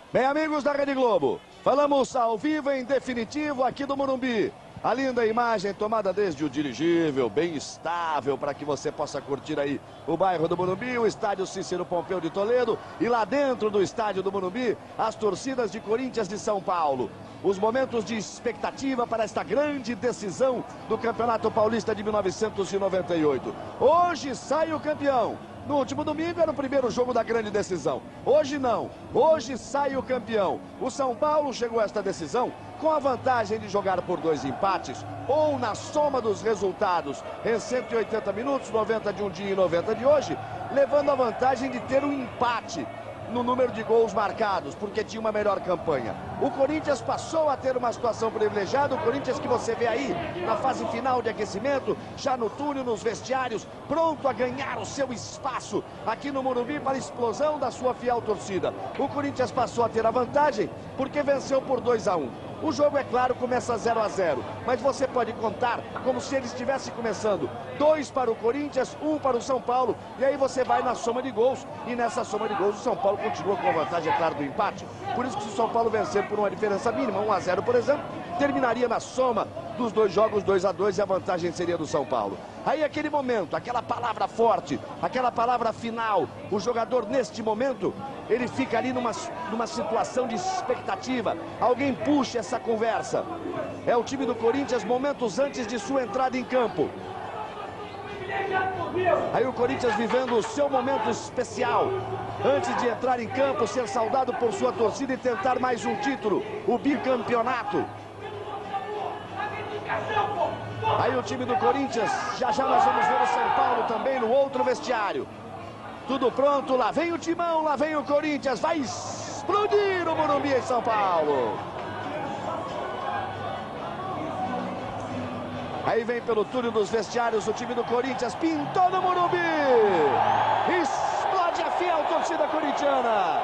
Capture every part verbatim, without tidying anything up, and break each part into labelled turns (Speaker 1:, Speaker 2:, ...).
Speaker 1: Bem, amigos da Rede Globo, falamos ao vivo em definitivo aqui do Morumbi. A linda imagem tomada desde o dirigível, bem estável, para que você possa curtir aí o bairro do Morumbi, o estádio Cícero Pompeu de Toledo e lá dentro do estádio do Morumbi, as torcidas de Corinthians de São Paulo. Os momentos de expectativa para esta grande decisão do Campeonato Paulista de mil novecentos e noventa e oito. Hoje sai o campeão. No último domingo era o primeiro jogo da grande decisão. Hoje não. Hoje sai o campeão. O São Paulo chegou a esta decisão com a vantagem de jogar por dois empates ou na soma dos resultados em cento e oitenta minutos, noventa de um dia e noventa de hoje, levando a vantagem de ter um empate no número de gols marcados, porque tinha uma melhor campanha. O Corinthians passou a ter uma situação privilegiada, o Corinthians que você vê aí na fase final de aquecimento, já no túnel, nos vestiários, pronto a ganhar o seu espaço aqui no Morumbi para a explosão da sua fiel torcida. O Corinthians passou a ter a vantagem porque venceu por dois a um. O jogo, é claro, começa zero a zero, mas você pode contar como se ele estivesse começando dois para o Corinthians, um para o São Paulo, e aí você vai na soma de gols, e nessa soma de gols o São Paulo continua com a vantagem, é claro, do empate. Por isso que se o São Paulo vencer por uma diferença mínima, um a zero, por exemplo, terminaria na soma dos dois jogos, dois a dois, e a vantagem seria do São Paulo. Aí aquele momento, aquela palavra forte, aquela palavra final, o jogador neste momento, ele fica ali numa, numa situação de expectativa. Alguém puxa essa conversa. É o time do Corinthians momentos antes de sua entrada em campo. Aí o Corinthians vivendo o seu momento especial. Antes de entrar em campo, ser saudado por sua torcida e tentar mais um título, o bicampeonato. Aí o time do Corinthians, já já nós vamos ver o São Paulo também no outro vestiário. Tudo pronto, lá vem o Timão, lá vem o Corinthians, vai explodir o Morumbi em São Paulo. Aí vem pelo túnel dos vestiários o time do Corinthians, pintou no Morumbi. Explode a fiel torcida corintiana.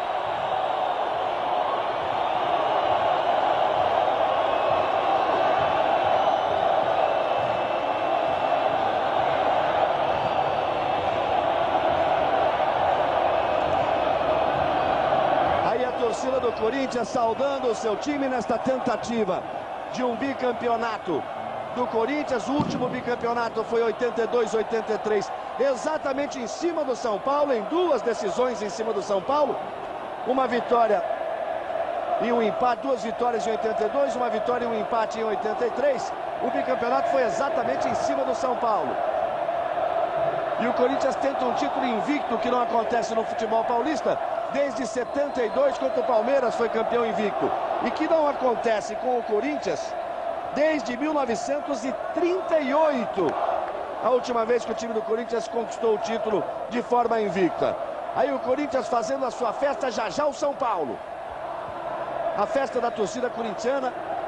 Speaker 1: A torcida do Corinthians saudando o seu time nesta tentativa de um bicampeonato do Corinthians. O último bicampeonato foi oitenta e dois, oitenta e três, exatamente em cima do São Paulo, em duas decisões em cima do São Paulo. Uma vitória e um empate, duas vitórias em oitenta e dois, uma vitória e um empate em oitenta e três. O bicampeonato foi exatamente em cima do São Paulo. E o Corinthians tenta um título invicto, que não acontece no futebol paulista desde setenta e dois, quando o Palmeiras foi campeão invicto. E que não acontece com o Corinthians desde mil novecentos e trinta e oito. A última vez que o time do Corinthians conquistou o título de forma invicta. Aí o Corinthians fazendo a sua festa, já já o São Paulo. A festa da torcida corintiana.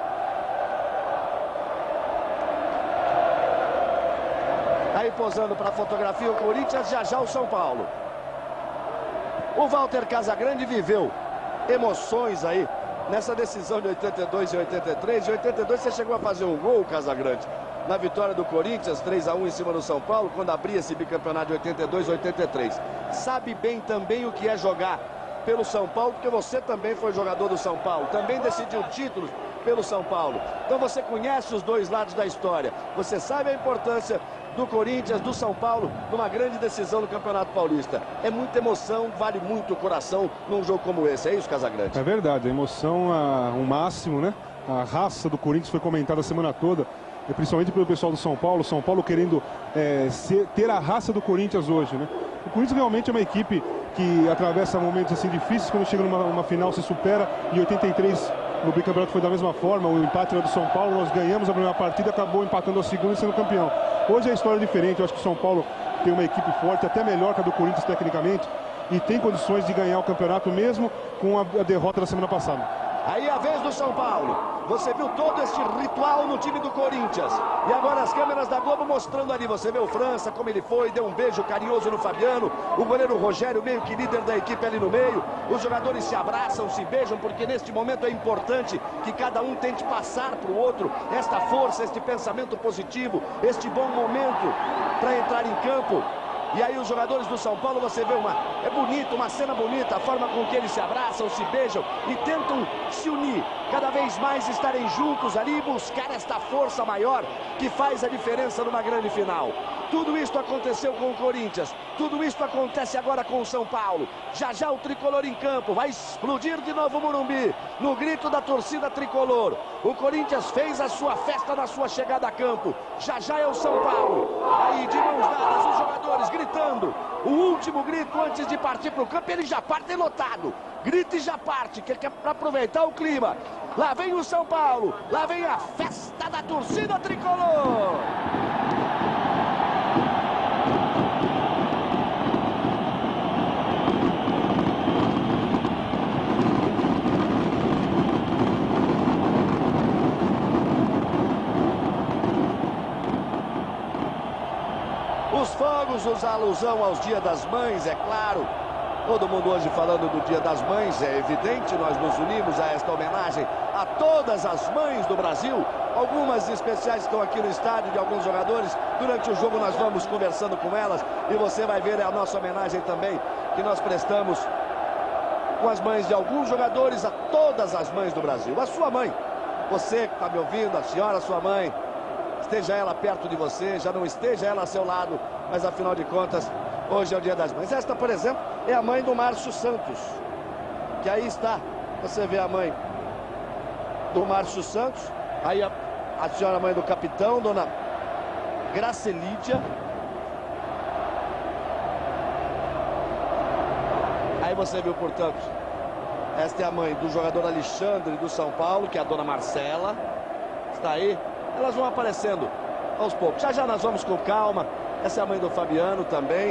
Speaker 1: Aí posando para a fotografia o Corinthians, já já o São Paulo. O Walter Casagrande viveu emoções aí nessa decisão de oitenta e dois e oitenta e três. Em oitenta e dois você chegou a fazer um gol, Casagrande, na vitória do Corinthians, três a um em cima do São Paulo, quando abria esse bicampeonato de oitenta e dois e oitenta e três. Sabe bem também o que é jogar pelo São Paulo, porque você também foi jogador do São Paulo, também decidiu títulos pelo São Paulo. Então você conhece os dois lados da história. Você sabe a importância do Corinthians, do São Paulo, numa grande decisão do Campeonato Paulista. É muita emoção, vale muito o coração num jogo como esse. É isso, Casagrande?
Speaker 2: É verdade, a emoção a um máximo, né? A raça do Corinthians foi comentada a semana toda, principalmente pelo pessoal do São Paulo. São Paulo querendo é, ser, ter a raça do Corinthians hoje, né? O Corinthians realmente é uma equipe que atravessa momentos assim difíceis, quando chega numa uma final se supera. Em oitenta e três no bicampeonato foi da mesma forma, o empate era do São Paulo, nós ganhamos a primeira partida, acabou empatando a segunda e sendo campeão. Hoje é a história diferente, eu acho que o São Paulo tem uma equipe forte, até melhor que a do Corinthians tecnicamente, e tem condições de ganhar o campeonato mesmo com a, a derrota da semana passada.
Speaker 1: Aí a vez do São Paulo. Você viu todo este ritual no time do Corinthians. E agora as câmeras da Globo mostrando ali. Você vê o França, como ele foi, deu um beijo carinhoso no Fabiano. O goleiro Rogério, meio que líder da equipe ali no meio. Os jogadores se abraçam, se beijam, porque neste momento é importante que cada um tente passar para o outro esta força, este pensamento positivo, este bom momento para entrar em campo. E aí os jogadores do São Paulo, você vê uma É bonito, uma cena bonita, a forma com que eles se abraçam, se beijam e tentam se unir. Cada vez mais estarem juntos ali e buscar esta força maior que faz a diferença numa grande final. Tudo isso aconteceu com o Corinthians, tudo isso acontece agora com o São Paulo. Já já o tricolor em campo, vai explodir de novo o Morumbi, no grito da torcida tricolor. O Corinthians fez a sua festa na sua chegada a campo, já já é o São Paulo. Aí de mãos dadas os jogadores gritando, o último grito antes de partir para o campo, ele já parte lotado. Grita e já parte, que é para aproveitar o clima. Lá vem o São Paulo, lá vem a festa da torcida tricolor. Os fogos, os alusão aos Dia das Mães, é claro. Todo mundo hoje falando do Dia das Mães, é evidente, nós nos unimos a esta homenagem a todas as mães do Brasil. Algumas especiais estão aqui no estádio de alguns jogadores. Durante o jogo nós vamos conversando com elas e você vai ver a nossa homenagem também que nós prestamos com as mães de alguns jogadores a todas as mães do Brasil. A sua mãe, você que está me ouvindo, a senhora, a sua mãe, esteja ela perto de você, já não esteja ela ao seu lado, mas afinal de contas, hoje é o Dia das Mães. Esta, por exemplo, é a mãe do Márcio Santos, que aí está, você vê a mãe do Márcio Santos, aí a, a senhora mãe do capitão, dona Gracelídia. Aí você viu, portanto, esta é a mãe do jogador Alexandre do São Paulo, que é a dona Marcela, está aí. Elas vão aparecendo aos poucos. Já já nós vamos com calma. Essa é a mãe do Fabiano também.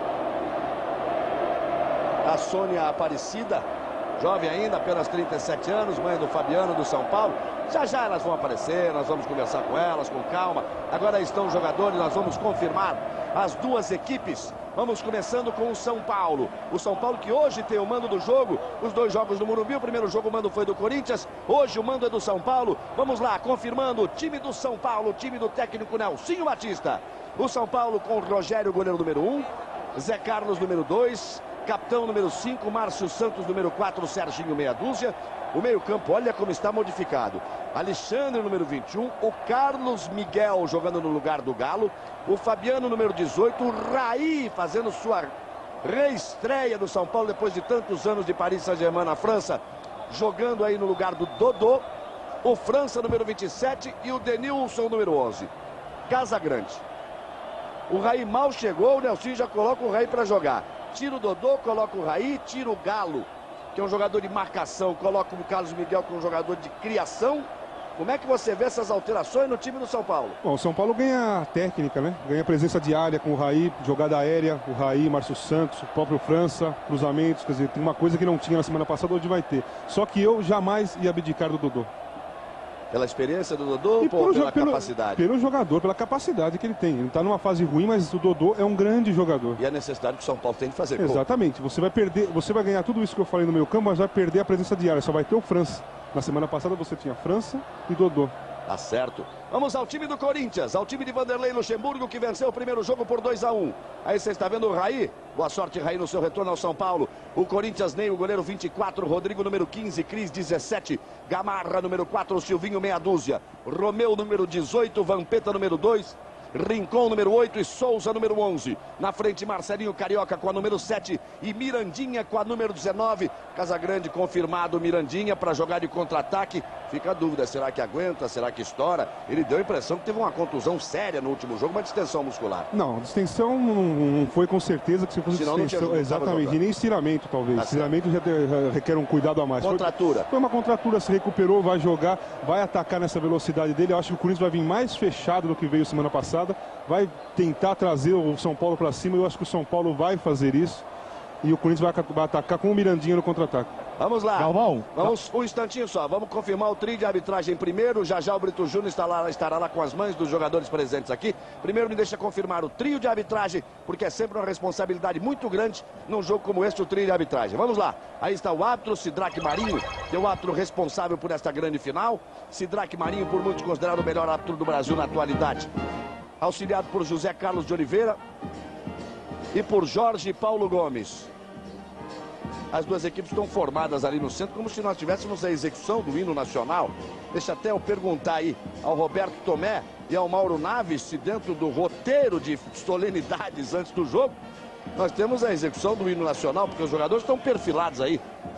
Speaker 1: A Sônia Aparecida, jovem ainda, apenas trinta e sete anos, mãe do Fabiano do São Paulo. Já já elas vão aparecer, nós vamos conversar com elas com calma. Agora estão os jogadores, nós vamos confirmar as duas equipes. Vamos começando com o São Paulo. O São Paulo que hoje tem o mando do jogo. Os dois jogos do Morumbi. O primeiro jogo o mando foi do Corinthians. Hoje o mando é do São Paulo. Vamos lá, confirmando o time do São Paulo. O time do técnico Nelsinho Batista. O São Paulo com Rogério, goleiro número um. Zé Carlos, número dois. Capitão, número cinco. Márcio Santos, número quatro. Serginho, meia dúzia. O meio-campo, olha como está modificado. Alexandre, número vinte e um. O Carlos Miguel jogando no lugar do Galo. O Fabiano, número dezoito. O Raí fazendo sua reestreia do São Paulo depois de tantos anos de Paris Saint-Germain na França. Jogando aí no lugar do Dodô. O França, número vinte e sete. E o Denilson, número onze. Casa Grande. O Raí mal chegou. O Nelsinho já coloca o Raí para jogar. Tira o Dodô, coloca o Raí. Tira o Galo, que é um jogador de marcação, coloca o Carlos Miguel, que é um jogador de criação. Como é que você vê essas alterações no time do São Paulo? Bom,
Speaker 2: o São Paulo ganha técnica, né? Ganha presença de área com o Raí, jogada aérea, o Raí, Márcio Santos, o próprio França, cruzamentos, quer dizer, tem uma coisa que não tinha na semana passada, hoje vai ter. Só que eu jamais ia abdicar do Dodô.
Speaker 1: Pela experiência do Dodô ou pela
Speaker 2: pelo,
Speaker 1: capacidade?
Speaker 2: Pelo jogador, pela capacidade que ele tem. Ele está numa fase ruim, mas o Dodô é um grande jogador.
Speaker 1: E a necessidade que o São Paulo tem de fazer.
Speaker 2: Exatamente. Você vai perder, você vai ganhar tudo isso que eu falei no meio campo, mas vai perder a presença diária. Só vai ter o França. Na semana passada você tinha França e Dodô.
Speaker 1: Tá certo. Vamos ao time do Corinthians, ao time de Vanderlei Luxemburgo, que venceu o primeiro jogo por dois a um. Aí você está vendo o Raí. Boa sorte, Raí, no seu retorno ao São Paulo. O Corinthians, Ney, o goleiro vinte e quatro, Rodrigo, número quinze, Cris, dezessete, Gamarra, número quatro, Silvinho, meia dúzia, Romeu, número dezoito, Vampeta, número dois, Rincon, número oito e Souza, número onze. Na frente, Marcelinho Carioca com a número sete e Mirandinha com a número dezenove. Casagrande confirmado, Mirandinha para jogar de contra-ataque. Fica a dúvida, será que aguenta, será que estoura? Ele deu a impressão que teve uma contusão séria no último jogo, uma distensão muscular.
Speaker 2: Não, distensão não foi com certeza que se fosse
Speaker 1: Senão
Speaker 2: distensão.
Speaker 1: Não
Speaker 2: exatamente, e nem estiramento talvez. Tá estiramento já, já requer um cuidado a mais.
Speaker 1: Contratura.
Speaker 2: Foi, foi uma contratura, se recuperou, vai jogar, vai atacar nessa velocidade dele. Eu acho que o Corinthians vai vir mais fechado do que veio semana passada. Vai tentar trazer o São Paulo para cima. Eu acho que o São Paulo vai fazer isso. E o Corinthians vai, vai atacar com o Mirandinha no contra-ataque.
Speaker 1: Vamos lá.
Speaker 2: Galvão.
Speaker 1: Vamos um instantinho só. Vamos confirmar o trio de arbitragem primeiro. Já já o Brito Júnior está lá, estará lá com as mães dos jogadores presentes aqui. Primeiro me deixa confirmar o trio de arbitragem, porque é sempre uma responsabilidade muito grande num jogo como este, o trio de arbitragem. Vamos lá. Aí está o árbitro, Sidraque Marinho, que é o árbitro responsável por esta grande final. Sidraque Marinho, por muitos considerado o melhor árbitro do Brasil na atualidade. Auxiliado por José Carlos de Oliveira e por Jorge Paulo Gomes. As duas equipes estão formadas ali no centro, como se nós tivéssemos a execução do hino nacional. Deixa até eu perguntar aí ao Roberto Tomé e ao Mauro Naves se dentro do roteiro de solenidades antes do jogo, nós temos a execução do hino nacional, porque os jogadores estão perfilados aí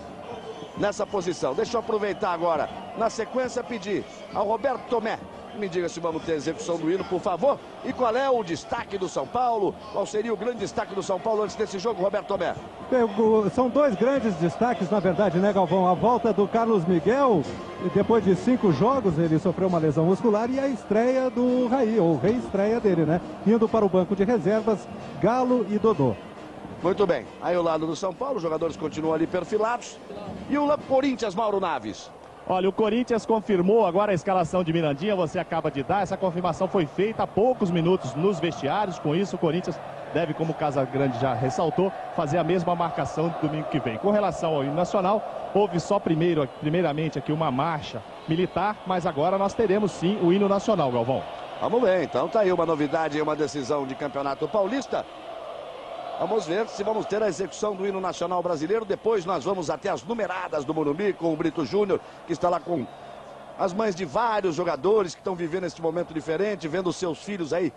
Speaker 1: nessa posição. Deixa eu aproveitar agora, na sequência, pedir ao Roberto Tomé, me diga se vamos ter a execução do hino, por favor. E qual é o destaque do São Paulo? Qual seria o grande destaque do São Paulo antes desse jogo, Roberto Tomé?
Speaker 3: São dois grandes destaques, na verdade, né, Galvão? A volta do Carlos Miguel, depois de cinco jogos, ele sofreu uma lesão muscular, e a estreia do Raí, ou reestreia dele, né? Indo para o banco de reservas, Galo e Dodô.
Speaker 1: Muito bem. Aí o lado do São Paulo, os jogadores continuam ali perfilados. E o Corinthians, Mauro Naves?
Speaker 4: Olha, o Corinthians confirmou agora a escalação de Mirandinha, você acaba de dar. Essa confirmação foi feita há poucos minutos nos vestiários. Com isso, o Corinthians deve, como o Casagrande já ressaltou, fazer a mesma marcação do domingo que vem. Com relação ao hino nacional, houve só primeiro, primeiramente aqui uma marcha militar, mas agora nós teremos sim o hino nacional, Galvão.
Speaker 1: Vamos ver, então tá aí uma novidade e uma decisão de Campeonato Paulista. Vamos ver se vamos ter a execução do hino nacional brasileiro. Depois nós vamos até as numeradas do Morumbi com o Brito Júnior, que está lá com as mães de vários jogadores que estão vivendo esse momento diferente, vendo os seus filhos aí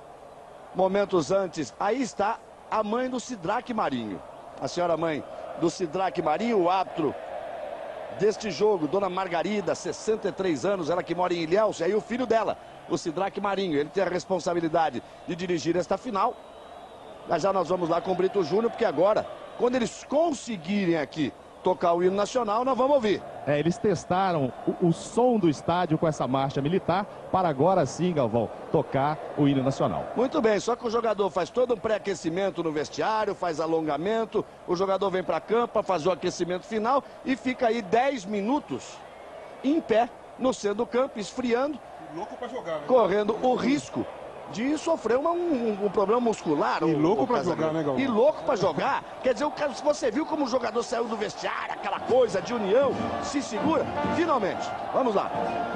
Speaker 1: momentos antes. Aí está a mãe do Sidraque Marinho, a senhora mãe do Sidraque Marinho, o árbitro deste jogo, Dona Margarida, sessenta e três anos, ela que mora em Ilhéus. E aí o filho dela, o Sidraque Marinho, ele tem a responsabilidade de dirigir esta final. Mas já nós vamos lá com o Brito Júnior, porque agora, quando eles conseguirem aqui tocar o hino nacional, nós vamos ouvir.
Speaker 4: É, eles testaram o, o som do estádio com essa marcha militar, para agora sim, Galvão, tocar o hino nacional.
Speaker 1: Muito bem, só que o jogador faz todo um pré-aquecimento no vestiário, faz alongamento, o jogador vem para campo para fazer o aquecimento final e fica aí dez minutos em pé no centro do campo, esfriando,
Speaker 2: louco pra jogar, né?
Speaker 1: Correndo o risco de sofrer uma, um, um problema muscular.
Speaker 2: E
Speaker 1: o,
Speaker 2: louco
Speaker 1: o
Speaker 2: pra jogar, né, Galvão?
Speaker 1: E louco pra jogar. Quer dizer, o cara, se você viu como o jogador saiu do vestiário, aquela coisa de união, se segura, finalmente. Vamos lá.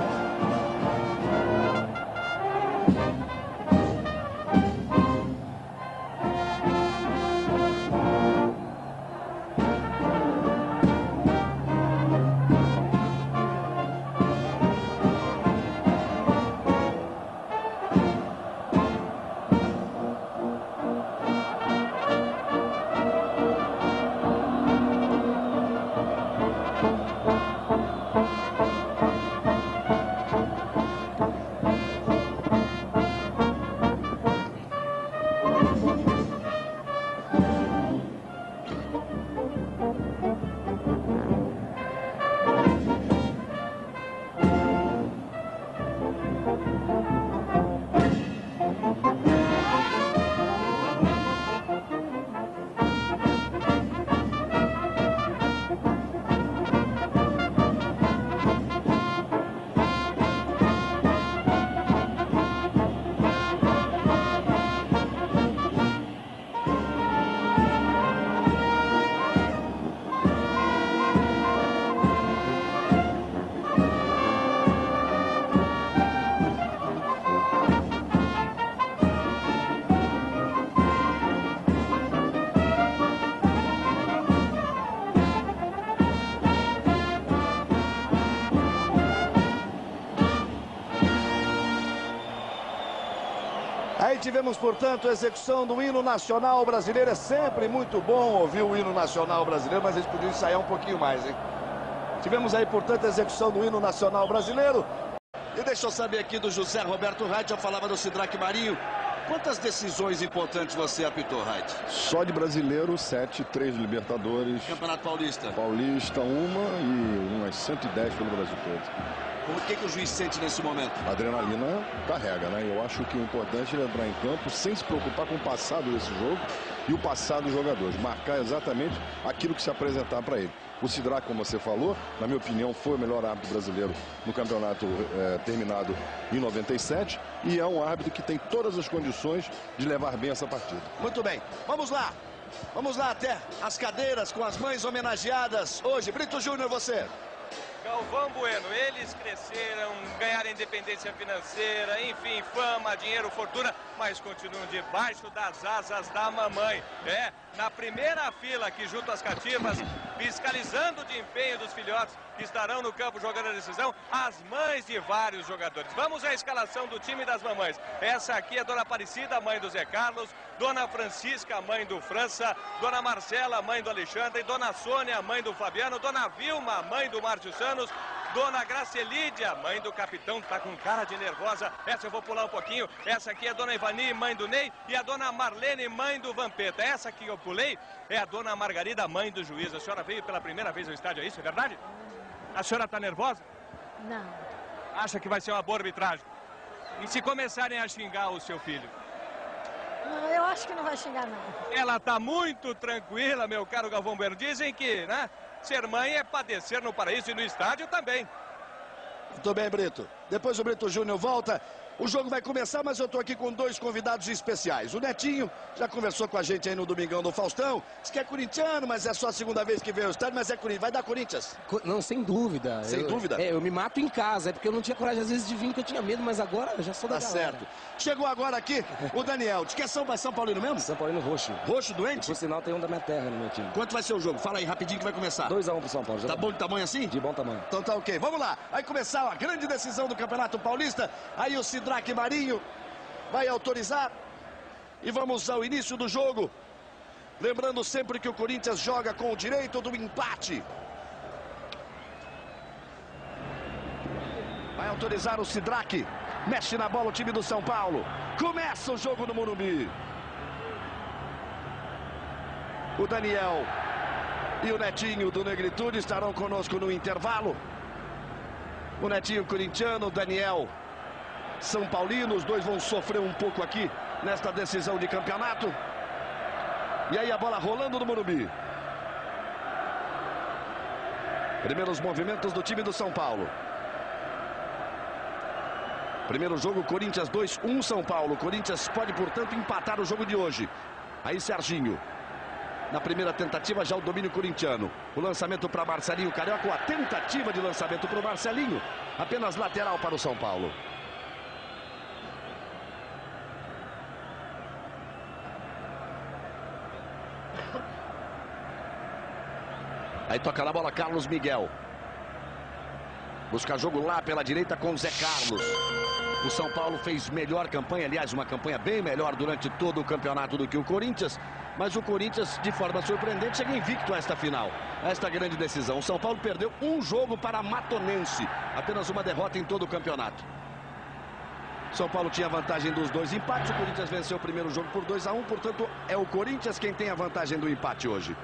Speaker 1: Aí tivemos, portanto, a execução do hino nacional brasileiro. É sempre muito bom ouvir o hino nacional brasileiro, mas eles podiam ensaiar um pouquinho mais, hein? Tivemos aí, portanto, a execução do hino nacional brasileiro. E deixa eu saber aqui do José Roberto Reit, eu falava do Sidraque Marinho. Quantas decisões importantes você apitou, Reit?
Speaker 5: Só de brasileiro, sete, três de Libertadores.
Speaker 1: Campeonato Paulista?
Speaker 5: Paulista, uma e umas cento e dez pelo Brasil todo.
Speaker 1: O que, que o juiz sente nesse momento?
Speaker 5: A adrenalina carrega, né? Eu acho que o importante é entrar em campo sem se preocupar com o passado desse jogo e o passado dos jogadores. Marcar exatamente aquilo que se apresentar para ele. O Sidraque, como você falou, na minha opinião, foi o melhor árbitro brasileiro no campeonato é, terminado em noventa e sete. E é um árbitro que tem todas as condições de levar bem essa partida.
Speaker 1: Muito bem. Vamos lá. Vamos lá até as cadeiras com as mães homenageadas hoje. Brito Júnior, você.
Speaker 6: Galvão Bueno, eles cresceram, ganharam independência financeira, enfim, fama, dinheiro, fortuna. mas continuam debaixo das asas da mamãe. É, na primeira fila aqui junto às cativas, fiscalizando o desempenho dos filhotes que estarão no campo jogando a decisão, as mães de vários jogadores. Vamos à escalação do time das mamães. Essa aqui é Dona Aparecida, mãe do Zé Carlos, Dona Francisca, mãe do França, Dona Marcela, mãe do Alexandre, Dona Sônia, mãe do Fabiano, Dona Vilma, mãe do Márcio Sanos, Dona Gracelídia, mãe do capitão, tá com cara de nervosa. Essa eu vou pular um pouquinho. Essa aqui é a Dona Ivani, mãe do Ney, e a Dona Marlene, mãe do Vampeta. Essa que eu pulei é a Dona Margarida, mãe do juiz. A senhora veio pela primeira vez ao estádio, é isso? É verdade? A senhora tá nervosa?
Speaker 7: Não.
Speaker 6: Acha que vai ser uma boa arbitragem? E se começarem a xingar o seu filho?
Speaker 7: Não, eu acho que não vai xingar, não.
Speaker 6: Ela tá muito tranquila, meu caro Galvão Bueno. Dizem que, né, ser mãe é padecer no paraíso e no estádio também.
Speaker 1: Muito bem, Brito. Depois o Brito Júnior volta. O jogo vai começar, mas eu tô aqui com dois convidados especiais. O Netinho já conversou com a gente aí no Domingão do Faustão. Diz que é corintiano, mas é só a segunda vez que veio ao estádio, mas é Corinthians. Vai dar Corinthians?
Speaker 8: Não, sem dúvida.
Speaker 1: Sem
Speaker 8: eu,
Speaker 1: dúvida?
Speaker 8: É, eu me mato em casa. É porque eu não tinha coragem às vezes de vir, que eu tinha medo, mas agora eu já sou da
Speaker 1: Tá
Speaker 8: galera.
Speaker 1: certo. Chegou agora aqui o Daniel. Diz que é São, São Paulino mesmo?
Speaker 8: São Paulino roxo.
Speaker 1: Roxo doente?
Speaker 8: Por sinal, tem um da minha terra no meu time.
Speaker 1: Quanto vai ser o jogo? Fala aí rapidinho que vai começar.
Speaker 8: dois a um pro São Paulo. Já
Speaker 1: Tá bom de tamanho assim?
Speaker 8: De bom tamanho.
Speaker 1: Então tá ok. Vamos lá. Vai começar a grande decisão do Campeonato Paulista. Aí o Sidraque Marinho vai autorizar. E vamos ao início do jogo. Lembrando sempre que o Corinthians joga com o direito do empate. Vai autorizar o Sidraque. Mexe na bola o time do São Paulo. Começa o jogo no Morumbi. O Daniel e o Netinho do Negritude estarão conosco no intervalo. O Netinho corintiano, o Daniel São Paulino. Os dois vão sofrer um pouco aqui nesta decisão de campeonato. E aí a bola rolando no Morumbi. Primeiros movimentos do time do São Paulo. Primeiro jogo, Corinthians dois, um São Paulo. Corinthians pode, portanto, empatar o jogo de hoje. Aí Serginho. Na primeira tentativa, já o domínio corintiano. O lançamento para Marcelinho Carioca. A tentativa de lançamento para o Marcelinho. Apenas lateral para o São Paulo. Aí toca na bola Carlos Miguel. Busca jogo lá pela direita com o Zé Carlos. O São Paulo fez melhor campanha, aliás, uma campanha bem melhor durante todo o campeonato do que o Corinthians. Mas o Corinthians, de forma surpreendente, chega invicto a esta final, a esta grande decisão. O São Paulo perdeu um jogo para a Matonense. Apenas uma derrota em todo o campeonato. São Paulo tinha vantagem dos dois empates. O Corinthians venceu o primeiro jogo por dois a um. Portanto, é o Corinthians quem tem a vantagem do empate hoje.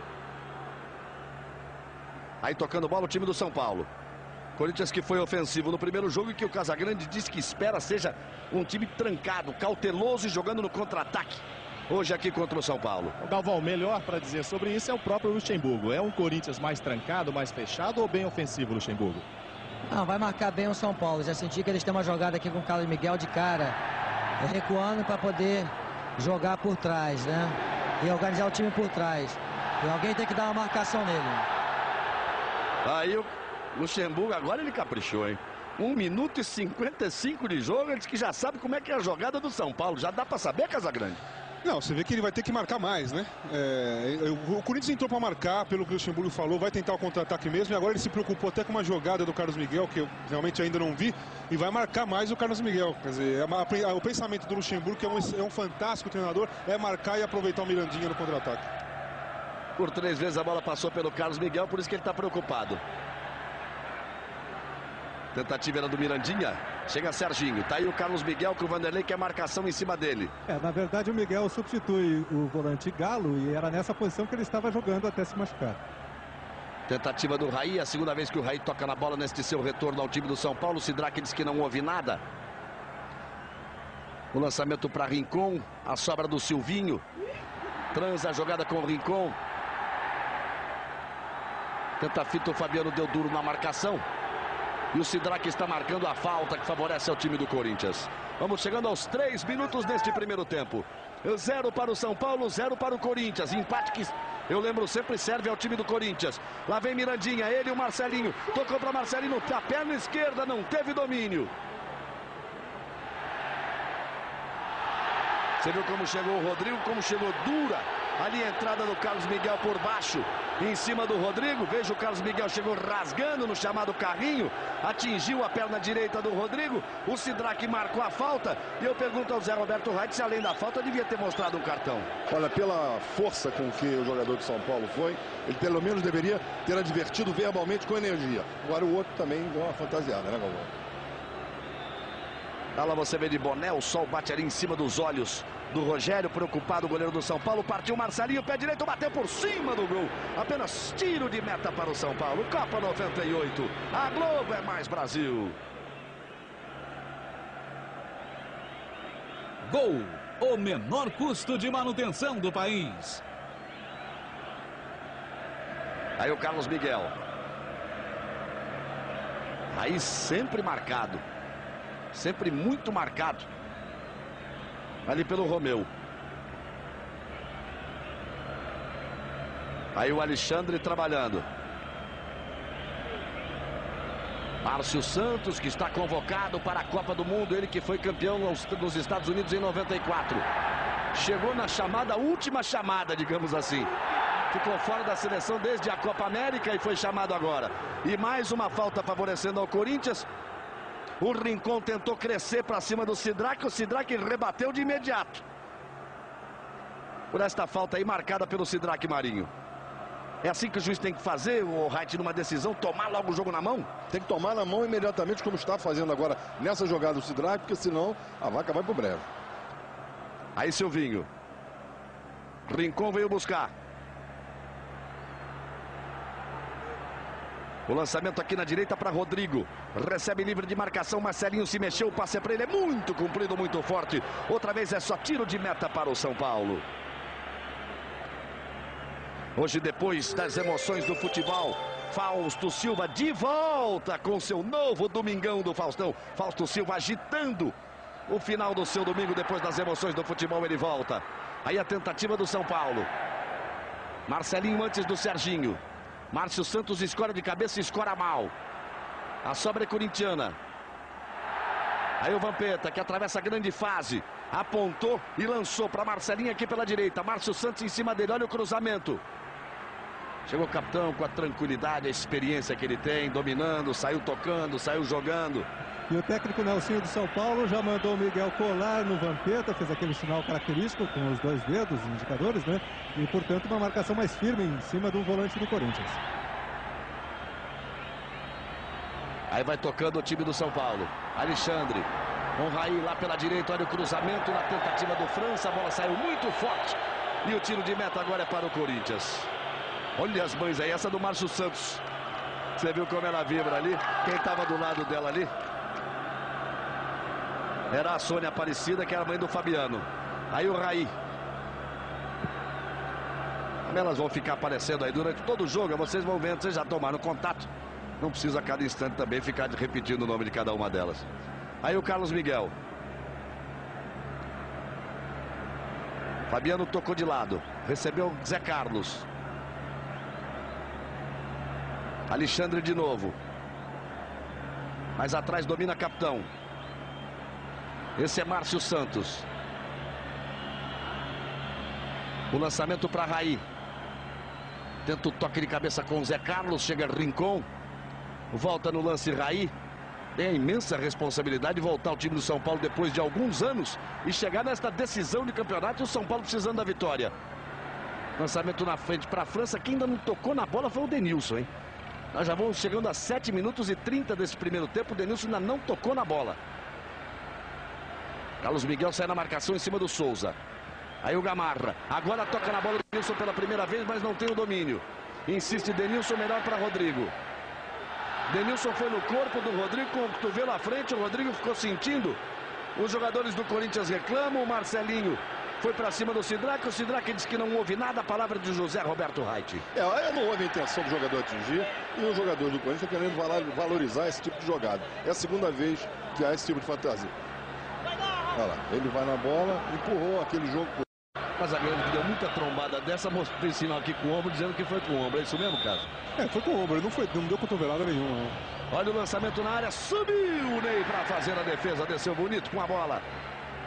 Speaker 1: Aí tocando bola o time do São Paulo. Corinthians que foi ofensivo no primeiro jogo e que o Casagrande diz que espera seja um time trancado, cauteloso e jogando no contra-ataque. Hoje aqui contra o São Paulo.
Speaker 4: O Galvão, melhor para dizer sobre isso é o próprio Luxemburgo. É um Corinthians mais trancado, mais fechado ou bem ofensivo, Luxemburgo?
Speaker 9: Não, vai marcar bem o São Paulo. Já senti que eles têm uma jogada aqui com o Carlos Miguel de cara, recuando para poder jogar por trás, né? E organizar o time por trás. E alguém tem que dar uma marcação nele.
Speaker 1: Aí o Luxemburgo, agora ele caprichou, hein? um minuto e cinquenta e cinco de jogo, ele diz que já sabe como é que é a jogada do São Paulo. Já dá para saber, Casagrande?
Speaker 2: Não, você vê que ele vai ter que marcar mais, né? É, o Corinthians entrou para marcar, pelo que o Luxemburgo falou, vai tentar o contra-ataque mesmo. E agora ele se preocupou até com uma jogada do Carlos Miguel, que eu realmente ainda não vi, e vai marcar mais o Carlos Miguel. Quer dizer, é a, o pensamento do Luxemburgo, que é um, é um fantástico treinador, é marcar e aproveitar o Mirandinha no contra-ataque.
Speaker 1: Por três vezes a bola passou pelo Carlos Miguel, por isso que ele está preocupado. Tentativa era do Mirandinha. Chega Serginho. Tá aí o Carlos Miguel, que o Vanderlei quer marcação em cima dele.
Speaker 3: É, na verdade o Miguel substitui o volante Galo e era nessa posição que ele estava jogando até se machucar.
Speaker 1: Tentativa do Raí, a segunda vez que o Raí toca na bola neste seu retorno ao time do São Paulo. O Sidraque diz que não houve nada. O lançamento para Rincon. A sobra do Silvinho. Transa a jogada com o Rincon. Tenta a fita, o Fabiano deu duro na marcação. E o Sidraque está marcando a falta que favorece ao time do Corinthians. Vamos chegando aos três minutos neste primeiro tempo. Zero para o São Paulo, zero para o Corinthians. Empate que, eu lembro, sempre serve ao time do Corinthians. Lá vem Mirandinha, ele e o Marcelinho. Tocou para Marcelinho, a perna esquerda, não teve domínio. Você viu como chegou o Rodrigo, como chegou dura ali a entrada do Carlos Miguel por baixo, em cima do Rodrigo. Veja, o Carlos Miguel chegou rasgando no chamado carrinho, atingiu a perna direita do Rodrigo. O Sidraque marcou a falta. E eu pergunto ao Zé Roberto Reit se além da falta devia ter mostrado um cartão.
Speaker 5: Olha, pela força com que o jogador de São Paulo foi, ele pelo menos deveria ter advertido verbalmente com energia. Agora o outro também deu uma fantasiada, né, Galvão?
Speaker 1: Olha lá, você vê de boné, o sol bate ali em cima dos olhos do Rogério, preocupado, o goleiro do São Paulo. Partiu Marcelinho, pé direito, bateu por cima do gol. Apenas tiro de meta para o São Paulo. Copa noventa e oito. A Globo é mais Brasil.
Speaker 10: Gol, o menor custo de manutenção do país.
Speaker 1: Aí o Carlos Miguel. Aí sempre marcado. Sempre muito marcado. Ali pelo Romeu. Aí o Alexandre trabalhando. Márcio Santos, que está convocado para a Copa do Mundo. Ele que foi campeão nos Estados Unidos em noventa e quatro. Chegou na chamada, última chamada, digamos assim. Ficou fora da seleção desde a Copa América e foi chamado agora. E mais uma falta favorecendo ao Corinthians. O Rincon tentou crescer para cima do Sidraque. O Sidraque rebateu de imediato. Por esta falta aí marcada pelo Sidraque Marinho. É assim que o juiz tem que fazer, o Reit, numa decisão, tomar logo o jogo na mão?
Speaker 5: Tem que tomar na mão imediatamente, como está fazendo agora nessa jogada do Sidraque, porque senão a vaca vai pro breve.
Speaker 1: Aí Silvinho. Rincon veio buscar. O lançamento aqui na direita para Rodrigo. Recebe livre de marcação. Marcelinho se mexeu. O passe para ele é muito comprido, muito forte. Outra vez é só tiro de meta para o São Paulo. Hoje, depois das emoções do futebol, Fausto Silva de volta com seu novo Domingão do Faustão. Fausto Silva agitando o final do seu domingo depois das emoções do futebol. Ele volta. Aí a tentativa do São Paulo. Marcelinho antes do Serginho. Márcio Santos escora de cabeça e escora mal. A sobra é corintiana. Aí o Vampeta, que atravessa a grande fase. Apontou e lançou para Marcelinho aqui pela direita. Márcio Santos em cima dele, olha o cruzamento. Chegou o capitão com a tranquilidade, a experiência que ele tem, dominando, saiu tocando, saiu jogando.
Speaker 3: E o técnico Nelsinho do São Paulo já mandou o Miguel colar no Vampeta, fez aquele sinal característico com os dois dedos, indicadores, né? E, portanto, uma marcação mais firme em cima do volante do Corinthians.
Speaker 1: Aí vai tocando o time do São Paulo. Alexandre, com o Raí lá pela direita, olha o cruzamento na tentativa do França, a bola saiu muito forte. E o tiro de meta agora é para o Corinthians. Olha as mães aí, essa do Márcio Santos. Você viu como ela vibra ali? Quem estava do lado dela ali? Era a Sônia Aparecida, que era a mãe do Fabiano. Aí o Raí. Como elas vão ficar aparecendo aí durante todo o jogo, vocês vão vendo, vocês já tomaram contato. Não precisa a cada instante também ficar repetindo o nome de cada uma delas. Aí o Carlos Miguel. Fabiano tocou de lado. Recebeu Zé Carlos. Alexandre de novo. Mais atrás domina Capitão. Esse é Márcio Santos. O lançamento para Raí. Tenta o toque de cabeça com o Zé Carlos. Chega Rincon. Volta no lance Raí. Tem a imensa responsabilidade de voltar ao time do São Paulo depois de alguns anos e chegar nesta decisão de campeonato. E o São Paulo precisando da vitória. Lançamento na frente para a França. Quem ainda não tocou na bola foi o Denilson, hein? Nós já vamos chegando a sete minutos e trinta desse primeiro tempo. O Denilson ainda não tocou na bola. Carlos Miguel sai na marcação em cima do Souza. Aí o Gamarra. Agora toca na bola do Denilson pela primeira vez, mas não tem o domínio. Insiste Denilson, melhor para Rodrigo. Denilson foi no corpo do Rodrigo com o cotovelo à frente. O Rodrigo ficou sentindo. Os jogadores do Corinthians reclamam. O Marcelinho foi para cima do Sidraque. O Sidraque disse que não houve nada. A palavra de José Roberto Reit.
Speaker 5: É, não houve a intenção do jogador atingir. E os jogadores do Corinthians estão querendo valorizar esse tipo de jogada. É a segunda vez que há esse tipo de fantasia. Olha lá, ele vai na bola, empurrou aquele jogo.
Speaker 1: Mas a grande que deu muita trombada dessa, mostrou em cima aqui com o ombro, dizendo que foi com o ombro. É isso mesmo, cara?
Speaker 2: É, foi com o ombro, ele não, foi, não deu cotovelada nenhuma. Não.
Speaker 1: Olha o lançamento na área, subiu o Ney para fazer a defesa, desceu bonito com a bola.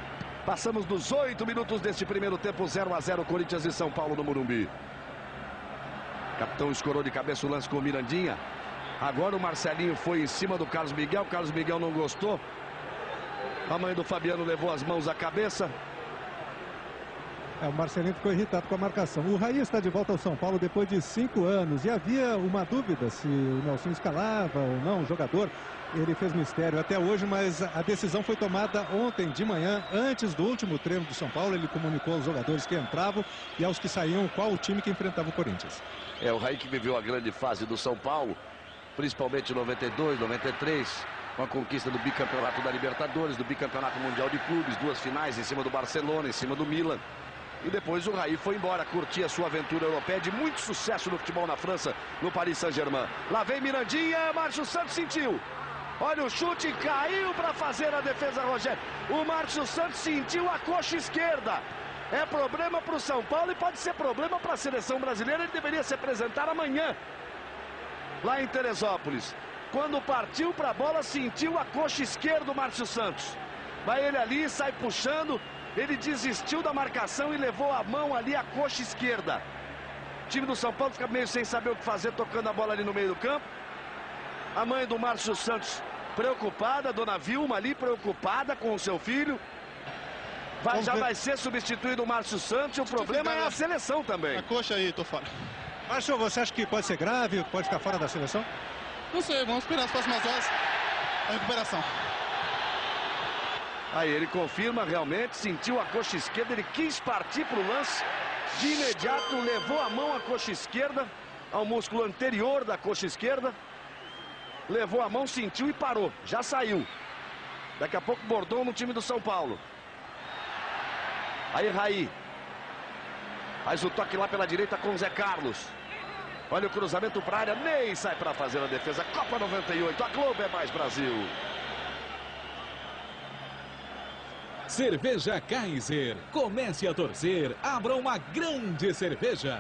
Speaker 1: Passamos dos oito minutos deste primeiro tempo, zero a zero, Corinthians e São Paulo no Morumbi. Capitão escorou de cabeça o lance com o Mirandinha. Agora o Marcelinho foi em cima do Carlos Miguel. O Carlos Miguel não gostou. A mãe do Fabiano levou as mãos à cabeça.
Speaker 3: É, o Marcelinho ficou irritado com a marcação. O Raí está de volta ao São Paulo depois de cinco anos. E havia uma dúvida se o Nelson escalava ou não o jogador. Ele fez mistério até hoje, mas a decisão foi tomada ontem de manhã, antes do último treino do São Paulo. Ele comunicou aos jogadores que entravam e aos que saíam qual o time que enfrentava o Corinthians.
Speaker 1: É, o Raí que viveu a grande fase do São Paulo, principalmente em noventa e dois, noventa e três, com a conquista do bicampeonato da Libertadores, do bicampeonato mundial de clubes, duas finais em cima do Barcelona, em cima do Milan. E depois o Raí foi embora, curtir a sua aventura europeia de muito sucesso no futebol na França, no Paris Saint-Germain. Lá vem Mirandinha, Márcio Santos sentiu. Olha o chute, caiu para fazer a defesa, Rogério. O Márcio Santos sentiu a coxa esquerda. É problema para o São Paulo e pode ser problema para a seleção brasileira. Ele deveria se apresentar amanhã, lá em Teresópolis. Quando partiu para a bola, sentiu a coxa esquerda do Márcio Santos. Vai ele ali, sai puxando. Ele desistiu da marcação e levou a mão ali a coxa esquerda. O time do São Paulo fica meio sem saber o que fazer, tocando a bola ali no meio do campo. A mãe do Márcio Santos preocupada, dona Vilma ali preocupada com o seu filho. Vai, já vai ser substituído o Márcio Santos e o problema é a seleção também.
Speaker 11: A coxa aí, tô fora.
Speaker 3: Márcio, você acha que pode ser grave, pode ficar fora da seleção?
Speaker 11: Não sei, vamos esperar as próximas horas a recuperação.
Speaker 1: Aí ele confirma, realmente, sentiu a coxa esquerda, ele quis partir para o lance. De imediato levou a mão à coxa esquerda, ao músculo anterior da coxa esquerda. Levou a mão, sentiu e parou. Já saiu. Daqui a pouco Bordon no time do São Paulo. Aí Raí. Faz o toque lá pela direita com o Zé Carlos. Olha o cruzamento para a área. Ney sai para fazer a defesa. Copa noventa e oito. A Globo é mais Brasil.
Speaker 10: Cerveja Kaiser. Comece a torcer. Abra uma grande cerveja.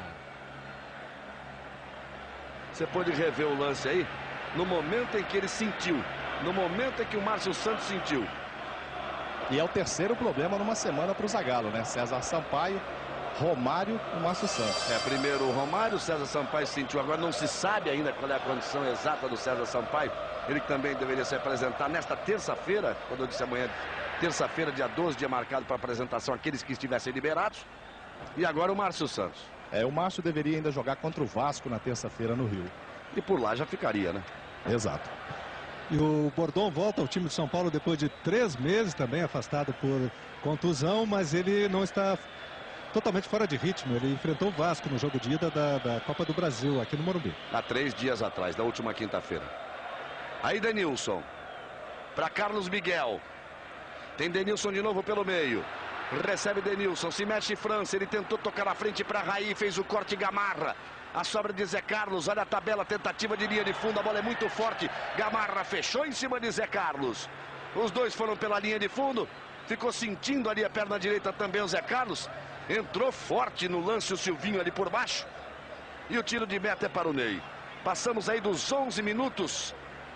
Speaker 1: Você pode rever o lance aí. No momento em que ele sentiu. No momento em que o Márcio Santos sentiu.
Speaker 4: E é o terceiro problema numa semana para o Zagallo, né? César Sampaio, Romário e Márcio Santos.
Speaker 1: É, primeiro o Romário, o César Sampaio sentiu. Agora não se sabe ainda qual é a condição exata do César Sampaio. Ele também deveria se apresentar nesta terça-feira, quando eu disse amanhã, terça-feira, dia doze, dia marcado para apresentação, aqueles que estivessem liberados. E agora o Márcio Santos.
Speaker 4: É, o Márcio deveria ainda jogar contra o Vasco na terça-feira no Rio.
Speaker 1: E por lá já ficaria, né?
Speaker 4: Exato.
Speaker 3: E o Bordon volta ao time de São Paulo depois de três meses também afastado por contusão, mas ele não está totalmente fora de ritmo. Ele enfrentou o Vasco no jogo de ida da, da Copa do Brasil aqui no Morumbi.
Speaker 1: Há três dias atrás, da última quinta-feira. Aí Denilson. Para Carlos Miguel. Tem Denilson de novo pelo meio. Recebe Denilson, se mexe França. Ele tentou tocar na frente para Raí, fez o corte Gamarra. A sobra de Zé Carlos, olha a tabela, tentativa de linha de fundo, a bola é muito forte. Gamarra fechou em cima de Zé Carlos. Os dois foram pela linha de fundo. Ficou sentindo ali a perna direita também o Zé Carlos. Entrou forte no lance o Silvinho ali por baixo. E o tiro de meta é para o Ney. Passamos aí dos onze minutos.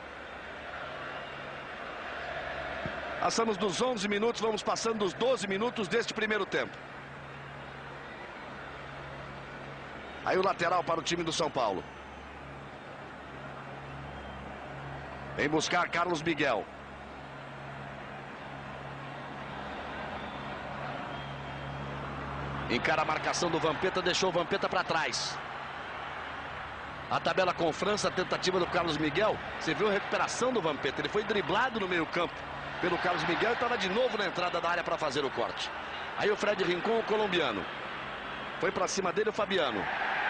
Speaker 1: Passamos dos onze minutos, vamos passando dos doze minutos deste primeiro tempo. Aí o lateral para o time do São Paulo. Vem buscar Carlos Miguel. Encara a marcação do Vampeta, deixou o Vampeta para trás. A tabela com França, a tentativa do Carlos Miguel. Você viu a recuperação do Vampeta, ele foi driblado no meio campo pelo Carlos Miguel e estava de novo na entrada da área para fazer o corte. Aí o Fred Rincon, o colombiano. Foi para cima dele o Fabiano.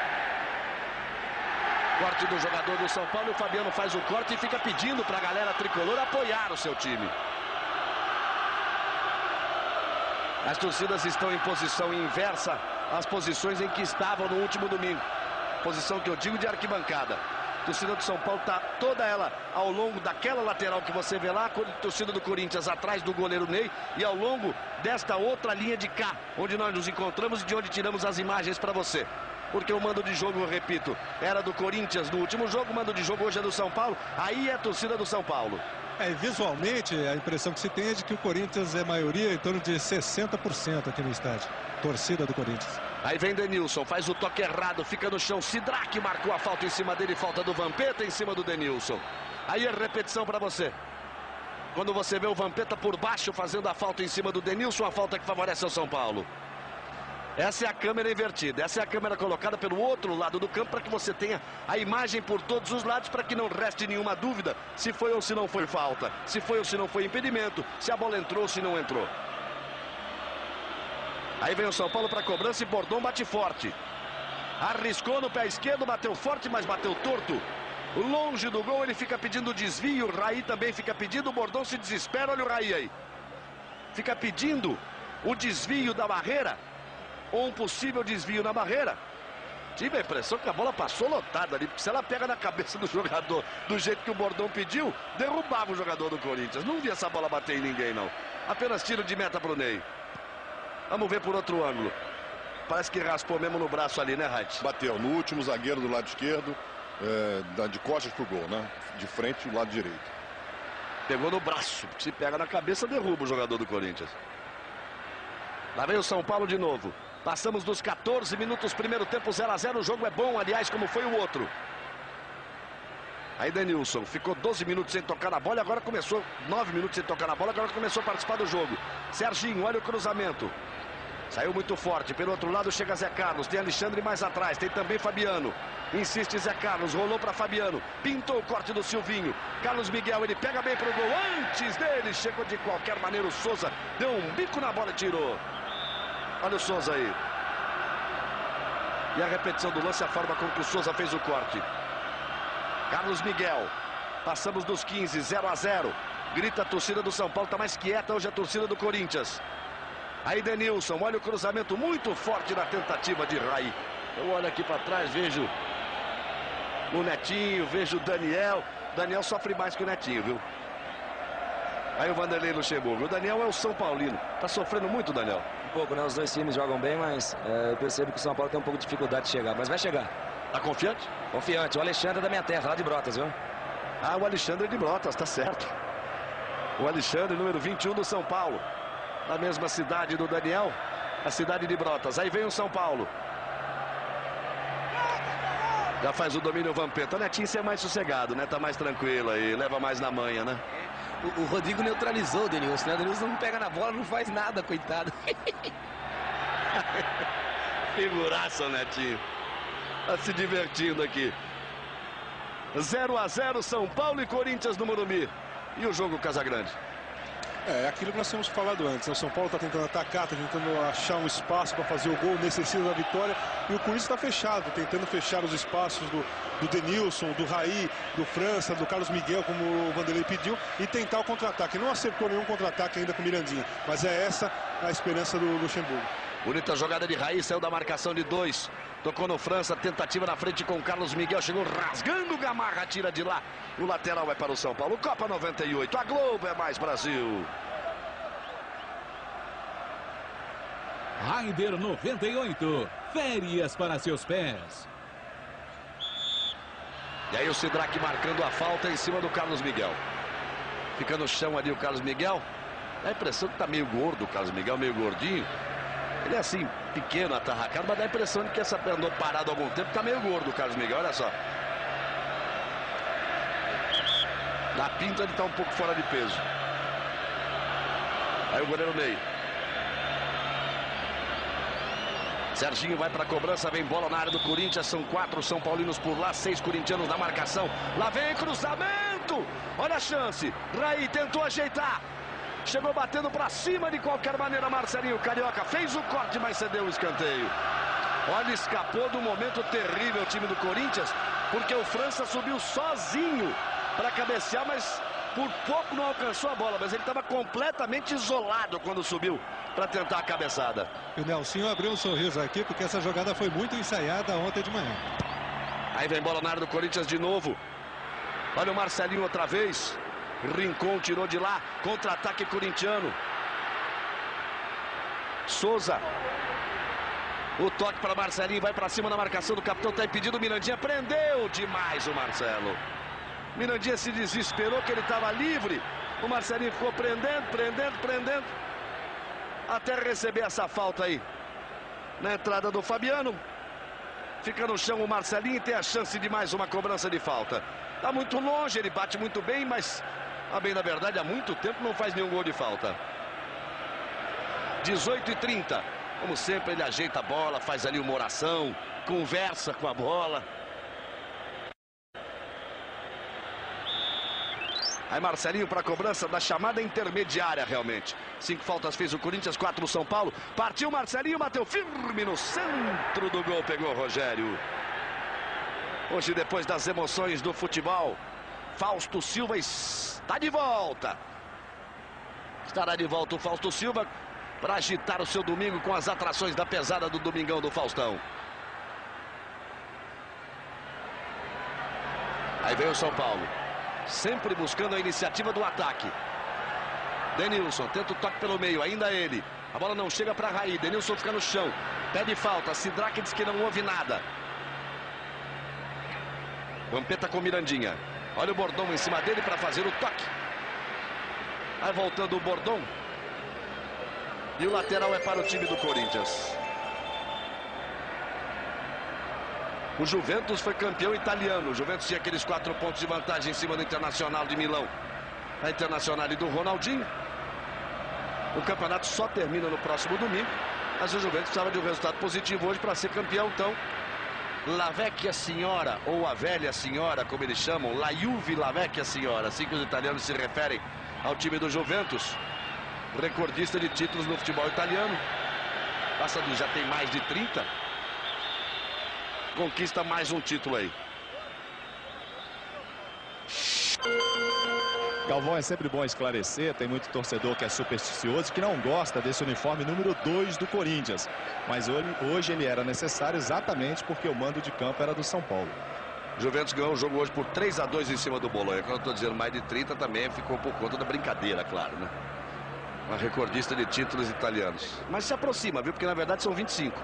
Speaker 1: Corte do jogador do São Paulo, o Fabiano faz o corte e fica pedindo para a galera tricolor apoiar o seu time. As torcidas estão em posição inversa às posições em que estavam no último domingo. Posição que eu digo de arquibancada. A torcida do São Paulo está toda ela ao longo daquela lateral que você vê lá, a torcida do Corinthians atrás do goleiro Ney e ao longo desta outra linha de cá, onde nós nos encontramos e de onde tiramos as imagens para você. porque o mando de jogo, eu repito, era do Corinthians no último jogo, o mando de jogo hoje é do São Paulo. Aí é a torcida do São Paulo.
Speaker 3: É, e visualmente, a impressão que se tem é de que o Corinthians é maioria em torno de sessenta por cento aqui no estádio. Torcida do Corinthians.
Speaker 1: Aí vem Denilson, faz o toque errado, fica no chão. Sidraque marcou a falta em cima dele, falta do Vampeta em cima do Denilson. Aí é repetição para você. Quando você vê o Vampeta por baixo fazendo a falta em cima do Denilson, a falta que favorece o São Paulo. Essa é a câmera invertida, essa é a câmera colocada pelo outro lado do campo para que você tenha a imagem por todos os lados, para que não reste nenhuma dúvida se foi ou se não foi falta, se foi ou se não foi impedimento, se a bola entrou ou se não entrou. Aí vem o São Paulo para a cobrança e Bordon bate forte. Arriscou no pé esquerdo, bateu forte, mas bateu torto. Longe do gol, ele fica pedindo desvio, o Raí também fica pedindo, o Bordon se desespera, olha o Raí aí. Fica pedindo o desvio da barreira, ou um possível desvio na barreira. Tive a impressão que a bola passou lotada ali, porque se ela pega na cabeça do jogador do jeito que o Bordon pediu, derrubava o jogador do Corinthians. Não vi essa bola bater em ninguém, não. Apenas tiro de meta pro Ney. Vamos ver por outro ângulo. Parece que raspou mesmo no braço ali, né, Reit?
Speaker 5: Bateu no último zagueiro do lado esquerdo, é, de costas pro gol, né? De frente do lado direito.
Speaker 1: Pegou no braço, porque se pega na cabeça, derruba o jogador do Corinthians. Lá vem o São Paulo de novo. Passamos dos quatorze minutos, primeiro tempo zero a zero. O jogo é bom, aliás, como foi o outro. Aí Denilson ficou doze minutos sem tocar na bola, agora começou nove minutos sem tocar na bola, agora começou a participar do jogo. Serginho, olha o cruzamento. Saiu muito forte, pelo outro lado chega Zé Carlos, tem Alexandre mais atrás, tem também Fabiano. Insiste Zé Carlos, rolou para Fabiano, pintou o corte do Silvinho. Carlos Miguel, ele pega bem pro gol, antes dele, chegou de qualquer maneira o Souza, deu um bico na bola e tirou. Olha o Souza aí. E a repetição do lance, a forma como que o Souza fez o corte. Carlos Miguel, passamos dos quinze, zero a zero. Grita a torcida do São Paulo, está mais quieta hoje a torcida do Corinthians. Aí Denilson, olha o cruzamento muito forte na tentativa de Raí. Eu olho aqui para trás, vejo o Netinho, vejo o Daniel. Daniel sofre mais que o Netinho, viu? Aí o Vanderlei Luxemburgo. O Daniel é o São Paulino. Tá sofrendo muito, Daniel?
Speaker 12: Um pouco, né? Os dois times jogam bem, mas é, eu percebo que o São Paulo tem um pouco de dificuldade de chegar. Mas vai chegar.
Speaker 1: Tá confiante?
Speaker 12: Confiante. O Alexandre é da minha terra, lá de Brotas, viu?
Speaker 1: Ah, o Alexandre de Brotas, tá certo. O Alexandre, número vinte e um do São Paulo. Na mesma cidade do Daniel, a cidade de Brotas. Aí vem o São Paulo. Já faz o domínio o Vampeta. O Netinho é mais sossegado, né? Tá mais tranquilo aí, leva mais na manha, né?
Speaker 8: O, o Rodrigo neutralizou o Denilson, né? O Denilson não pega na bola, não faz nada, coitado.
Speaker 1: Figuraça, Netinho. Tá se divertindo aqui. zero a zero, São Paulo e Corinthians no Morumbi. E o jogo Casagrande?
Speaker 2: É, é aquilo que nós tínhamos falado antes. O São Paulo está tentando atacar, está tentando achar um espaço para fazer o gol, necessita da vitória. E o Corinthians está fechado, tentando fechar os espaços do, do Denilson, do Raí, do França, do Carlos Miguel, como o Vanderlei pediu, e tentar o contra-ataque. Não acertou nenhum contra-ataque ainda com o Mirandinha, mas é essa a esperança do Luxemburgo.
Speaker 1: Bonita jogada de Raí, saiu da marcação de dois. Tocou no França, tentativa na frente com o Carlos Miguel. Chegou rasgando o Gamarra, tira de lá. O lateral vai para o São Paulo. Copa noventa e oito, a Globo é mais Brasil.
Speaker 10: Raider noventa e oito, férias para seus pés.
Speaker 1: E aí o Sidraque marcando a falta em cima do Carlos Miguel. Fica no chão ali o Carlos Miguel. Dá a impressão que tá meio gordo o Carlos Miguel, meio gordinho. Ele é assim, pequeno, atarracado, mas dá a impressão de que essa andou parado há algum tempo. Tá meio gordo o Carlos Miguel, olha só. Na pinta ele tá um pouco fora de peso. Aí o goleiro Ney. Serginho vai para a cobrança, vem bola na área do Corinthians, são quatro São Paulinos por lá, seis corintianos na marcação. Lá vem cruzamento, olha a chance, Raí tentou ajeitar, chegou batendo para cima de qualquer maneira, Marcelinho Carioca fez o corte, mas cedeu o escanteio. Olha, escapou do momento terrível o time do Corinthians, porque o França subiu sozinho para cabecear, mas por pouco não alcançou a bola, mas ele estava completamente isolado quando subiu para tentar a cabeçada.
Speaker 3: E o Nelsinho abriu um sorriso aqui, porque essa jogada foi muito ensaiada ontem de manhã.
Speaker 1: Aí vem bola na área do Corinthians de novo. Olha o Marcelinho outra vez. Rincon tirou de lá. Contra-ataque corintiano. Souza. O toque para Marcelinho, vai para cima da marcação do capitão, tá impedido. Mirandinha prendeu demais o Marcelo. Mirandinha se desesperou que ele estava livre. O Marcelinho ficou prendendo, prendendo, prendendo. Até receber essa falta aí. Na entrada do Fabiano. Fica no chão o Marcelinho e tem a chance de mais uma cobrança de falta. Tá muito longe, ele bate muito bem, mas, a bem na verdade, há muito tempo não faz nenhum gol de falta. dezoito e trinta. Como sempre, ele ajeita a bola, faz ali uma oração, conversa com a bola. Aí Marcelinho para a cobrança da chamada intermediária, realmente. Cinco faltas fez o Corinthians, quatro o São Paulo. Partiu Marcelinho, bateu firme no centro do gol, pegou o Rogério. Hoje, depois das emoções do futebol, Fausto Silva está de volta. Estará de volta o Fausto Silva para agitar o seu domingo com as atrações da pesada do Domingão do Faustão. Aí vem o São Paulo. Sempre buscando a iniciativa do ataque. Denilson tenta o toque pelo meio, ainda ele. A bola não chega para Raí, Denilson fica no chão. Pede falta, Sidraque diz que não houve nada. Vampeta com Mirandinha. Olha o Bordão em cima dele para fazer o toque. Vai voltando o Bordão. E o lateral é para o time do Corinthians. O Juventus foi campeão italiano. O Juventus tinha aqueles quatro pontos de vantagem em cima do Internacional de Milão. A Internacional e do Ronaldinho. O campeonato só termina no próximo domingo. Mas o Juventus precisava de um resultado positivo hoje para ser campeão. Então, La Vecchia Signora, ou a Velha Senhora, como eles chamam. La Juve La Vecchia Signora. Assim que os italianos se referem ao time do Juventus. Recordista de títulos no futebol italiano. Passa do, já tem mais de trinta. Conquista mais um título aí.
Speaker 4: Galvão, é sempre bom esclarecer, tem muito torcedor que é supersticioso, que não gosta desse uniforme número dois do Corinthians. Mas hoje, hoje ele era necessário exatamente porque o mando de campo era do São Paulo.
Speaker 1: Juventus ganhou o jogo hoje por três a dois em cima do Bolonha. Quando eu estou dizendo mais de trinta, também ficou por conta da brincadeira, claro, né? Uma recordista de títulos italianos. Mas se aproxima, viu? Porque na verdade são vinte e cinco.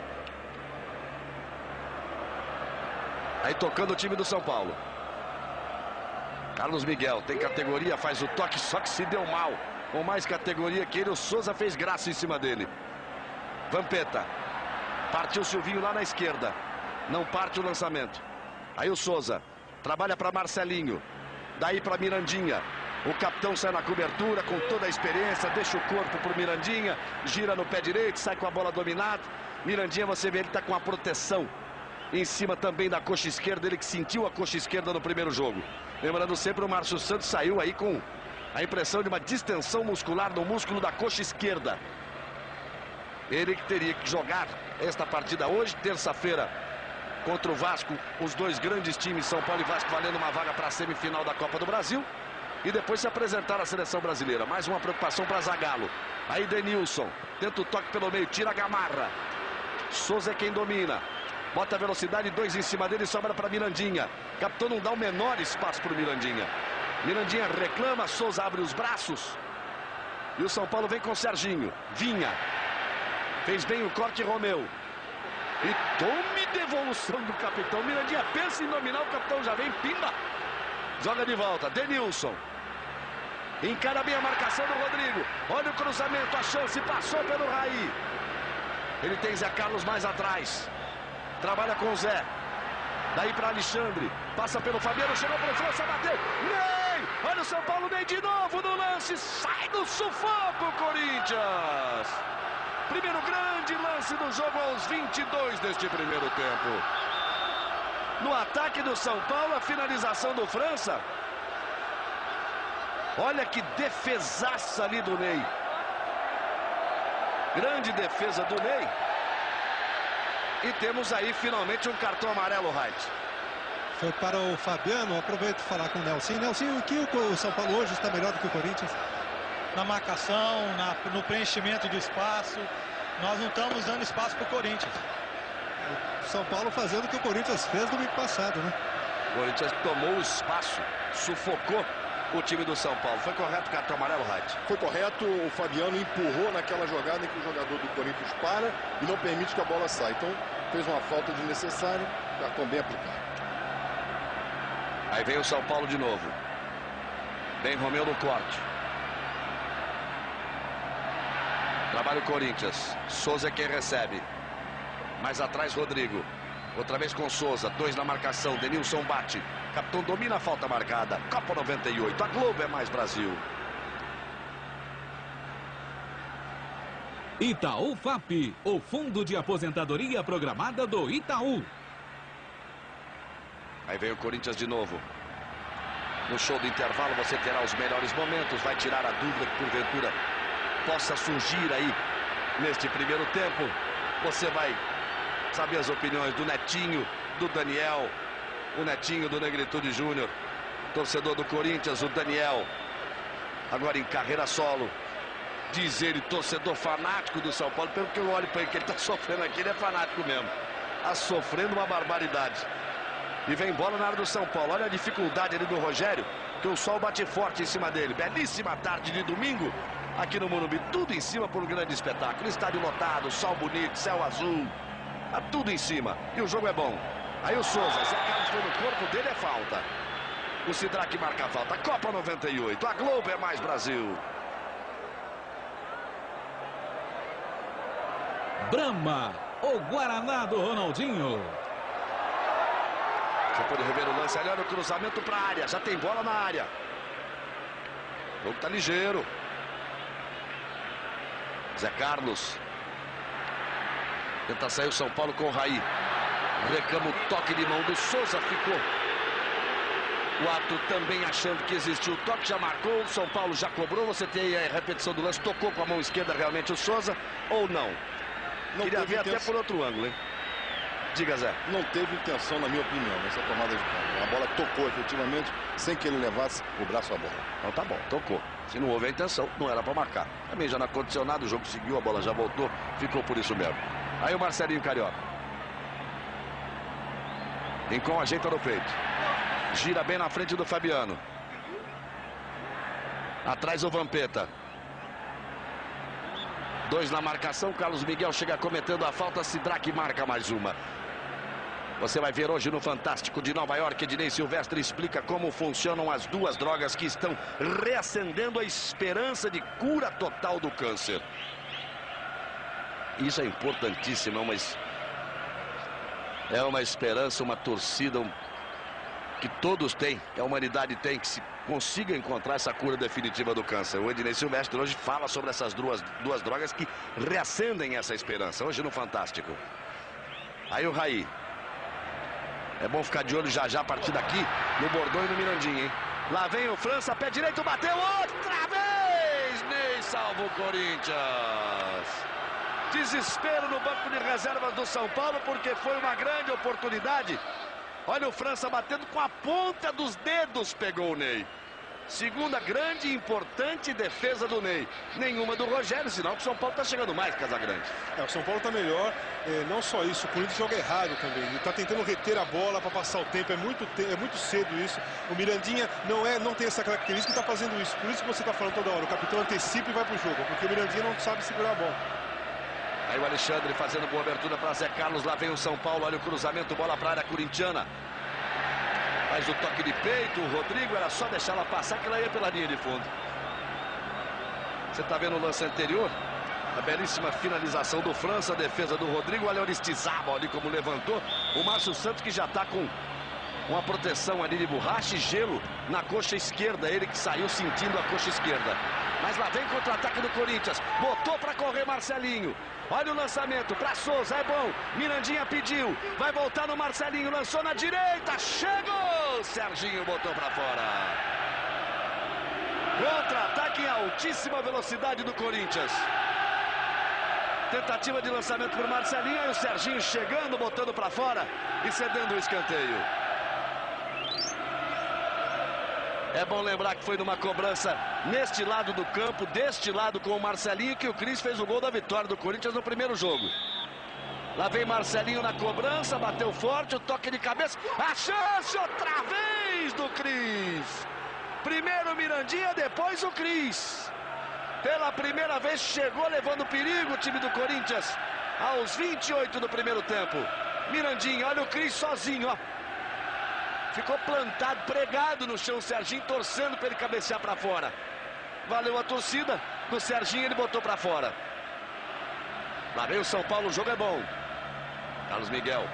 Speaker 1: Aí tocando o time do São Paulo. Carlos Miguel tem categoria, faz o toque, só que se deu mal. Com mais categoria que ele, o Souza fez graça em cima dele. Vampeta. Partiu o Silvinho lá na esquerda. Não parte o lançamento. Aí o Souza. Trabalha para Marcelinho. Daí para Mirandinha. O capitão sai na cobertura com toda a experiência. Deixa o corpo para o Mirandinha. Gira no pé direito, sai com a bola dominada. Mirandinha, você vê, ele está com a proteção em cima também da coxa esquerda, ele que sentiu a coxa esquerda no primeiro jogo. Lembrando sempre, o Márcio Santos saiu aí com a impressão de uma distensão muscular no músculo da coxa esquerda. Ele que teria que jogar esta partida hoje, terça-feira, contra o Vasco. Os dois grandes times, São Paulo e Vasco, valendo uma vaga para a semifinal da Copa do Brasil. E depois se apresentar à seleção brasileira. Mais uma preocupação para Zagallo. Aí Denilson, tenta o toque pelo meio, tira a Gamarra. Souza é quem domina. Bota a velocidade, dois em cima dele, sobra para Mirandinha. Capitão não dá o menor espaço para o Mirandinha. Mirandinha reclama, Souza abre os braços. E o São Paulo vem com o Serginho. Vinha. Fez bem o corte Romeu. E tome devolução do capitão. Mirandinha pensa em dominar, o capitão já vem, pimba. Joga de volta, Denilson. Encara bem a marcação do Rodrigo. Olha o cruzamento, a chance, passou pelo Raí. Ele tem Zé Carlos mais atrás. Trabalha com o Zé. Daí para Alexandre. Passa pelo Fabiano, chegou para o França, bateu. Ney! Olha o São Paulo, Ney de novo no lance. Sai do sufoco, Corinthians. Primeiro grande lance do jogo aos vinte e dois deste primeiro tempo. No ataque do São Paulo, a finalização do França. Olha que defesaça ali do Ney. Grande defesa do Ney. E temos aí finalmente um cartão amarelo, Wright.
Speaker 3: Foi para o Fabiano. Aproveito para falar com o Nelson. Nelson, o que o São Paulo hoje está melhor do que o Corinthians?
Speaker 13: Na marcação, na, no preenchimento do espaço. Nós não estamos dando espaço para o Corinthians.
Speaker 3: O São Paulo fazendo o que o Corinthians fez no domingo passado, né?
Speaker 1: O Corinthians tomou o espaço, sufocou o time do São Paulo. Foi correto o cartão amarelo, Wright?
Speaker 5: Foi correto, o Fabiano empurrou naquela jogada em que o jogador do Corinthians para e não permite que a bola saia. Então fez uma falta desnecessária, cartão bem aplicado.
Speaker 1: Aí vem o São Paulo de novo. Vem Romeu no corte. Trabalha o Corinthians. Souza é quem recebe. Mais atrás, Rodrigo. Outra vez com Souza. Dois na marcação. Denilson bate. Capitão domina a falta marcada. Copa noventa e oito. A Globo é mais Brasil.
Speaker 10: Itaú F A P. O Fundo de Aposentadoria Programada do Itaú.
Speaker 1: Aí vem o Corinthians de novo. No show do intervalo você terá os melhores momentos. Vai tirar a dúvida que porventura possa surgir aí neste primeiro tempo. Você vai saber as opiniões do Netinho, do Daniel. O Netinho do Negritude Júnior. Torcedor do Corinthians, o Daniel. Agora em carreira solo. Diz ele, torcedor fanático do São Paulo. Pelo que eu olho para ele, que ele está sofrendo aqui, ele é fanático mesmo. Está sofrendo uma barbaridade. E vem bola na área do São Paulo. Olha a dificuldade ali do Rogério, que o sol bate forte em cima dele. Belíssima tarde de domingo aqui no Morumbi. Tudo em cima por um grande espetáculo. Estádio lotado, sol bonito, céu azul. Tá tudo em cima. E o jogo é bom. Aí o Souza, Zé Carlos foi no corpo dele, é falta. O Sidraque marca a falta. Copa noventa e oito. A Globo é mais Brasil.
Speaker 10: Brahma, o Guaraná do Ronaldinho.
Speaker 1: Você pode rever o lance ali, olha o cruzamento para a área. Já tem bola na área. O jogo tá ligeiro. Zé Carlos. Tenta sair o São Paulo com o Raí. Reclama o toque de mão do Souza. Ficou. O ato também achando que existiu o toque. Já marcou. O São Paulo já cobrou. Você tem a repetição do lance. Tocou com a mão esquerda realmente o Souza ou não? Não Queria ver intenção. Até por outro ângulo, hein? Diga, Zé.
Speaker 5: Não teve intenção, na minha opinião, nessa tomada de campo. A bola tocou efetivamente, sem que ele levasse o braço à bola.
Speaker 1: Então tá bom, tocou. Se não houve a intenção, não era para marcar. Também já na condicionado, o jogo seguiu, a bola já voltou, ficou por isso mesmo. Aí o Marcelinho Carioca. Rincon ajeita no peito. Gira bem na frente do Fabiano. Atrás o Vampeta. Dois na marcação, Carlos Miguel chega cometendo a falta, Sidraque marca mais uma. Você vai ver hoje no Fantástico de Nova York, Ednei Silvestre explica como funcionam as duas drogas que estão reacendendo a esperança de cura total do câncer. Isso é importantíssimo, é uma, é uma esperança, uma torcida um, que todos têm, que a humanidade tem, que se consiga encontrar essa cura definitiva do câncer. O Ednei Silvestre hoje fala sobre essas duas, duas drogas que reacendem essa esperança, hoje no Fantástico. Aí o Raí. É bom ficar de olho já já a partir daqui no Bordão e no Mirandinha, hein? Lá vem o França, pé direito, bateu outra vez! Ney salva o Corinthians. Desespero no banco de reservas do São Paulo, porque foi uma grande oportunidade. Olha o França batendo com a ponta dos dedos, pegou o Ney. Segunda grande e importante defesa do Ney. Nenhuma do Rogério, senão que o São Paulo está chegando mais, Casagrande.
Speaker 2: É, o São Paulo está melhor, é, não só isso, o Corinthians joga errado também. Ele está tentando reter a bola para passar o tempo, é muito, te é muito cedo isso. O Mirandinha não, é, não tem essa característica e está fazendo isso. Por isso que você está falando toda hora, o capitão antecipa e vai para o jogo, porque o Mirandinha não sabe segurar a bola.
Speaker 1: Aí o Alexandre fazendo boa abertura para Zé Carlos, lá vem o São Paulo, olha o cruzamento, bola para a área corintiana. Faz o toque de peito, o Rodrigo, era só deixar ela passar que ela ia pela linha de fundo. Você está vendo o lance anterior? A belíssima finalização do França, a defesa do Rodrigo, olha o Aristizábal ali como levantou. O Márcio Santos que já está com uma proteção ali de borracha e gelo na coxa esquerda, ele que saiu sentindo a coxa esquerda. Mas lá vem contra-ataque do Corinthians, botou para correr Marcelinho. Olha o lançamento para Souza, é bom. Mirandinha pediu, vai voltar no Marcelinho, lançou na direita, chegou! Serginho botou para fora. Contra-ataque em altíssima velocidade do Corinthians. Tentativa de lançamento por Marcelinho, aí o Serginho chegando, botando para fora e cedendo o escanteio. É bom lembrar que foi numa cobrança neste lado do campo, deste lado com o Marcelinho, que o Cris fez o gol da vitória do Corinthians no primeiro jogo. Lá vem Marcelinho na cobrança, bateu forte, o toque de cabeça, a chance outra vez do Cris. Primeiro Mirandinha, depois o Cris. Pela primeira vez chegou levando perigo o time do Corinthians. Aos vinte e oito do primeiro tempo. Mirandinha, olha o Cris sozinho, ó. Ficou plantado, pregado no chão, o Serginho torcendo para ele cabecear para fora. Valeu a torcida do Serginho, ele botou para fora. Lá vem o São Paulo, o jogo é bom. Carlos Miguel.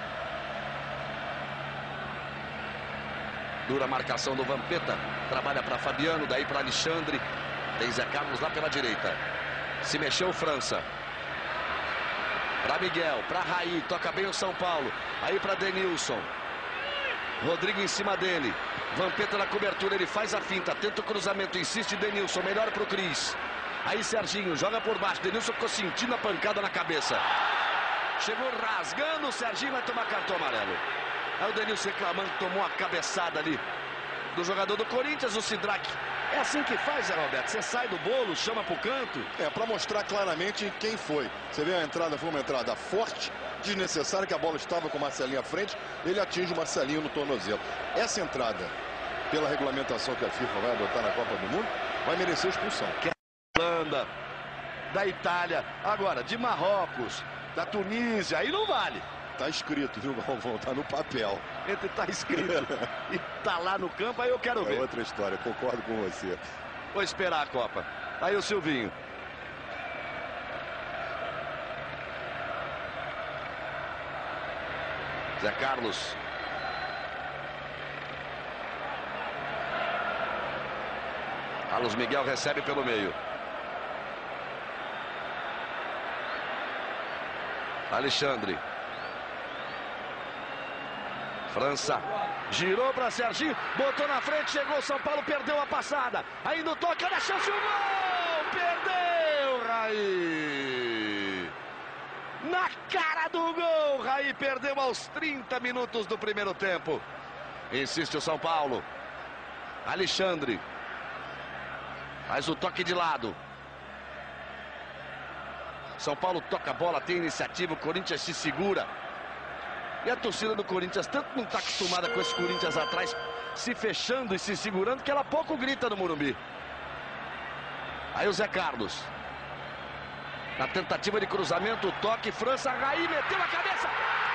Speaker 1: Dura marcação do Vampeta. Trabalha para Fabiano, daí para Alexandre. Tem Zé Carlos lá pela direita. Se mexeu França. Para Miguel, para Raí, toca bem o São Paulo. Aí para Denilson. Rodrigo em cima dele. Vampeta na cobertura, ele faz a finta. Tenta o cruzamento, insiste Denilson. Melhor para o Cris. Aí Serginho joga por baixo. Denilson ficou sentindo a pancada na cabeça. Chegou rasgando, o Serginho vai tomar cartão amarelo. Aí o Denilson reclamando que tomou uma cabeçada ali do jogador do Corinthians, o Sidraque. É assim que faz, Zé Roberto. Você sai do bolo, chama pro canto.
Speaker 5: É, para mostrar claramente quem foi. Você vê a entrada, foi uma entrada forte, desnecessária, que a bola estava com o Marcelinho à frente. Ele atinge o Marcelinho no tornozelo. Essa entrada, pela regulamentação que a FIFA vai adotar na Copa do Mundo, vai merecer expulsão.
Speaker 1: Holanda, da Itália, agora de Marrocos, da Tunísia, aí não vale.
Speaker 5: Tá escrito, viu, Galvão? Tá no papel.
Speaker 1: Entre tá escrito e tá lá no campo, aí eu quero ver.
Speaker 5: É outra história, concordo com você.
Speaker 1: Vou esperar a Copa. Aí o Silvinho. Zé Carlos. Carlos Miguel recebe pelo meio. Alexandre. França. Girou para Serginho. Botou na frente. Chegou São Paulo. Perdeu a passada. Ainda o toque. Olha a chance. O gol. Perdeu. Raí. Na cara do gol. Raí perdeu aos trinta minutos do primeiro tempo. Insiste o São Paulo. Alexandre. Faz o toque de lado. São Paulo toca a bola, tem iniciativa, o Corinthians se segura. E a torcida do Corinthians tanto não está acostumada com esse Corinthians atrás, se fechando e se segurando, que ela pouco grita no Morumbi. Aí o Zé Carlos. Na tentativa de cruzamento, o toque, França, Raí, meteu a cabeça.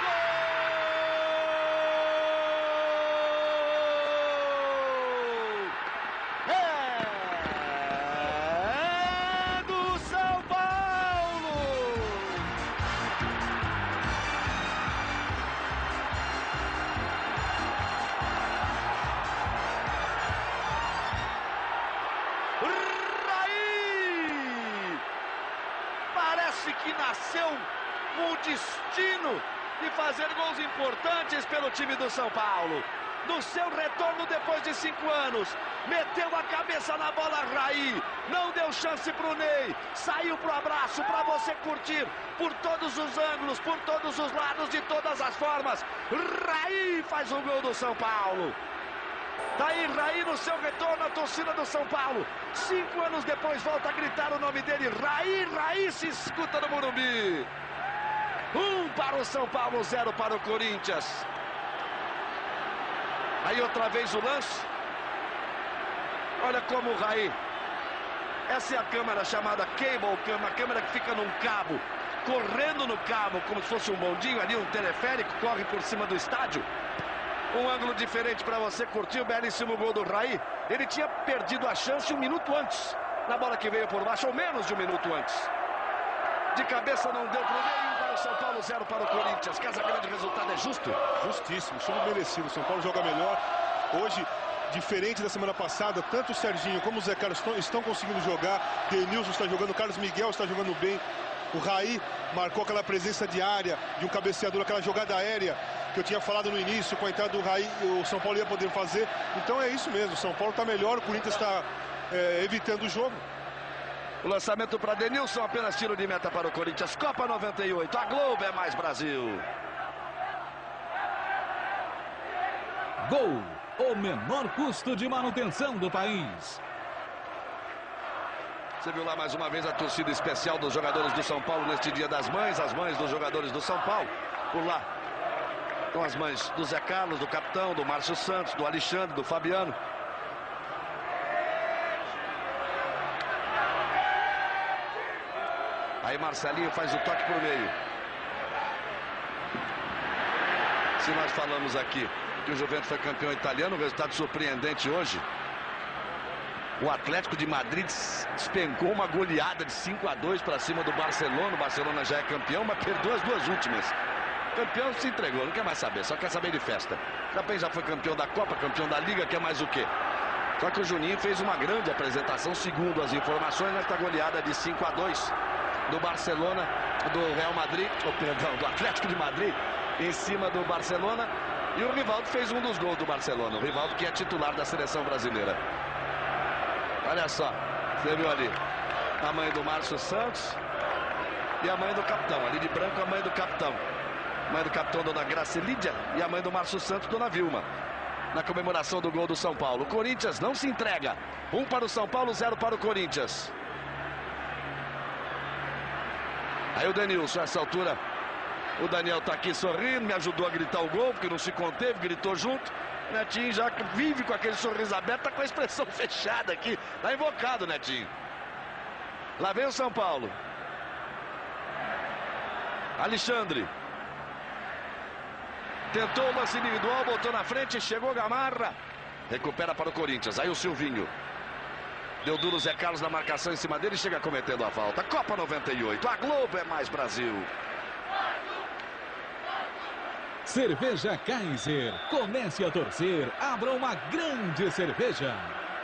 Speaker 1: Que nasceu com o destino de fazer gols importantes pelo time do São Paulo. No seu retorno depois de cinco anos, meteu a cabeça na bola Raí, não deu chance pro Ney, saiu pro abraço para você curtir por todos os ângulos, por todos os lados, de todas as formas. Raí faz o gol do São Paulo. Tá aí Raí no seu retorno, a torcida do São Paulo. Cinco anos depois volta a gritar o nome dele. Raí, Raí se escuta no Morumbi. Um para o São Paulo, zero para o Corinthians. Aí outra vez o lance. Olha como o Raí. Essa é a câmera chamada cable cam, a câmera que fica num cabo, correndo no cabo, como se fosse um bondinho ali, um teleférico, corre por cima do estádio. Um ângulo diferente para você curtir o belíssimo gol do Raí. Ele tinha perdido a chance um minuto antes, na bola que veio por baixo, ou menos de um minuto antes. De cabeça não deu para o meio, para o São Paulo, zero para o Corinthians. Casa Grande, o resultado é justo?
Speaker 2: Justíssimo, jogo merecido. O São Paulo joga melhor. Hoje, diferente da semana passada, tanto o Serginho como o Zé Carlos estão, estão conseguindo jogar. Denilson está jogando, o Carlos Miguel está jogando bem. O Raí marcou aquela presença de área, de um cabeceador, aquela jogada aérea que eu tinha falado no início, com a entrada do Raí, o São Paulo ia poder fazer. Então é isso mesmo, o São Paulo está melhor, o Corinthians está é, evitando o jogo.
Speaker 1: O lançamento para Denilson, apenas tiro de meta para o Corinthians. Copa noventa e oito, a Globo é mais Brasil.
Speaker 10: Gol, o menor custo de manutenção do país.
Speaker 1: Você viu lá mais uma vez a torcida especial dos jogadores do São Paulo neste Dia das Mães, as mães dos jogadores do São Paulo. Por lá, com as mães do Zé Carlos, do capitão, do Márcio Santos, do Alexandre, do Fabiano. Aí Marcelinho faz o toque por meio. Se nós falamos aqui que o Juventus foi campeão italiano, um resultado surpreendente hoje. O Atlético de Madrid despencou uma goleada de cinco a dois para cima do Barcelona. O Barcelona já é campeão, mas perdeu as duas últimas. Campeão se entregou, não quer mais saber, só quer saber de festa. Também já foi campeão da Copa, campeão da Liga, quer mais o quê? Só que o Juninho fez uma grande apresentação, segundo as informações, nesta goleada de cinco a dois do Barcelona, do Real Madrid, ou perdão, do Atlético de Madrid, em cima do Barcelona. E o Rivaldo fez um dos gols do Barcelona. O Rivaldo que é titular da seleção brasileira. Olha só, você viu ali a mãe do Márcio Santos e a mãe do capitão. Ali de branco a mãe do capitão. Mãe do capitão, dona Graça Lídia, e a mãe do Márcio Santos, dona Vilma. Na comemoração do gol do São Paulo. O Corinthians não se entrega. Um para o São Paulo, zero para o Corinthians. Aí o Denilson, a essa altura, o Daniel tá aqui sorrindo, me ajudou a gritar o gol, porque não se conteve, gritou junto. Netinho já vive com aquele sorriso aberto, tá com a expressão fechada aqui. Tá invocado, Netinho. Lá vem o São Paulo. Alexandre. Tentou o lance individual, botou na frente, chegou Gamarra. Recupera para o Corinthians. Aí o Silvinho. Deu duro Zé Carlos na marcação em cima dele e chega cometendo a falta. Copa noventa e oito. A Globo é mais Brasil.
Speaker 10: Cerveja Kaiser. Comece a torcer. Abra uma grande cerveja.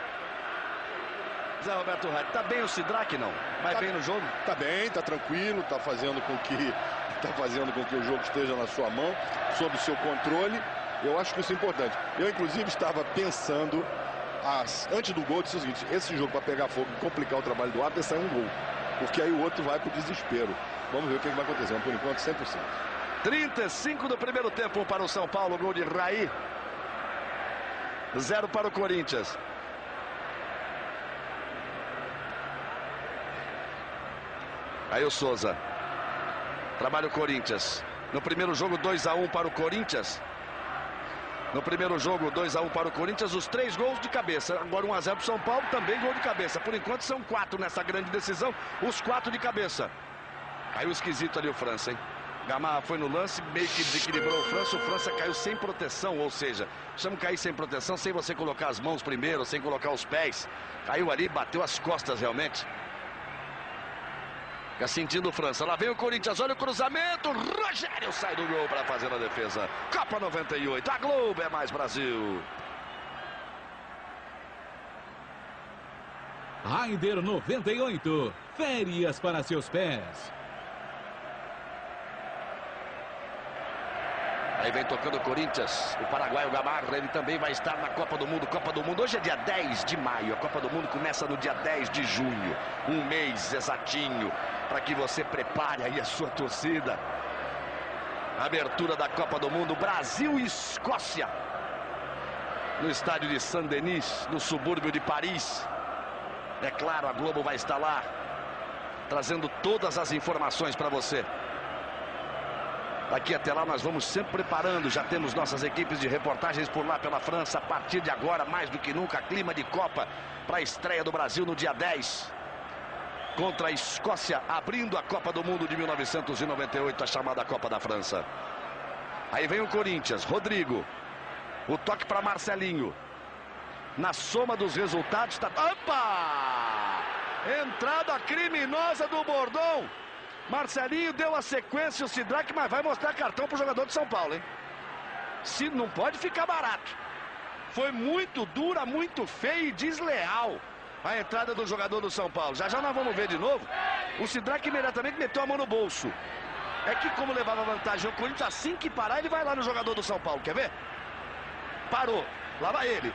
Speaker 1: Zé Roberto Reit, tá bem o Sidraque, não? Vai tá bem no jogo?
Speaker 5: Tá bem, tá tranquilo, tá fazendo com que tá fazendo com que o jogo esteja na sua mão, sob o seu controle. Eu acho que isso é importante. Eu, inclusive, estava pensando, as, antes do gol, disse o seguinte: esse jogo, para pegar fogo e complicar o trabalho do árbitro, é sair um gol. Porque aí o outro vai pro desespero. Vamos ver o que, que vai acontecer. Mas, por enquanto, cem por cento.
Speaker 1: trinta e cinco do primeiro tempo para o São Paulo. Gol de Raí. Zero para o Corinthians. Aí o Souza. Trabalha o Corinthians. No primeiro jogo, dois a um para o Corinthians. No primeiro jogo, dois a um para o Corinthians. Os três gols de cabeça. Agora um a zero para o São Paulo, também gol de cabeça. Por enquanto são quatro nessa grande decisão. Os quatro de cabeça. Aí o esquisito ali o França, hein? Gamarra foi no lance, meio que desequilibrou o França. O França caiu sem proteção, ou seja, chama cair sem proteção, sem você colocar as mãos primeiro, sem colocar os pés. Caiu ali, bateu as costas realmente. Fica sentindo o França. Lá vem o Corinthians, olha o cruzamento. Rogério sai do gol para fazer a defesa. Copa noventa e oito, a Globo é mais Brasil.
Speaker 10: Raider noventa e oito, férias para seus pés.
Speaker 1: Aí vem tocando o Corinthians, o paraguaio Gamarra, ele também vai estar na Copa do Mundo. Copa do Mundo, hoje é dia dez de maio, a Copa do Mundo começa no dia dez de junho. Um mês exatinho, para que você prepare aí a sua torcida. Abertura da Copa do Mundo, Brasil e Escócia. No estádio de Saint-Denis, no subúrbio de Paris. É claro, a Globo vai estar lá, trazendo todas as informações para você. Daqui até lá nós vamos sempre preparando, já temos nossas equipes de reportagens por lá pela França. A partir de agora, mais do que nunca, clima de Copa para a estreia do Brasil no dia dez. Contra a Escócia, abrindo a Copa do Mundo de mil novecentos e noventa e oito, a chamada Copa da França. Aí vem o Corinthians, Rodrigo. O toque para Marcelinho. Na soma dos resultados, está... Opa! Entrada criminosa do Bordão. Marcelinho deu a sequência, o Sidraque, mas vai mostrar cartão para o jogador de São Paulo, hein? Se não pode ficar barato. Foi muito dura, muito feia e desleal a entrada do jogador do São Paulo. Já já nós vamos ver de novo. O Sidraque imediatamente meteu a mão no bolso. É que como levava vantagem o Corinthians, assim que parar, ele vai lá no jogador do São Paulo. Quer ver? Parou. Lá vai ele.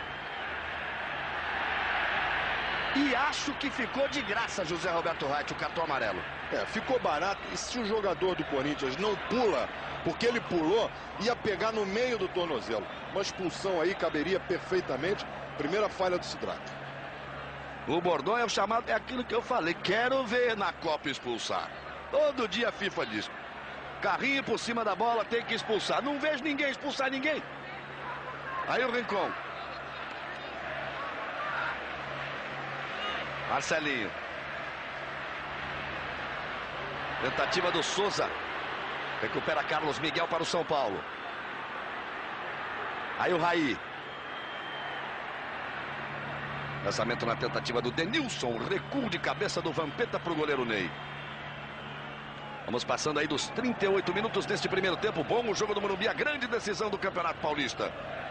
Speaker 1: E acho que ficou de graça, José Roberto Reit, o cartão amarelo.
Speaker 5: É, ficou barato. E se o jogador do Corinthians não pula, porque ele pulou, ia pegar no meio do tornozelo. Uma expulsão aí caberia perfeitamente. Primeira falha do Sidraque.
Speaker 1: O Bordão é o chamado, é aquilo que eu falei. Quero ver na Copa expulsar. Todo dia a FIFA diz. Carrinho por cima da bola, tem que expulsar. Não vejo ninguém expulsar ninguém. Aí o Rincon. Marcelinho. Tentativa do Souza. Recupera Carlos Miguel para o São Paulo. Aí o Raí. Lançamento na tentativa do Denilson. Recuo de cabeça do Vampeta para o goleiro Ney. Vamos passando aí dos trinta e oito minutos deste primeiro tempo. Bom o jogo do Morumbi, a grande decisão do Campeonato Paulista.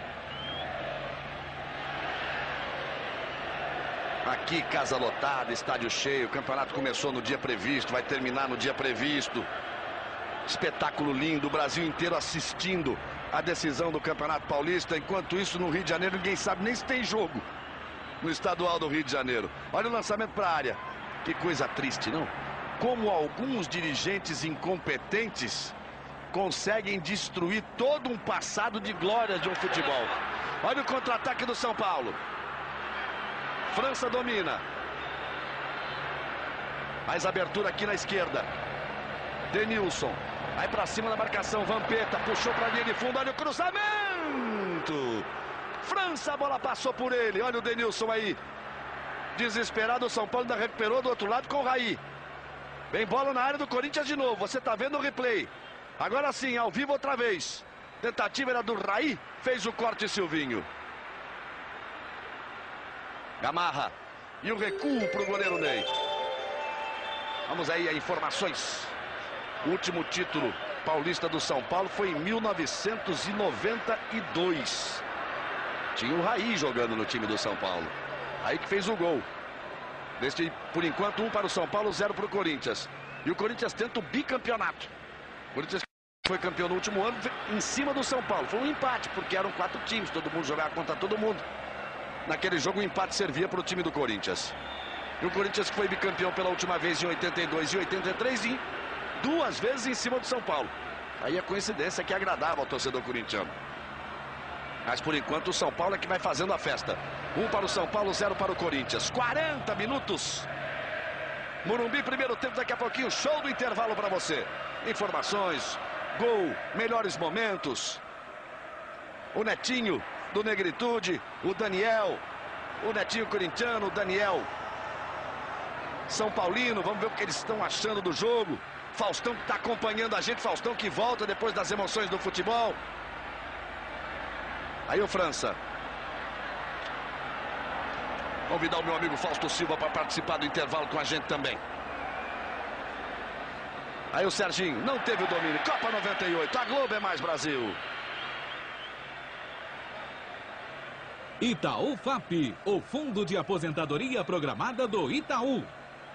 Speaker 1: Aqui casa lotada, estádio cheio. O campeonato começou no dia previsto, vai terminar no dia previsto. Espetáculo lindo, o Brasil inteiro assistindo a decisão do Campeonato Paulista. Enquanto isso, no Rio de Janeiro, ninguém sabe nem se tem jogo no estadual do Rio de Janeiro. Olha o lançamento para a área. Que coisa triste, não? Como alguns dirigentes incompetentes conseguem destruir todo um passado de glórias de um futebol. Olha o contra-ataque do São Paulo. França domina. Mais abertura aqui na esquerda. Denilson. Vai pra cima da marcação. Vampeta puxou pra linha de fundo. Olha o cruzamento. França, a bola passou por ele. Olha o Denilson aí. Desesperado, o São Paulo ainda recuperou do outro lado com o Raí. Vem bola na área do Corinthians de novo. Você tá vendo o replay. Agora sim, ao vivo outra vez. Tentativa era do Raí. Fez o corte Silvinho. Gamarra. E o recuo para o goleiro Ney. Vamos aí a informações. O último título paulista do São Paulo foi em mil novecentos e noventa e dois. Tinha o Raí jogando no time do São Paulo. Aí que fez o gol. Deste, por enquanto, um para o São Paulo, zero para o Corinthians. E o Corinthians tenta o bicampeonato. O Corinthians foi campeão no último ano em cima do São Paulo. Foi um empate, porque eram quatro times. Todo mundo jogava contra todo mundo. Naquele jogo o empate servia para o time do Corinthians. E o Corinthians que foi bicampeão pela última vez em oitenta e dois e oitenta e três e duas vezes em cima do São Paulo. Aí a coincidência que agradava ao torcedor corintiano. Mas por enquanto o São Paulo é que vai fazendo a festa. Um para o São Paulo, zero para o Corinthians. quarenta minutos. Morumbi, primeiro tempo, daqui a pouquinho, show do intervalo para você. Informações, gol, melhores momentos. O Netinho do Negritude, o Daniel, o Netinho corintiano, o Daniel São Paulino. Vamos ver o que eles estão achando do jogo. Faustão que está acompanhando a gente, Faustão que volta depois das emoções do futebol. Aí o França. Convidar o meu amigo Fausto Silva para participar do intervalo com a gente também. Aí o Serginho, não teve o domínio. Copa noventa e oito, a Globo é mais Brasil.
Speaker 10: Itaú F A P, o fundo de aposentadoria programada do Itaú.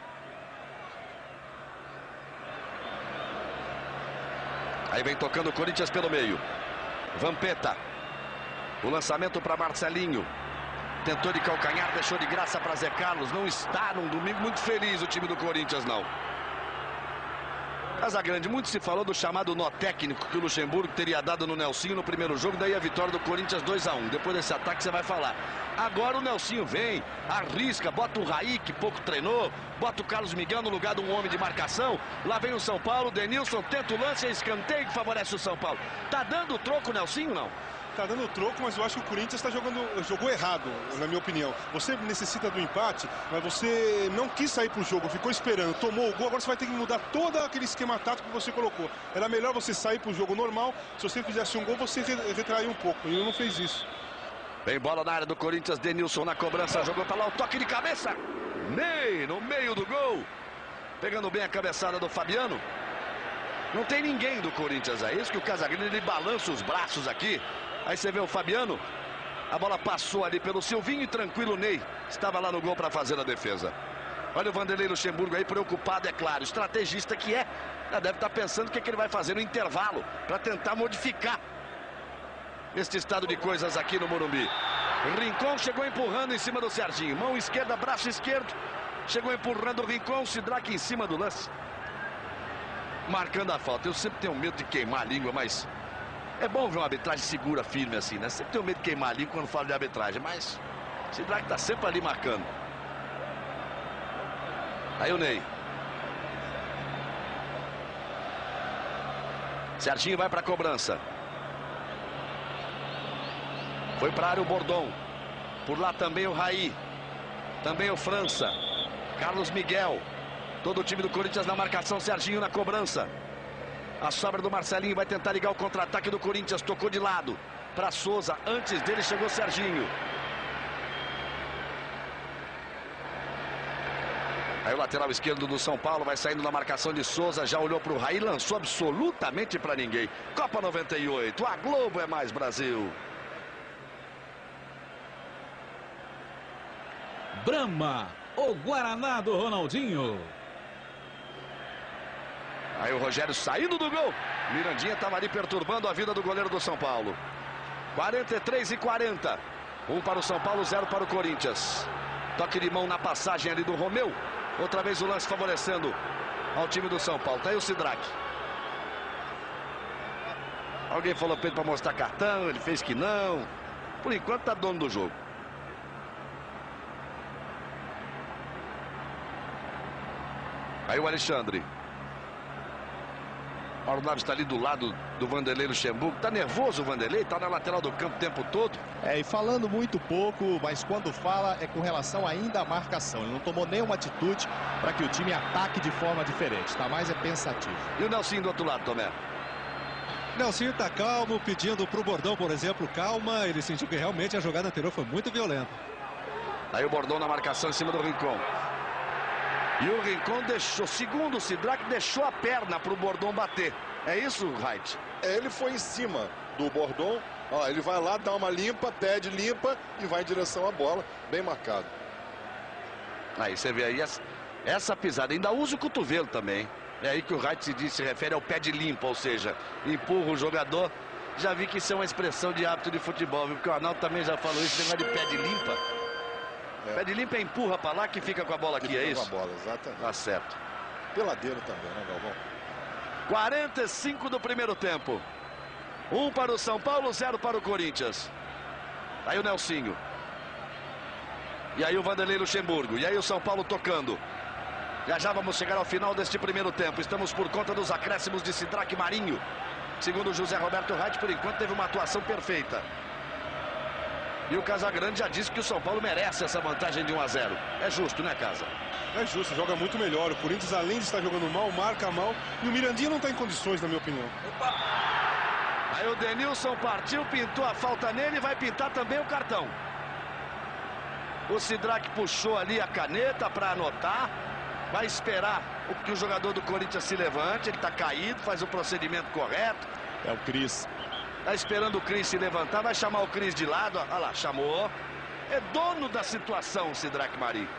Speaker 1: Aí vem tocando o Corinthians pelo meio. Vampeta. O lançamento para Marcelinho. Tentou de calcanhar, deixou de graça para Zé Carlos. Não está num domingo muito feliz o time do Corinthians, não. Casagrande, muito se falou do chamado nó técnico que o Luxemburgo teria dado no Nelsinho no primeiro jogo, daí a vitória do Corinthians dois a um. Depois desse ataque você vai falar. Agora o Nelsinho vem, arrisca, bota o Raí, que pouco treinou, bota o Carlos Miguel no lugar de um homem de marcação. Lá vem o São Paulo, Denilson tenta o lance, é escanteio que favorece o São Paulo. Tá dando o troco o Nelsinho, não?
Speaker 2: Tá dando o troco, mas eu acho que o Corinthians está jogando, jogou errado, na minha opinião. Você necessita do empate, mas você não quis sair pro jogo, ficou esperando, tomou o gol, agora você vai ter que mudar todo aquele esquema tático que você colocou. Era melhor você sair pro jogo normal, se você fizesse um gol, você retrair um pouco, e ele não fez isso.
Speaker 1: Vem bola na área do Corinthians, Denilson na cobrança, jogou para lá o toque de cabeça. Ney no meio do gol, pegando bem a cabeçada do Fabiano. Não tem ninguém do Corinthians, é isso que o Casagrande, ele balança os braços aqui. Aí você vê o Fabiano, a bola passou ali pelo Silvinho e tranquilo o Ney estava lá no gol para fazer a defesa. Olha o Vanderlei Luxemburgo aí preocupado, é claro, estrategista que é, já deve estar pensando o que, é que ele vai fazer no intervalo para tentar modificar este estado de coisas aqui no Morumbi. Rincon chegou empurrando em cima do Serginho, mão esquerda, braço esquerdo, chegou empurrando o Rincon, Sidraque em cima do lance, marcando a falta. Eu sempre tenho medo de queimar a língua, mas é bom ver uma arbitragem segura, firme assim, né? Sempre tenho medo de queimar a língua quando falo de arbitragem, mas o Sidraque tá sempre ali marcando. Aí o Ney. Serginho vai para a cobrança. Foi para a área o Bordon. Por lá também o Raí. Também o França. Carlos Miguel. Todo o time do Corinthians na marcação, Serginho na cobrança. A sobra do Marcelinho vai tentar ligar o contra-ataque do Corinthians. Tocou de lado para Souza. Antes dele chegou Serginho. Aí o lateral esquerdo do São Paulo vai saindo na marcação de Souza. Já olhou para o Raí, lançou absolutamente para ninguém. Copa noventa e oito. A Globo é mais Brasil.
Speaker 10: Brahma, o Guaraná do Ronaldinho.
Speaker 1: Aí o Rogério saindo do gol. Mirandinha estava ali perturbando a vida do goleiro do São Paulo. quarenta e três e quarenta. Um para o São Paulo, zero para o Corinthians. Toque de mão na passagem ali do Romeu. Outra vez o lance favorecendo ao time do São Paulo. Tá aí o Sidraque. Alguém falou para ele para mostrar cartão. Ele fez que não. Por enquanto tá dono do jogo. Aí o Alexandre. Paulo Naves está ali do lado do Vanderlei Luxemburgo. Tá nervoso o Vanderlei, tá na lateral do campo o tempo todo.
Speaker 4: É, e falando muito pouco, mas quando fala é com relação ainda à marcação. Ele não tomou nenhuma atitude para que o time ataque de forma diferente. Tá mais é pensativo.
Speaker 1: E o Nelsinho do outro lado, Tomé?
Speaker 3: Nelsinho tá calmo, pedindo pro Bordão, por exemplo, calma. Ele sentiu que realmente a jogada anterior foi muito violenta.
Speaker 1: Aí o Bordão na marcação em cima do Rincon. E o Rincon deixou, segundo o Sidraque, deixou a perna para o Bordão bater. É isso, Reit?
Speaker 5: É, ele foi em cima do Bordão. Ó, ele vai lá, dá uma limpa, pede limpa e vai em direção à bola. Bem marcado.
Speaker 1: Aí você vê aí essa, essa pisada. Ainda usa o cotovelo também. É aí que o Reit se, diz, se refere ao pé de limpa, ou seja, empurra o jogador. Já vi que isso é uma expressão de hábito de futebol, viu? Porque o Arnaldo também já falou isso, negócio de pé de limpa. É. Pé de limpa é empurra para lá que fica com a bola aqui, é isso?
Speaker 5: Com a bola, exatamente.
Speaker 1: Tá certo.
Speaker 5: Peladeiro também, né, Galvão?
Speaker 1: quarenta e cinco do primeiro tempo. Um para o São Paulo, zero para o Corinthians. Aí o Nelsinho. E aí o Vanderlei Luxemburgo. E aí o São Paulo tocando. Já já vamos chegar ao final deste primeiro tempo. Estamos por conta dos acréscimos de Sidraque Marinho. Segundo o José Roberto Reit, por enquanto teve uma atuação perfeita. E o Casagrande já disse que o São Paulo merece essa vantagem de um a zero. É justo, né, Casa?
Speaker 2: É justo, joga muito melhor. O Corinthians, além de estar jogando mal, marca mal. E o Mirandinha não está em condições, na minha opinião.
Speaker 1: Opa! Aí o Denilson partiu, pintou a falta nele e vai pintar também o cartão. O Sidraque puxou ali a caneta para anotar. Vai esperar que o jogador do Corinthians se levante. Ele está caído, faz o procedimento correto.
Speaker 4: É o Cris.
Speaker 1: Está esperando o Cris se levantar, vai chamar o Cris de lado, olha lá, chamou. É dono da situação o Sidraque Marinho.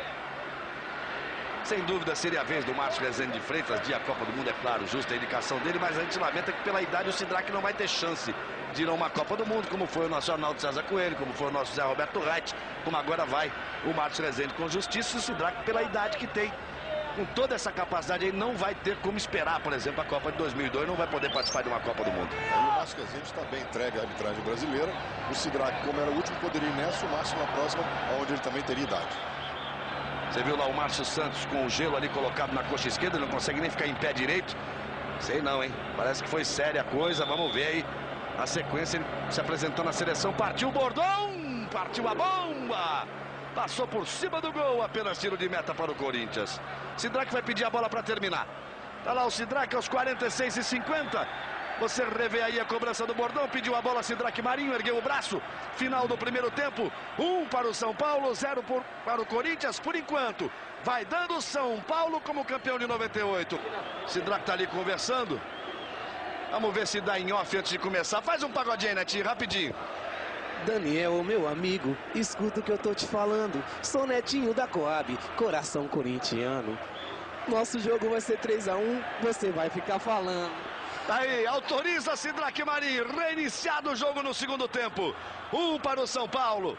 Speaker 1: Sem dúvida seria a vez do Márcio Rezende de Freitas, dia Copa do Mundo, é claro, justa a indicação dele, mas a gente lamenta que pela idade o Sidraque não vai ter chance de ir a uma Copa do Mundo, como foi o nosso Arnaldo César Coelho, como foi o nosso Zé Roberto Reit, como agora vai o Márcio Rezende com justiça, e o Sidraque pela idade que tem. Com toda essa capacidade aí, não vai ter como esperar, por exemplo, a Copa de dois mil e dois, não vai poder participar de uma Copa do Mundo.
Speaker 5: Aí o Márcio Rezende está bem entregue à arbitragem brasileira. O Sidraque, como era o último, poderia ir nessa, o Márcio na próxima, onde ele também teria idade.
Speaker 1: Você viu lá o Márcio Santos com o gelo ali colocado na coxa esquerda, ele não consegue nem ficar em pé direito. Sei não, hein? Parece que foi séria a coisa, vamos ver aí. A sequência, ele se apresentou na seleção, partiu o Bordão, partiu a bomba! Passou por cima do gol, apenas tiro de meta para o Corinthians. Sidraque vai pedir a bola para terminar. Tá lá o Sidraque aos quarenta e seis e cinquenta. Você revê aí a cobrança do Bordão, pediu a bola Sidraque Marinho, ergueu o braço. Final do primeiro tempo, um para o São Paulo, zero por, para o Corinthians. Por enquanto, vai dando São Paulo como campeão de noventa e oito. Sidraque tá ali conversando. Vamos ver se dá em off antes de começar. Faz um pagodinho aí, Netinho, rapidinho.
Speaker 8: Daniel, meu amigo, escuta o que eu tô te falando. Sou netinho da Coab, coração corintiano. Nosso jogo vai ser três a um, você vai ficar falando.
Speaker 1: Aí, autoriza Sidraque Marinho, reiniciado o jogo no segundo tempo. Um para o São Paulo.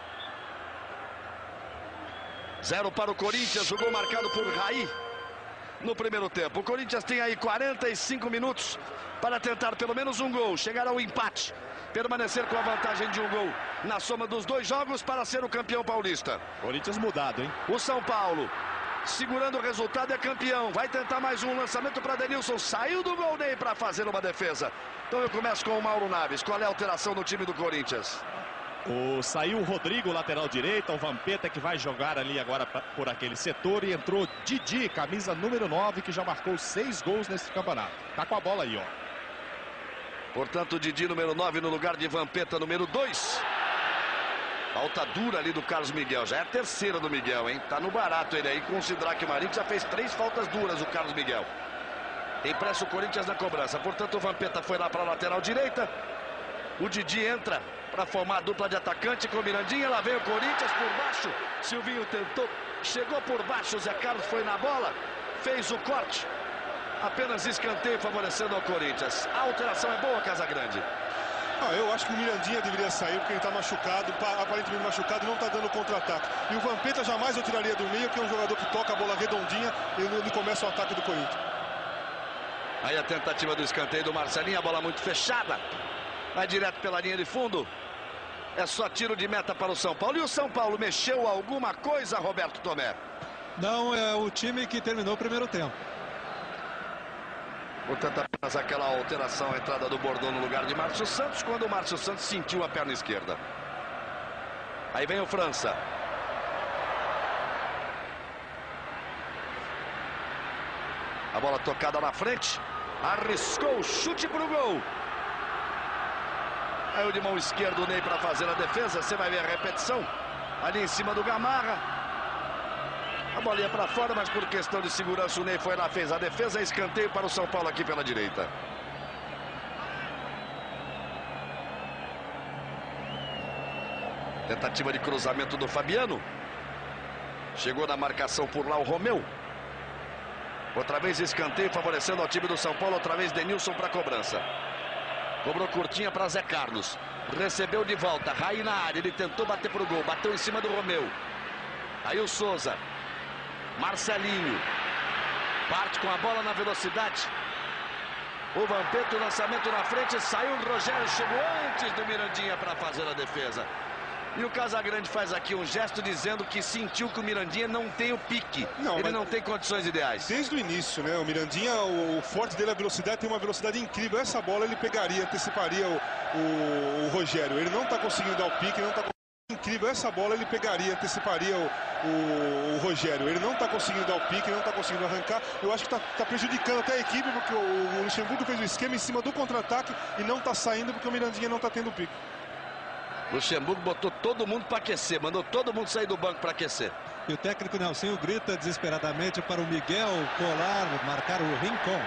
Speaker 1: Zero para o Corinthians, o gol marcado por Raí no primeiro tempo. O Corinthians tem aí quarenta e cinco minutos para tentar pelo menos um gol, chegar ao empate. Permanecer com a vantagem de um gol na soma dos dois jogos para ser o campeão paulista.
Speaker 4: Corinthians mudado, hein?
Speaker 1: O São Paulo, segurando o resultado, é campeão. Vai tentar mais um lançamento para Denilson. Saiu do gol Ney para fazer uma defesa. Então eu começo com o Mauro Naves. Qual é a alteração no time do Corinthians?
Speaker 4: O, saiu o Rodrigo, lateral direito, o Vampeta que vai jogar ali agora pra, por aquele setor, e entrou Didi, camisa número nove, que já marcou seis gols nesse campeonato. Tá com a bola aí, ó.
Speaker 1: Portanto, Didi, número nove, no lugar de Vampeta, número dois. Falta dura ali do Carlos Miguel. Já é a terceira do Miguel, hein? Tá no barato ele aí com o Sidraque Marinho, que já fez três faltas duras, o Carlos Miguel. Impressa o Corinthians na cobrança. Portanto, o Vampeta foi lá para a lateral direita. O Didi entra para formar a dupla de atacante com o Mirandinha. Lá vem o Corinthians por baixo. Silvinho tentou, chegou por baixo. O Zé Carlos foi na bola, fez o corte. Apenas escanteio favorecendo ao Corinthians. A alteração é boa, Casagrande.
Speaker 2: Ah, eu acho que o Mirandinha deveria sair porque ele está machucado, aparentemente machucado, e não está dando contra-ataque. E o Vampeta jamais eu tiraria do meio, que é um jogador que toca a bola redondinha e ele começa o ataque do Corinthians.
Speaker 1: Aí a tentativa do escanteio do Marcelinho, a bola muito fechada. Vai direto pela linha de fundo. É só tiro de meta para o São Paulo. E o São Paulo mexeu alguma coisa, Roberto Tomé?
Speaker 3: Não, é o time que terminou o primeiro tempo.
Speaker 1: Portanto, apenas aquela alteração, a entrada do Bordão no lugar de Márcio Santos, quando o Márcio Santos sentiu a perna esquerda. Aí vem o França. A bola tocada na frente. Arriscou o chute para o gol. Aí o de mão esquerda o Ney para fazer a defesa. Você vai ver a repetição. Ali em cima do Gamarra. A bolinha para fora, mas por questão de segurança o Ney foi lá, fez a defesa. Escanteio para o São Paulo aqui pela direita. Tentativa de cruzamento do Fabiano. Chegou na marcação por lá o Romeu. Outra vez escanteio favorecendo ao time do São Paulo. Outra vez Denilson para cobrança. Cobrou curtinha para Zé Carlos. Recebeu de volta. Raí na área. Ele tentou bater para o gol. Bateu em cima do Romeu. Aí o Souza. Marcelinho. Parte com a bola na velocidade. O Vampeta, o lançamento na frente. Saiu o Rogério. Chegou antes do Mirandinha para fazer a defesa. E o Casagrande faz aqui um gesto dizendo que sentiu que o Mirandinha não tem o pique. Não, ele não tem condições ideais.
Speaker 2: Desde o início, né? O Mirandinha, o, o forte dele é a velocidade, tem uma velocidade incrível. Essa bola ele pegaria, anteciparia o, o, o Rogério. Ele não está conseguindo dar o pique, não está incrível. Essa bola ele pegaria, anteciparia o, o, o Rogério. Ele não está conseguindo dar o pique, não está conseguindo arrancar. Eu acho que está tá prejudicando até a equipe, porque o, o Luxemburgo fez o esquema em cima do contra-ataque e não está saindo porque o Mirandinha não está tendo o pique.
Speaker 1: Luxemburgo botou todo mundo para aquecer, mandou todo mundo sair do banco para aquecer.
Speaker 3: E o técnico Nelsinho grita desesperadamente para o Miguel colar, marcar o Rincon.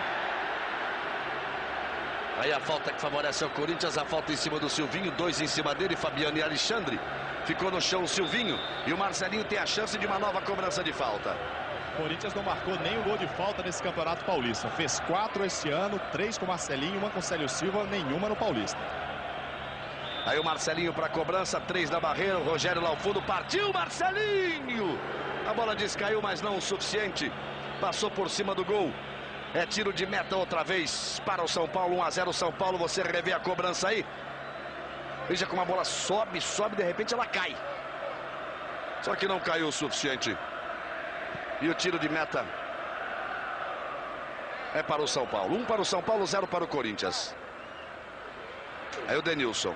Speaker 1: Aí a falta que favorece ao Corinthians, a falta em cima do Silvinho, dois em cima dele, Fabiano e Alexandre. Ficou no chão o Silvinho e o Marcelinho tem a chance de uma nova cobrança de falta.
Speaker 4: O Corinthians não marcou nenhum gol de falta nesse Campeonato Paulista. Fez quatro esse ano, três com o Marcelinho, uma com o Célio Silva, nenhuma no Paulista.
Speaker 1: Aí o Marcelinho para cobrança, três da barreira, o Rogério lá ao fundo, partiu Marcelinho! A bola descaiu, mas não o suficiente, passou por cima do gol. É tiro de meta outra vez para o São Paulo, um a zero São Paulo, você revê a cobrança aí. Veja como a bola sobe, sobe, de repente ela cai. Só que não caiu o suficiente. E o tiro de meta é para o São Paulo, um para o São Paulo, zero para o Corinthians. Aí o Denilson.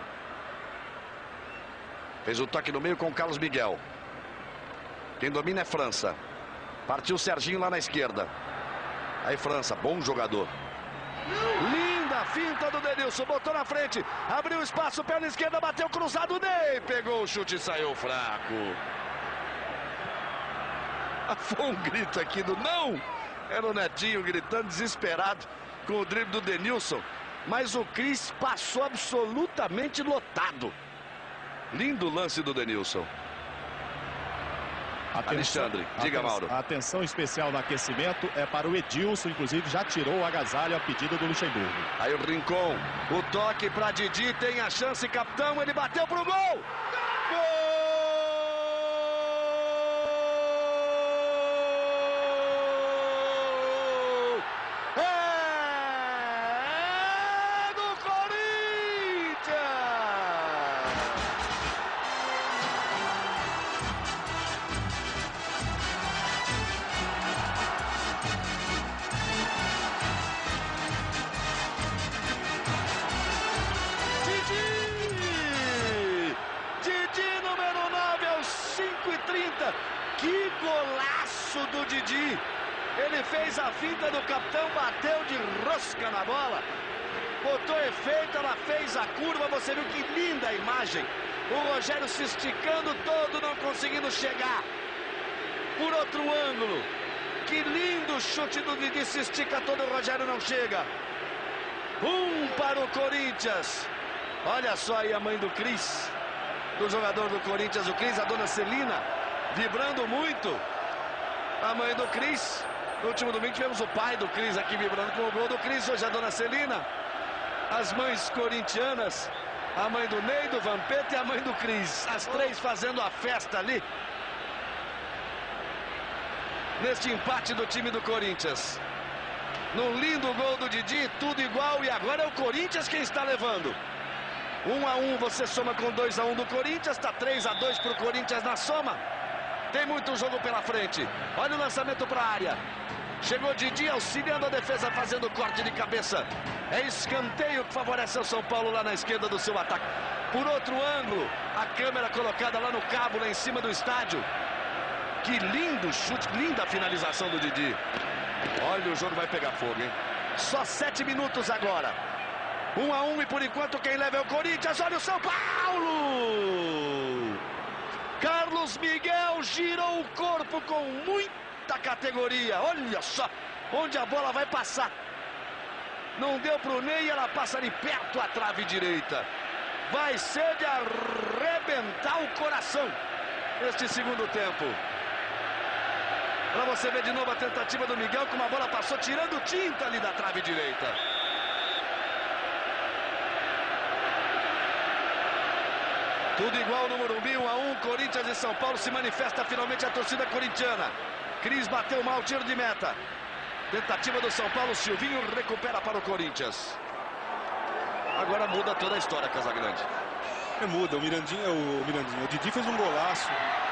Speaker 1: Fez o toque no meio com o Carlos Miguel. Quem domina é França. Partiu o Serginho lá na esquerda. Aí França, bom jogador. Linda finta do Denilson, botou na frente. Abriu espaço, perna esquerda, bateu cruzado. Ney pegou o chute e saiu fraco. Foi um grito aqui do não. Era o Netinho gritando desesperado com o drible do Denilson. Mas o Cris passou absolutamente lotado. Lindo lance do Denilson.
Speaker 4: Atenção,
Speaker 1: Alexandre, diga,
Speaker 4: atenção,
Speaker 1: Mauro.
Speaker 4: A atenção especial no aquecimento é para o Edilson, inclusive já tirou o agasalho a pedido do Luxemburgo.
Speaker 1: Aí o Rincon, o toque para Didi, tem a chance, capitão, ele bateu pro gol! Gol! golaço do Didi. Ele fez a finta do capitão, bateu de rosca na bola. Botou efeito, ela fez a curva, você viu que linda a imagem. O Rogério se esticando todo, não conseguindo chegar. Por outro ângulo, que lindo chute do Didi, se estica todo, o Rogério não chega. Um para o Corinthians. Olha só aí a mãe do Cris, do jogador do Corinthians, o Cris, a dona Celina, vibrando muito. A mãe do Cris. No último domingo tivemos o pai do Cris aqui vibrando com o gol do Cris, hoje a dona Celina. As mães corintianas, a mãe do Ney, do Vampeta e a mãe do Cris. As três fazendo a festa ali. Neste empate do time do Corinthians. Num lindo gol do Didi, tudo igual. E agora é o Corinthians quem está levando. um a um, você soma com dois a um do Corinthians. Está três a dois para o Corinthians na soma. Tem muito jogo pela frente. Olha o lançamento para a área. Chegou Didi auxiliando a defesa, fazendo corte de cabeça. É escanteio que favorece o São Paulo lá na esquerda do seu ataque. Por outro ângulo, a câmera colocada lá no cabo, lá em cima do estádio. Que lindo chute, linda finalização do Didi. Olha, o jogo vai pegar fogo, hein? Só sete minutos agora. Um a um e por enquanto quem leva é o Corinthians. Olha o São Paulo! Carlos Miguel girou o corpo com muita categoria. Olha só onde a bola vai passar. Não deu para o Ney, ela passa ali perto à trave direita. Vai ser de arrebentar o coração este segundo tempo. Para você ver de novo a tentativa do Miguel, como a bola passou tirando tinta ali da trave direita. Tudo igual no Morumbi, um a um, Corinthians e São Paulo. Se manifesta finalmente a torcida corintiana. Cris bateu mal, tiro de meta. Tentativa do São Paulo, Silvinho recupera para o Corinthians. Agora muda toda a história, Casagrande.
Speaker 2: É, muda, o Mirandinha, o Mirandinha, o Didi fez um golaço.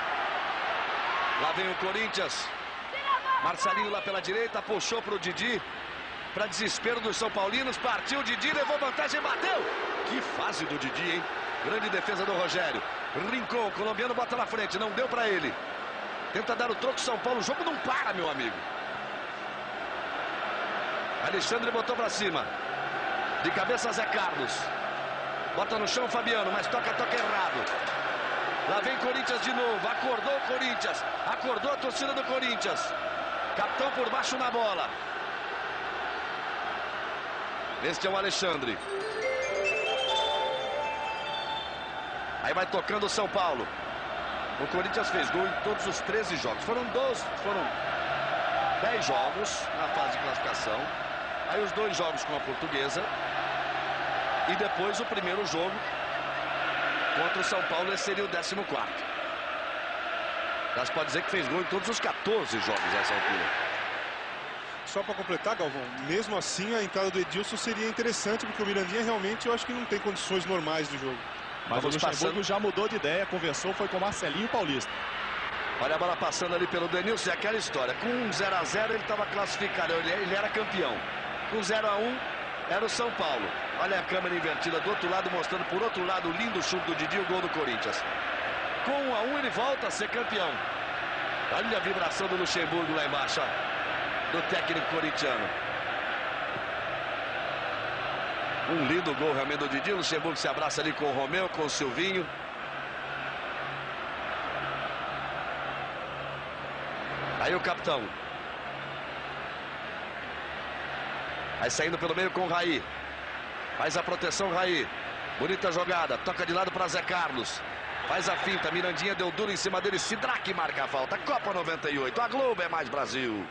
Speaker 1: Lá vem o Corinthians. Marcelinho lá pela direita, puxou para o Didi. Para desespero dos São Paulinos, partiu o Didi, levou vantagem, bateu. Que fase do Didi, hein? Grande defesa do Rogério. Rincon, o colombiano bota na frente, não deu para ele. Tenta dar o troco, São Paulo, o jogo não para, meu amigo. Alexandre botou para cima. De cabeça, Zé Carlos. Bota no chão, Fabiano, mas toca, toca errado. Lá vem Corinthians de novo, acordou o Corinthians. Acordou a torcida do Corinthians. Capitão por baixo na bola. Este é o Alexandre. Aí vai tocando o São Paulo. O Corinthians fez gol em todos os treze jogos. Foram doze, foram dez jogos na fase de classificação. Aí os dois jogos com a Portuguesa. E depois o primeiro jogo contra o São Paulo, esse seria o décimo quarto. Mas pode dizer que fez gol em todos os quatorze jogos nessa altura.
Speaker 2: Só para completar, Galvão, mesmo assim a entrada do Edilson seria interessante, porque o Mirandinha realmente eu acho que não tem condições normais do jogo.
Speaker 4: Mas Vamos o Luxemburgo passando. já mudou de ideia, conversou, foi com Marcelinho Paulista.
Speaker 1: Olha a bola passando ali pelo Denilson, é aquela história. Com um zero a zero ele estava classificado, ele, ele era campeão. Com zero a um era o São Paulo. Olha a câmera invertida do outro lado, mostrando por outro lado o lindo chute do Didi, o gol do Corinthians. Com um a um ele volta a ser campeão. Olha a vibração do Luxemburgo lá embaixo, ó, do técnico corintiano. Um lindo gol realmente do Didi. O Luxemburgo se abraça ali com o Romeu, com o Silvinho. Aí o capitão. Aí saindo pelo meio com o Raí. Faz a proteção, Raí. Bonita jogada. Toca de lado para Zé Carlos. Faz a finta. Mirandinha deu duro em cima dele. Sidraque marca a falta. Copa noventa e oito. A Globo é mais Brasil.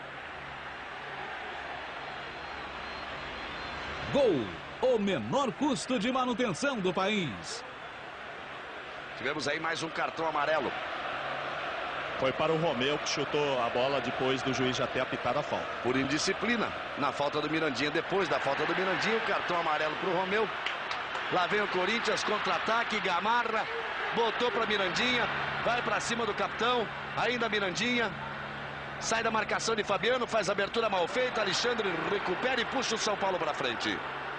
Speaker 10: Gol. O menor custo de manutenção do país.
Speaker 1: Tivemos aí mais um cartão amarelo.
Speaker 4: Foi para o Romeu, que chutou a bola depois do juiz já ter apitado a falta.
Speaker 1: Por indisciplina, na falta do Mirandinha. Depois da falta do Mirandinha, o cartão amarelo para o Romeu. Lá vem o Corinthians, contra-ataque, Gamarra. Botou para Mirandinha, vai para cima do capitão. Ainda Mirandinha. Sai da marcação de Fabiano, faz a abertura mal feita. Alexandre recupera e puxa o São Paulo para frente.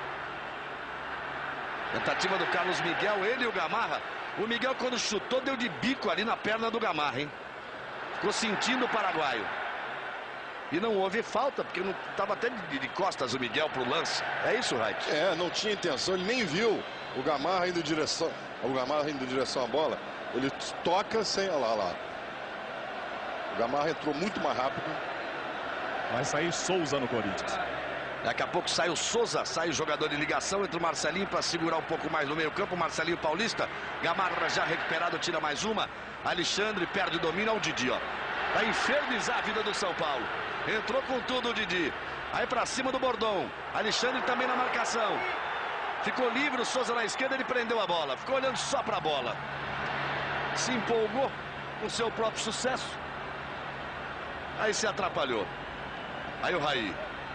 Speaker 1: Tentativa do Carlos Miguel, ele e o Gamarra. O Miguel, quando chutou, deu de bico ali na perna do Gamarra, hein? Ficou sentindo o paraguaio. E não houve falta, porque não estava até de, de costas o Miguel pro lance. É isso, Raik?
Speaker 5: É, não tinha intenção, ele nem viu o Gamarra indo em direção, o Gamarra indo em direção à bola. Ele toca sem, olha lá, olha lá. O Gamarra entrou muito mais rápido.
Speaker 4: Vai sair Souza no Corinthians.
Speaker 1: Daqui a pouco sai o Souza, sai o jogador de ligação entre o Marcelinho para segurar um pouco mais no meio campo. Marcelinho Paulista, Gamarra já recuperado, tira mais uma. Alexandre perde o domínio ao Didi, ó. Vai infernizar a vida do São Paulo. Entrou com tudo o Didi. Aí para cima do Bordão. Alexandre também na marcação. Ficou livre o Souza na esquerda, ele prendeu a bola. Ficou olhando só para a bola. Se empolgou com seu próprio sucesso. Aí se atrapalhou. Aí o Raí.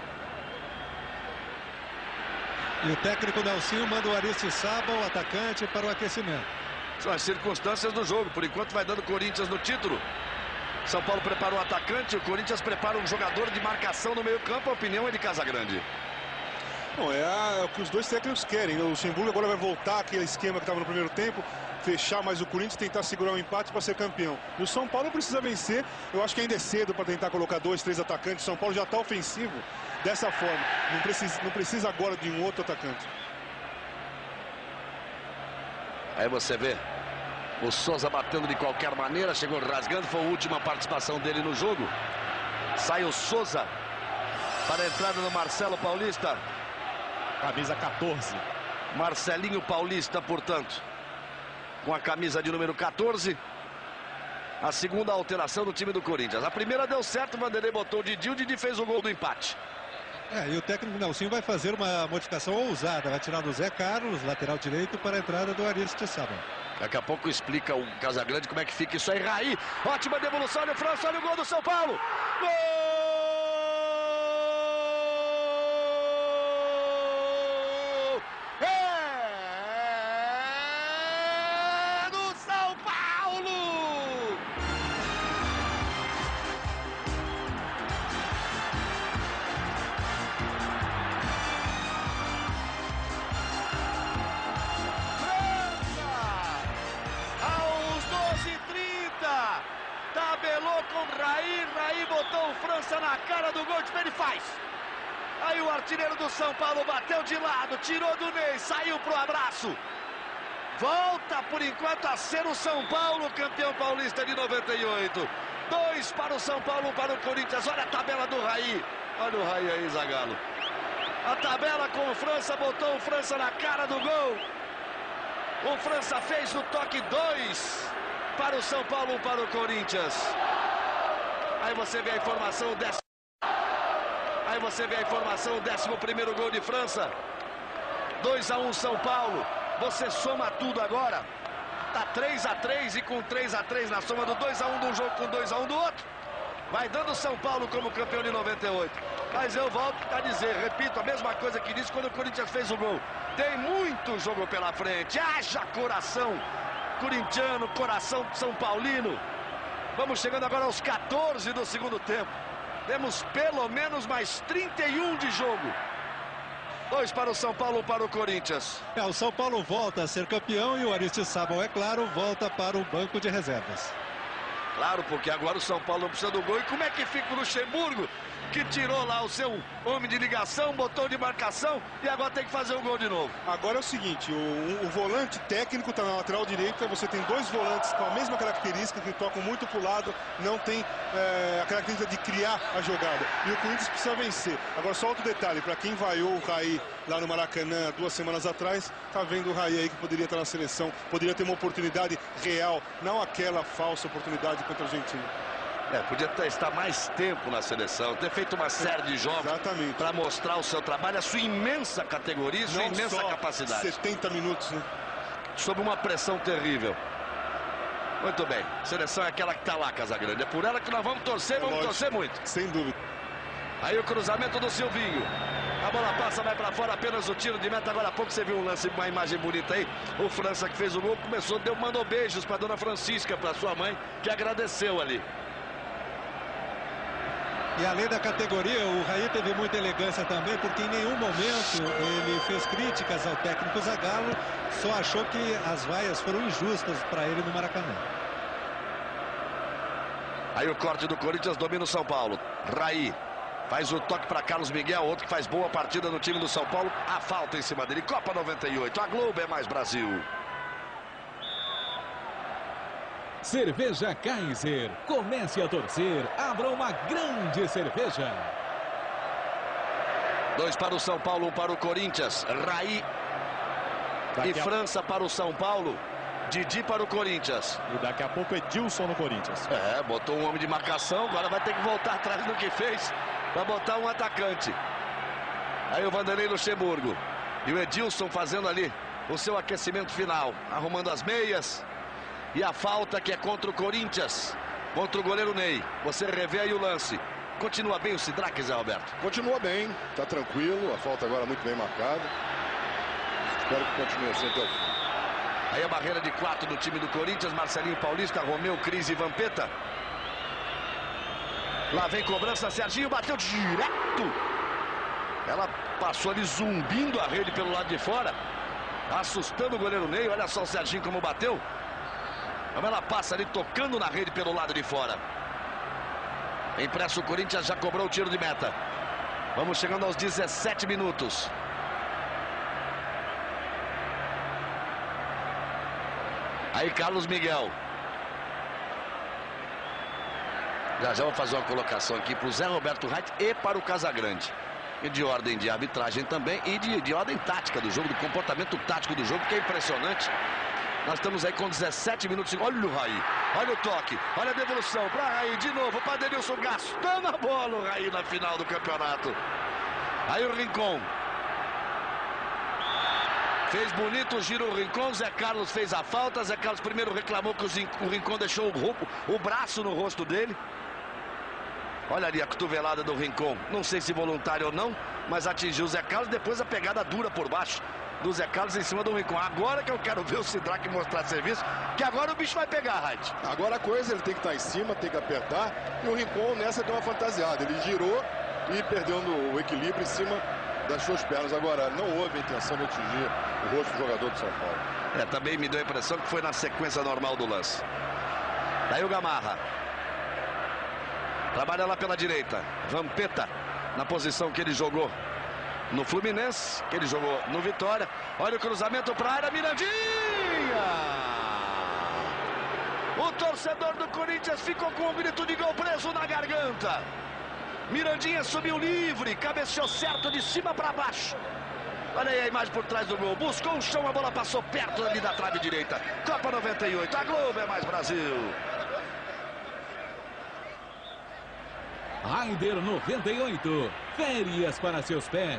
Speaker 3: E o técnico Nelsinho manda o Aristizábal, o atacante, para o aquecimento.
Speaker 1: São as circunstâncias do jogo. Por enquanto vai dando Corinthians no título. São Paulo prepara um atacante, o Corinthians prepara um jogador de marcação no meio campo. A opinião é de Casagrande.
Speaker 2: Bom, é, a, é o que os dois técnicos querem. O Luxemburgo agora vai voltar aquele esquema que estava no primeiro tempo, fechar mais o Corinthians, tentar segurar um empate para ser campeão. E o São Paulo precisa vencer. Eu acho que ainda é cedo para tentar colocar dois, três atacantes. O São Paulo já está ofensivo dessa forma. Não precisa, não precisa agora de um outro atacante.
Speaker 1: Aí você vê o Souza batendo de qualquer maneira, chegou rasgando, foi a última participação dele no jogo. Sai o Souza para a entrada do Marcelo Paulista.
Speaker 4: Camisa quatorze.
Speaker 1: Marcelinho Paulista, portanto, com a camisa de número quatorze. A segunda alteração do time do Corinthians. A primeira deu certo, o Vanderlei botou o Didi, o Didi fez o gol do empate.
Speaker 3: É, e o técnico Nelsinho vai fazer uma modificação ousada. Vai tirar do Zé Carlos, lateral direito, para a entrada do Aristizábal.
Speaker 1: Daqui a pouco explica o Casagrande como é que fica isso aí. Raí, ótima devolução, olha o França, olha o gol do São Paulo. Gol! É do São Paulo! Tabelou com Raí, Raí botou o França na cara do gol, ele faz. Aí o artilheiro do São Paulo bateu de lado, tirou do Ney, saiu pro abraço. Volta por enquanto a ser o São Paulo, campeão paulista de noventa e oito. Dois para o São Paulo, um para o Corinthians. Olha a tabela do Raí. Olha o Raí aí, Zagallo. A tabela com o França, botou o França na cara do gol. O França fez o toque dois. Para o São Paulo, um para o Corinthians. Aí você vê a informação, décimo... Aí você vê a informação, décimo primeiro gol de França. dois a um São Paulo. Você soma tudo agora. Tá três a três e com três a três na soma do dois a um de um jogo com dois a um do outro. Vai dando São Paulo como campeão de noventa e oito. Mas eu volto a dizer, repito, a mesma coisa que disse quando o Corinthians fez o gol. Tem muito jogo pela frente. Haja coração corintiano, coração São Paulino. Vamos chegando agora aos quatorze do segundo tempo. Temos pelo menos mais trinta e um de jogo. Dois para o São Paulo, um para o Corinthians.
Speaker 3: É, o São Paulo volta a ser campeão e o Aristizábal, é claro, volta para o banco de reservas.
Speaker 1: Claro, porque agora o São Paulo não precisa do gol. E como é que fica o Luxemburgo, que tirou lá o seu homem de ligação, botou de marcação e agora tem que fazer o gol de novo?
Speaker 2: Agora é o seguinte, o, o volante técnico está na lateral direita, você tem dois volantes com a mesma característica, que tocam muito pro lado, não tem é, a característica de criar a jogada. E o Corinthians precisa vencer. Agora só outro detalhe, para quem vaiou o Raí lá no Maracanã duas semanas atrás, tá vendo o Raí aí que poderia estar na seleção, poderia ter uma oportunidade real, não aquela falsa oportunidade contra a Argentina.
Speaker 1: É, podia ter, estar mais tempo na seleção, ter feito uma série de jogos para mostrar o seu trabalho, a sua imensa categoria, a sua
Speaker 2: não
Speaker 1: imensa
Speaker 2: só
Speaker 1: capacidade.
Speaker 2: setenta minutos, né?
Speaker 1: Sob uma pressão terrível. Muito bem, seleção é aquela que está lá, Casagrande. É por ela que nós vamos torcer, vamos
Speaker 2: Lógico,
Speaker 1: torcer muito.
Speaker 2: Sem dúvida.
Speaker 1: Aí o cruzamento do Silvinho. A bola passa, vai para fora, apenas o tiro de meta. Agora há pouco você viu um lance, uma imagem bonita aí. O França que fez o gol, começou, deu, mandou beijos para dona Francisca, para sua mãe, que agradeceu ali.
Speaker 3: E além da categoria, o Raí teve muita elegância também, porque em nenhum momento ele fez críticas ao técnico Zagallo, só achou que as vaias foram injustas para ele no Maracanã.
Speaker 1: Aí o corte do Corinthians, domina o São Paulo. Raí faz o toque para Carlos Miguel, outro que faz boa partida no time do São Paulo. A falta em cima dele. Copa noventa e oito. A Globo é mais Brasil.
Speaker 10: Cerveja Kaiser. Comece a torcer. Abra uma grande cerveja.
Speaker 1: Dois para o São Paulo, um para o Corinthians. Raí e França para o São Paulo. Didi para o Corinthians.
Speaker 4: E daqui a pouco Edilson no Corinthians.
Speaker 1: É, botou um homem de marcação, agora vai ter que voltar atrás do que fez para botar um atacante. Aí o Vanderlei Luxemburgo. E o Edilson fazendo ali o seu aquecimento final. Arrumando as meias. E a falta que é contra o Corinthians. Contra o goleiro Ney. Você revê aí o lance. Continua bem o Sidraque, Zé Roberto?
Speaker 5: Continua bem, tá tranquilo. A falta agora muito bem marcada. Espero que continue assim até o fim.
Speaker 1: Aí a barreira de quatro do time do Corinthians. Marcelinho Paulista, Romeu, Cris e Vampeta. Lá vem cobrança, Serginho bateu direto. Ela passou ali zumbindo a rede pelo lado de fora. Assustando o goleiro Ney. Olha só o Serginho como bateu. Como ela passa ali tocando na rede pelo lado de fora. Impresso o Corinthians, já cobrou o tiro de meta. Vamos chegando aos dezessete minutos. Aí Carlos Miguel. Já já vou fazer uma colocação aqui para o Zé Roberto Reit e para o Casagrande. E de ordem de arbitragem também e de, de ordem tática do jogo, do comportamento tático do jogo, que é impressionante. Nós estamos aí com dezessete minutos. Olha o Raí, olha o toque, olha a devolução para Raí de novo. Para Denilson gastando a bola, o Raí na final do campeonato. Aí o Rincon. Fez bonito o giro o Rincon, Zé Carlos fez a falta. Zé Carlos primeiro reclamou que o Rincon deixou o, roupo, o braço no rosto dele. Olha ali a cotovelada do Rincon. Não sei se voluntário ou não, mas atingiu o Zé Carlos. Depois a pegada dura por baixo do Zé Carlos em cima do Rincon. Agora que eu quero ver o Sidraque mostrar serviço, que agora o bicho vai pegar, Reit.
Speaker 5: Agora a coisa, ele tem que estar em cima, tem que apertar. E o Rincon nessa deu uma fantasiada. Ele girou e perdendo o equilíbrio em cima das suas pernas. Agora, não houve a intenção de atingir o rosto do jogador do São Paulo.
Speaker 1: É, também me deu a impressão que foi na sequência normal do lance. Daí o Gamarra. Trabalha lá pela direita. Vampeta, na posição que ele jogou no Fluminense, que ele jogou no Vitória. Olha o cruzamento para a área, Mirandinha! O torcedor do Corinthians ficou com um grito de gol preso na garganta. Mirandinha subiu livre, cabeceou certo de cima para baixo. Olha aí a imagem por trás do gol. Buscou o chão, a bola passou perto ali da trave direita. Copa noventa e oito, a Globo é mais Brasil.
Speaker 10: Raider noventa e oito. Férias para seus pés.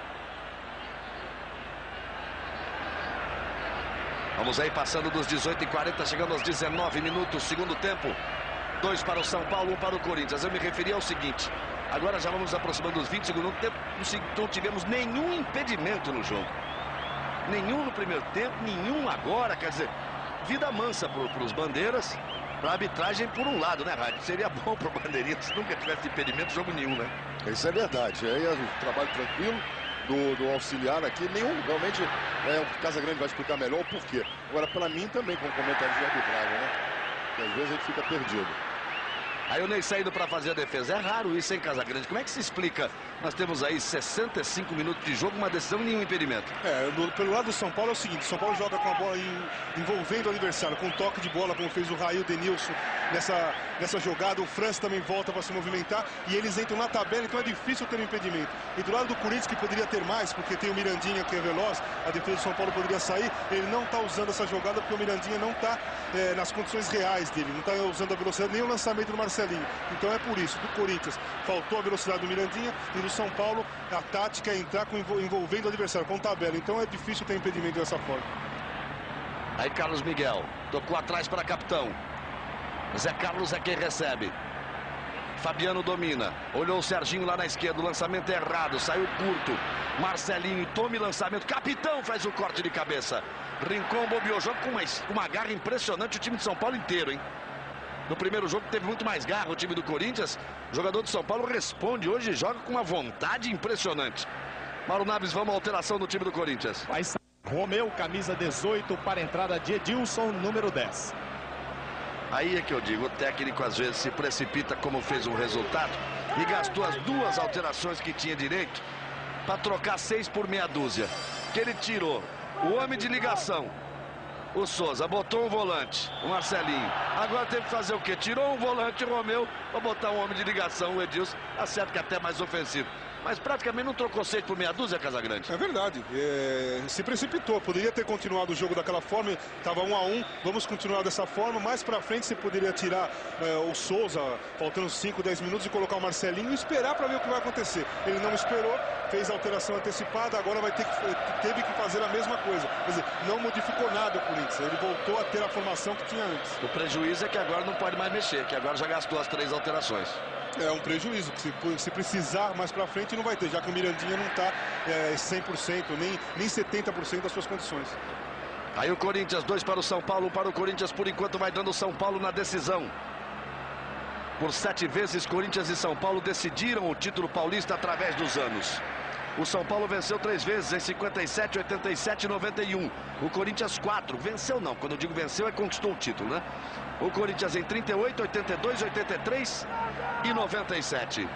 Speaker 1: Vamos aí passando dos dezoito e quarenta, chegando aos dezenove minutos, segundo tempo. Dois para o São Paulo, um para o Corinthians. Eu me referi ao seguinte. Agora já vamos nos aproximando dos vinte segundos do tempo. Não tivemos nenhum impedimento no jogo. Nenhum no primeiro tempo, nenhum agora. Quer dizer, vida mansa para os bandeiras. Para a arbitragem por um lado, né, Rádio? Seria bom para o bandeirinha se nunca tivesse impedimento, jogo nenhum, né?
Speaker 5: Isso é verdade. Aí é um trabalho tranquilo do, do auxiliar aqui. Nenhum, realmente, é, o Casagrande vai explicar melhor o porquê. Agora, para mim também, como comentário de arbitragem, né? Porque às vezes a gente fica perdido.
Speaker 1: Aí o Ney saindo para fazer a defesa. É raro isso, hein, Casagrande? Como é que se explica? Nós temos aí sessenta e cinco minutos de jogo, uma decisão e nenhum impedimento.
Speaker 2: É, do, pelo lado do São Paulo é o seguinte, o São Paulo joga com a bola em, envolvendo o adversário, com um toque de bola, como fez o Raí, o Denilson nessa, nessa jogada. O França também volta para se movimentar e eles entram na tabela, então é difícil ter um impedimento. E do lado do Corinthians, que poderia ter mais, porque tem o Mirandinha que é veloz, a defesa do São Paulo poderia sair, ele não está usando essa jogada porque o Mirandinha não está é, nas condições reais dele, não está usando a velocidade nem o lançamento do Marcelinho. Então é por isso, do Corinthians faltou a velocidade do Mirandinha e do São Paulo a tática é entrar com, envolvendo o adversário com tabela, então é difícil ter impedimento dessa forma.
Speaker 1: Aí Carlos Miguel tocou atrás para capitão. Zé Carlos é quem recebe. Fabiano domina, olhou o Serginho lá na esquerda, o lançamento é errado, saiu curto. Marcelinho tome lançamento, capitão faz o corte de cabeça. Rincon bobeou o jogo com uma, uma garra impressionante, o time de São Paulo inteiro, hein? No primeiro jogo teve muito mais garra o time do Corinthians. O jogador de São Paulo responde hoje e joga com uma vontade impressionante. Mauro Naves, vamos à alteração do time do Corinthians.
Speaker 4: Vai sair Romeu, camisa dezoito, para a entrada de Edilson, número dez.
Speaker 1: Aí é que eu digo, o técnico às vezes se precipita como fez um resultado e gastou as duas alterações que tinha direito para trocar seis por meia dúzia. Que ele tirou o homem de ligação, o Souza, botou um volante, o Marcelinho. Agora teve que fazer o quê? Tirou um volante, o Romeu, para botar um homem de ligação, o Edilson. Acerta que é até mais ofensivo. Mas praticamente não trocou seis por meia dúzia, Casagrande.
Speaker 2: É verdade. É, se precipitou. Poderia ter continuado o jogo daquela forma. Estava um a um. Vamos continuar dessa forma. Mais pra frente você poderia tirar é, o Souza, faltando cinco, dez minutos, e colocar o Marcelinho e esperar para ver o que vai acontecer. Ele não esperou, fez a alteração antecipada, agora vai ter que, teve que fazer a mesma coisa. Quer dizer, não modificou nada o Corinthians. Ele voltou a ter a formação que tinha antes.
Speaker 1: O prejuízo é que agora não pode mais mexer, que agora já gastou as três alterações.
Speaker 2: É um prejuízo, que se, se precisar mais pra frente não vai ter, já que o Mirandinha não está é, cem por cento, nem, nem setenta por cento das suas condições.
Speaker 1: Aí o Corinthians, dois para o São Paulo, um para o Corinthians, por enquanto vai dando o São Paulo na decisão. Por sete vezes, Corinthians e São Paulo decidiram o título paulista através dos anos. O São Paulo venceu três vezes, em cinquenta e sete, oitenta e sete e noventa e um. O Corinthians quatro. Venceu não, quando eu digo venceu é conquistou o título, né? O Corinthians em trinta e oito, oitenta e dois, oitenta e três e noventa e sete.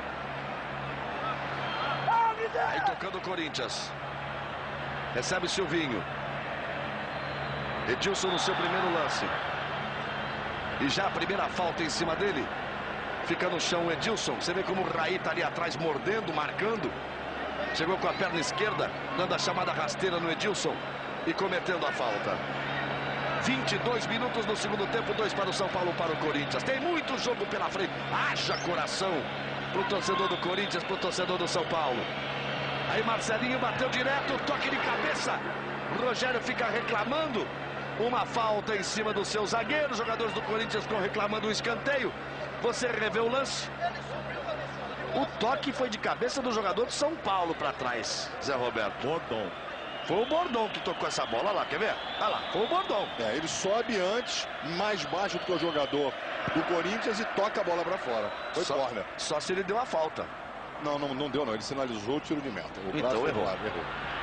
Speaker 1: Aí tocando o Corinthians. Recebe o Silvinho. Edilson no seu primeiro lance. E já a primeira falta em cima dele. Fica no chão o Edilson. Você vê como o Raí está ali atrás mordendo, marcando. Chegou com a perna esquerda, dando a chamada rasteira no Edilson e cometendo a falta. vinte e dois minutos no segundo tempo, dois para o São Paulo, para o Corinthians. Tem muito jogo pela frente. Haja coração pro torcedor do Corinthians, pro torcedor do São Paulo. Aí Marcelinho bateu direto, toque de cabeça. Rogério fica reclamando. Uma falta em cima do seu zagueiro. Os jogadores do Corinthians estão reclamando um escanteio. Você revê o lance. O toque foi de cabeça do jogador de São Paulo para trás, Zé Roberto.
Speaker 5: Bordon.
Speaker 1: Foi o Bordon que tocou essa bola lá, quer ver? Olha lá, foi o Bordon.
Speaker 5: É, ele sobe antes, mais baixo do que o jogador do Corinthians e toca a bola para fora. Foi
Speaker 1: só,
Speaker 5: corner.
Speaker 1: Só se ele deu a falta.
Speaker 5: Não, não, não deu não, ele sinalizou o tiro de meta. O
Speaker 1: então errou.
Speaker 5: Claro, errou.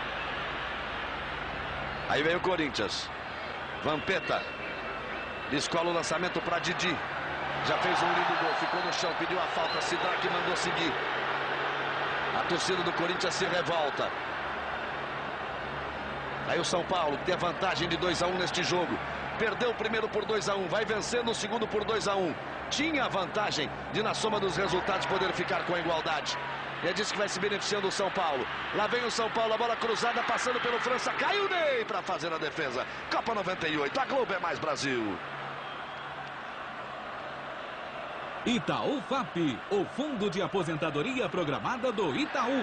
Speaker 1: Aí vem o Corinthians. Vampeta. Descola o lançamento para Didi. Já fez um lindo gol, ficou no chão, pediu a falta, Sidraque mandou seguir. A torcida do Corinthians se revolta. Aí o São Paulo tem a vantagem de dois a um neste jogo. Perdeu o primeiro por dois a um, vai vencendo o segundo por dois a um. Tinha a vantagem de, na soma dos resultados, poder ficar com a igualdade. E é disso que vai se beneficiando o São Paulo. Lá vem o São Paulo, a bola cruzada, passando pelo França. Caiu o Ney para fazer a defesa. Copa noventa e oito, a Globo é mais Brasil.
Speaker 10: Itaú F A P, o Fundo de Aposentadoria Programada do Itaú.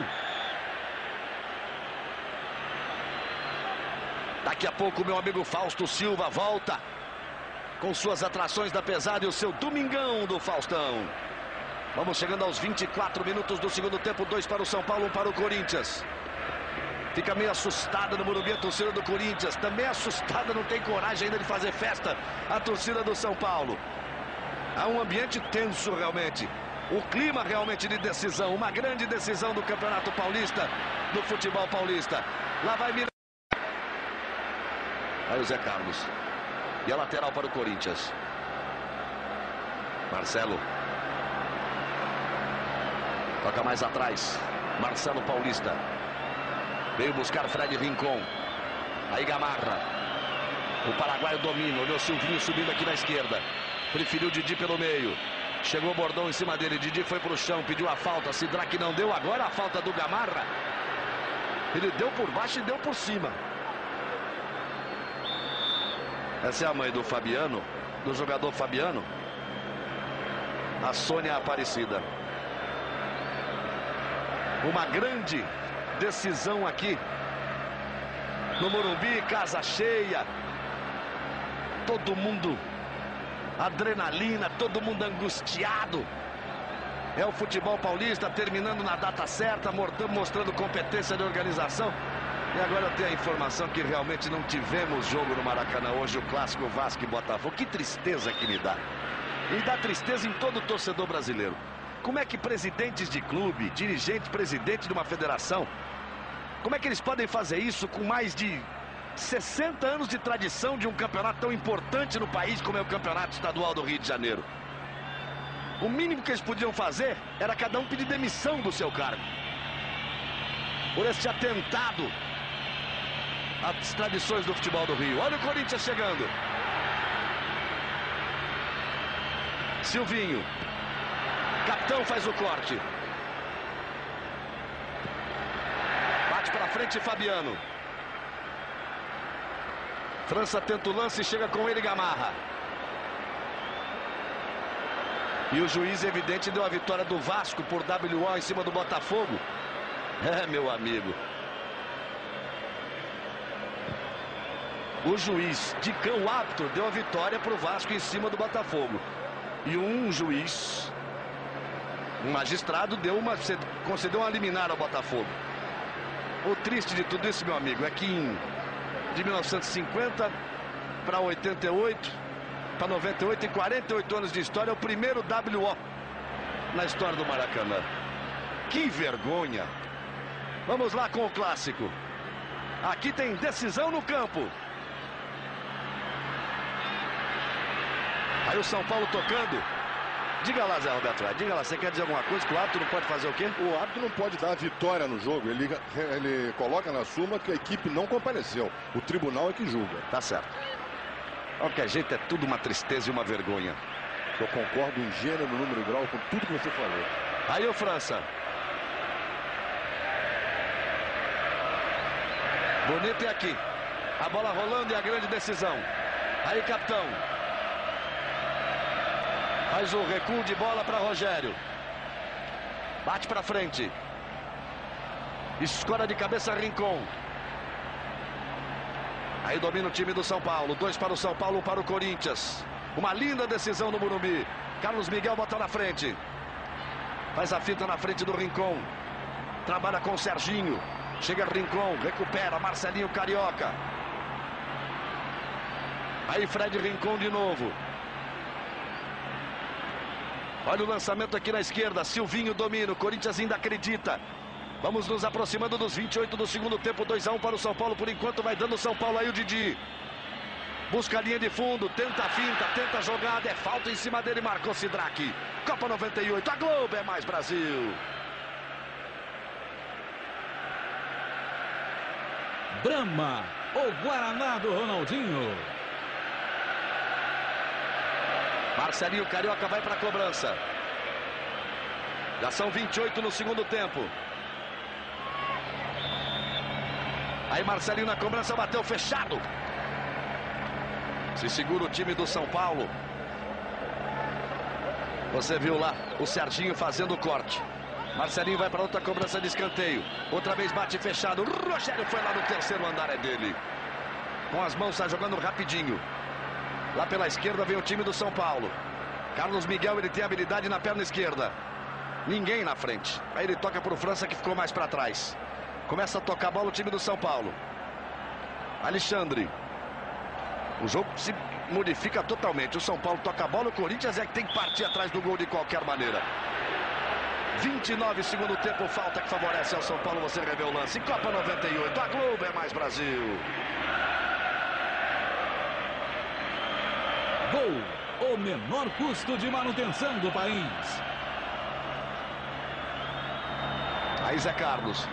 Speaker 1: Daqui a pouco meu amigo Fausto Silva volta com suas atrações da pesada e o seu Domingão do Faustão. Vamos chegando aos vinte e quatro minutos do segundo tempo, dois para o São Paulo, um para o Corinthians. Fica meio assustada no Morumbi a torcida do Corinthians, também assustada, não tem coragem ainda de fazer festa a torcida do São Paulo. Há um ambiente tenso realmente, o clima realmente de decisão, uma grande decisão do Campeonato Paulista, do futebol paulista. Lá vai Miranda. Aí o Zé Carlos. E a lateral para o Corinthians. Marcelo. Toca mais atrás. Marcelo Paulista. Veio buscar Fred Rincon. Aí Gamarra. O paraguaio domina. Olhou Silvinho subindo aqui na esquerda. Preferiu Didi pelo meio. Chegou o Bordão em cima dele. Didi foi para o chão. Pediu a falta. Sidraque não deu. Agora a falta do Gamarra. Ele deu por baixo e deu por cima. Essa é a mãe do Fabiano. Do jogador Fabiano. A Sônia Aparecida. Uma grande decisão aqui no Morumbi, casa cheia, todo mundo adrenalina, todo mundo angustiado. É o futebol paulista terminando na data certa, mostrando competência de organização. E agora tem a informação que realmente não tivemos jogo no Maracanã hoje, o clássico Vasco e Botafogo. Que tristeza que me dá. E dá tristeza em todo torcedor brasileiro. Como é que presidentes de clube, dirigente, presidente de uma federação, como é que eles podem fazer isso com mais de sessenta anos de tradição de um campeonato tão importante no país como é o Campeonato Estadual do Rio de Janeiro. O mínimo que eles podiam fazer era cada um pedir demissão do seu cargo por este atentado às tradições do futebol do Rio. Olha o Corinthians chegando. Silvinho. Capitão faz o corte. Bate para frente Fabiano. França tenta o lance e chega com ele Gamarra. E o juiz, evidente, deu a vitória do Vasco por W O em cima do Botafogo. É, meu amigo. O juiz de cão árbitro deu a vitória para o Vasco em cima do Botafogo. E um juiz, um magistrado, deu uma, concedeu uma liminar ao Botafogo. O triste de tudo isso, meu amigo, é que em, de mil novecentos e cinquenta para oitenta e oito, para noventa e oito, em quarenta e oito anos de história, é o primeiro W O na história do Maracanã. Que vergonha! Vamos lá com o clássico. Aqui tem decisão no campo. Aí o São Paulo tocando. Diga lá, Zé Roberto, diga lá, você quer dizer alguma coisa? Que o árbitro não pode fazer o quê?
Speaker 5: O árbitro não pode dar vitória no jogo. Ele, ele coloca na súmula que a equipe não compareceu. O tribunal é que julga.
Speaker 1: Tá certo. Qualquer jeito, é tudo uma tristeza e uma vergonha.
Speaker 5: Eu concordo em gênero, número e grau com tudo que você falou.
Speaker 1: Aí o França. Bonito é aqui. A bola rolando e a grande decisão. Aí, capitão. Faz o recuo de bola para Rogério. Bate para frente. Escora de cabeça Rincon. Aí domina o time do São Paulo. Dois para o São Paulo, um para o Corinthians. Uma linda decisão no Morumbi. Carlos Miguel bota na frente. Faz a fita na frente do Rincon. Trabalha com o Serginho. Chega Rincon, recupera. Marcelinho Carioca. Aí Fred Rincon de novo. Olha o lançamento aqui na esquerda. Silvinho domina. O Corinthians ainda acredita. Vamos nos aproximando dos vinte e oito do segundo tempo. dois a um para o São Paulo. Por enquanto vai dando o São Paulo aí o Didi. Busca a linha de fundo. Tenta a finta. Tenta a jogada. É falta em cima dele. Marcou Sidraque. Copa noventa e oito. A Globo é mais Brasil.
Speaker 10: Brahma. O Guaraná do Ronaldinho.
Speaker 1: Marcelinho Carioca vai para a cobrança. Já são vinte e oito no segundo tempo. Aí Marcelinho na cobrança, bateu fechado. Se segura o time do São Paulo. Você viu lá o Serginho fazendo o corte. Marcelinho vai para outra cobrança de escanteio. Outra vez bate fechado. O Rogério foi lá no terceiro andar, é dele. Com as mãos, sai jogando rapidinho. Lá pela esquerda vem o time do São Paulo. Carlos Miguel, ele tem habilidade na perna esquerda. Ninguém na frente. Aí ele toca para o França, que ficou mais para trás. Começa a tocar a bola o time do São Paulo. Alexandre. O jogo se modifica totalmente. O São Paulo toca a bola, o Corinthians é que tem que partir atrás do gol de qualquer maneira. vinte e nove segundo tempo, falta que favorece ao São Paulo. Você revê o lance. Copa noventa e oito. A Globo é mais Brasil.
Speaker 10: Gol, o menor custo de manutenção do país.
Speaker 1: Aí Zé Carlos.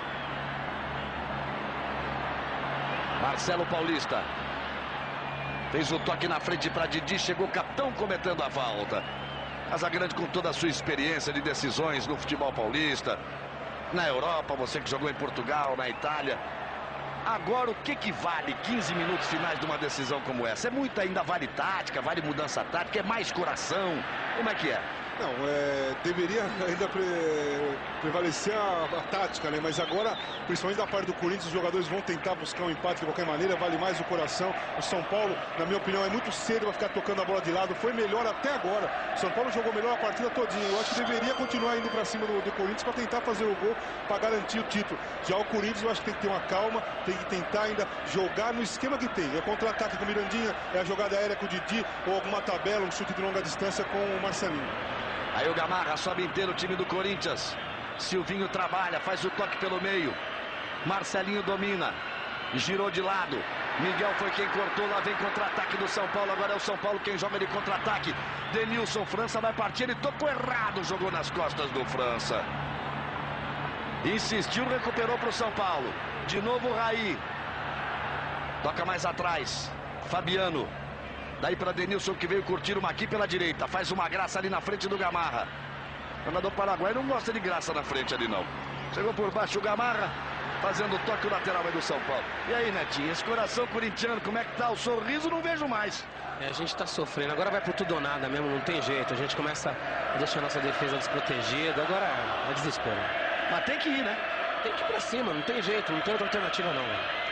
Speaker 1: Marcelo Paulista. Fez o toque na frente para Didi. Chegou o capitão cometendo a falta. Casagrande com toda a sua experiência de decisões no futebol paulista. Na Europa, você que jogou em Portugal, na Itália. Agora, o que que vale quinze minutos finais de uma decisão como essa? É muito ainda, vale tática, vale mudança tática, é mais coração. Como é que é?
Speaker 2: Não, é, deveria ainda pre, prevalecer a, a tática, né? Mas agora, principalmente da parte do Corinthians, os jogadores vão tentar buscar um empate de qualquer maneira, vale mais o coração. O São Paulo, na minha opinião, é muito cedo para ficar tocando a bola de lado, foi melhor até agora. O São Paulo jogou melhor a partida todinha. Eu acho que deveria continuar indo para cima do, do Corinthians para tentar fazer o gol, para garantir o título. Já o Corinthians, eu acho que tem que ter uma calma, tem que tentar ainda jogar no esquema que tem. É contra-ataque com o Mirandinha, é a jogada aérea com o Didi, ou alguma tabela, um chute de longa distância com o Marcelinho.
Speaker 1: Aí o Gamarra sobe inteiro o time do Corinthians. Silvinho trabalha, faz o toque pelo meio. Marcelinho domina. Girou de lado. Miguel foi quem cortou, lá vem contra-ataque do São Paulo, agora é o São Paulo quem joga de contra-ataque. Denilson, França vai partir, ele tocou errado, jogou nas costas do França. Insistiu, recuperou para o São Paulo. De novo o Raí. Toca mais atrás, Fabiano. Daí para Denilson, que veio curtir uma aqui pela direita. Faz uma graça ali na frente do Gamarra. O jogador paraguai não gosta de graça na frente ali não. Chegou por baixo o Gamarra, fazendo o toque lateral aí do São Paulo. E aí, Netinho, esse coração corintiano, como é que tá? O sorriso não vejo mais.
Speaker 8: É, a gente tá sofrendo, agora vai pro tudo ou nada mesmo, não tem jeito. A gente começa a deixar a nossa defesa desprotegida, agora é desespero.
Speaker 1: Mas tem que ir, né?
Speaker 8: Tem que ir pra cima, não tem jeito, não tem outra alternativa não.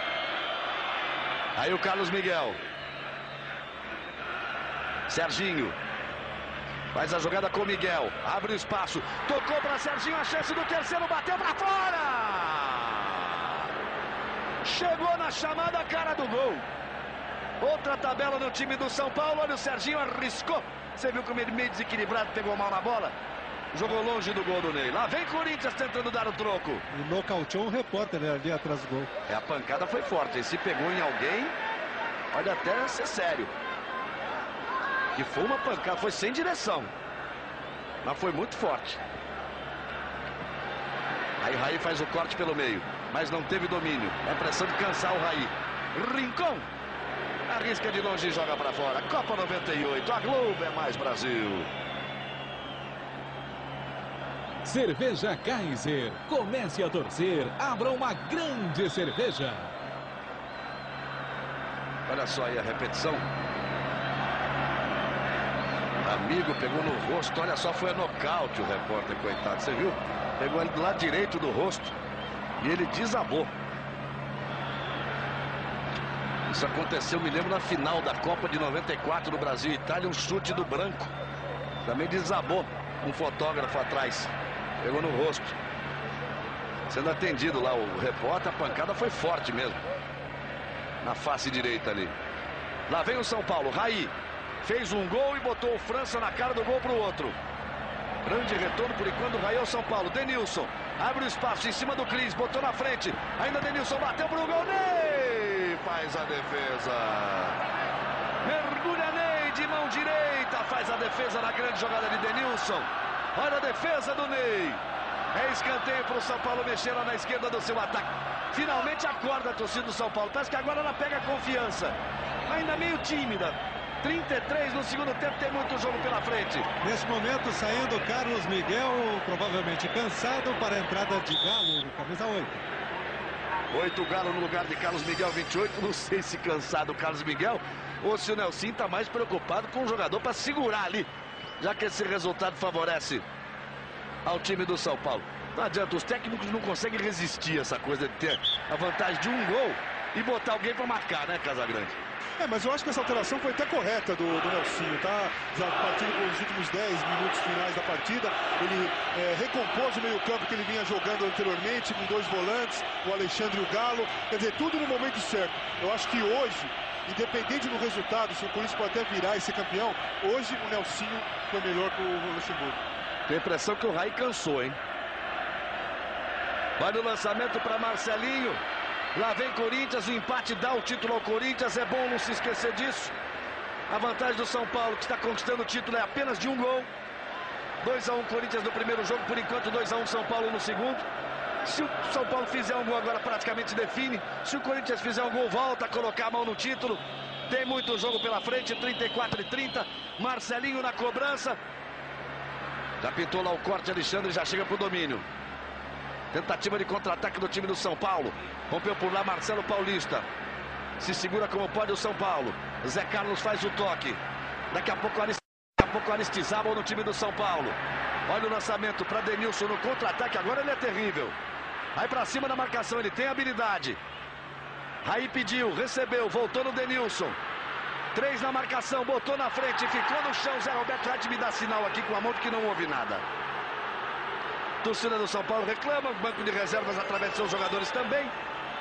Speaker 1: Aí o Carlos Miguel. Serginho. Faz a jogada com o Miguel. Abre o espaço. Tocou para Serginho. A chance do terceiro. Bateu para fora. Chegou na chamada cara do gol. Outra tabela no time do São Paulo. Olha o Serginho. Arriscou. Você viu como ele meio desequilibrado. Pegou mal na bola. Jogou longe do gol do Ney. Lá vem Corinthians tentando dar o troco.
Speaker 3: E nocauteou um repórter ali atrás do gol.
Speaker 1: É, a pancada foi forte. E se pegou em alguém, pode até ser sério. Que foi uma pancada, foi sem direção. Mas foi muito forte. Aí Raí faz o corte pelo meio. Mas não teve domínio. É pressão de cansar o Raí. Rincon. Arrisca de longe e joga para fora. Copa noventa e oito. A Globo é mais Brasil.
Speaker 10: Cerveja Kaiser. Comece a torcer. Abra uma grande cerveja.
Speaker 1: Olha só aí a repetição. Amigo, pegou no rosto. Olha só, foi a nocaute o repórter, coitado. Você viu? Pegou ele do lado direito do rosto. E ele desabou. Isso aconteceu, me lembro, na final da Copa de noventa e quatro do Brasil e Itália. Um chute do Branco. Também desabou. Um fotógrafo atrás. Pegou no rosto. Sendo atendido lá o repórter, a pancada foi forte mesmo. Na face direita ali. Lá vem o São Paulo. Raí. Fez um gol e botou o França na cara do gol para o outro. Grande retorno por enquanto do Raí ao São Paulo. Denilson abre o espaço em cima do Cris. Botou na frente. Ainda Denilson bateu para o gol. Ney faz a defesa. Mergulha Ney de mão direita. Faz a defesa na grande jogada de Denilson. Olha a defesa do Ney. É escanteio para o São Paulo mexer lá na esquerda do seu ataque. Finalmente acorda a torcida do São Paulo. Parece que agora ela pega confiança. Ainda meio tímida. trinta e três no segundo tempo, tem muito jogo pela frente.
Speaker 3: Nesse momento, saindo Carlos Miguel, provavelmente cansado, para a entrada de Galo, no camisa oito.
Speaker 1: oito Galo no lugar de Carlos Miguel, vinte e oito. Não sei se cansado o Carlos Miguel ou se o Nelson está mais preocupado com o jogador para segurar ali, já que esse resultado favorece ao time do São Paulo. Não adianta, os técnicos não conseguem resistir a essa coisa de ter a vantagem de um gol e botar alguém para marcar, né, Casagrande?
Speaker 2: É, mas eu acho que essa alteração foi até correta do, do Nelsinho, tá? Já partindo com os últimos dez minutos finais da partida, ele é, recompôs o meio-campo que ele vinha jogando anteriormente, com dois volantes, o Alexandre e o Galo. Quer dizer, tudo no momento certo. Eu acho que hoje, independente do resultado, se o Corinthians pode até virar e ser campeão, hoje o Nelsinho foi melhor que o Luxemburgo.
Speaker 1: Tem a impressão que o Raí cansou, hein? Vai no lançamento para Marcelinho. Lá vem Corinthians, o empate dá o título ao Corinthians, é bom não se esquecer disso. A vantagem do São Paulo, que está conquistando o título, é apenas de um gol. dois a um Corinthians no primeiro jogo, por enquanto dois a um São Paulo no segundo. Se o São Paulo fizer um gol agora, praticamente define. Se o Corinthians fizer um gol, volta a colocar a mão no título. Tem muito jogo pela frente, trinta e quatro e trinta. Marcelinho na cobrança. Já pintou lá o corte, Alexandre já chega para o domínio. Tentativa de contra-ataque do time do São Paulo. Rompeu por lá Marcelo Paulista. Se segura como pode o São Paulo. Zé Carlos faz o toque. Daqui a pouco, Arist... Daqui a pouco Aristizábal no time do São Paulo. Olha o lançamento para Denilson no contra-ataque. Agora ele é terrível. Vai para cima da marcação, ele tem habilidade. Raí pediu, recebeu, voltou no Denilson. Três na marcação, botou na frente, ficou no chão. Zé Roberto vai me dar sinal aqui com a mão de que não houve nada. Torcida do São Paulo reclama, o banco de reservas através de seus jogadores também.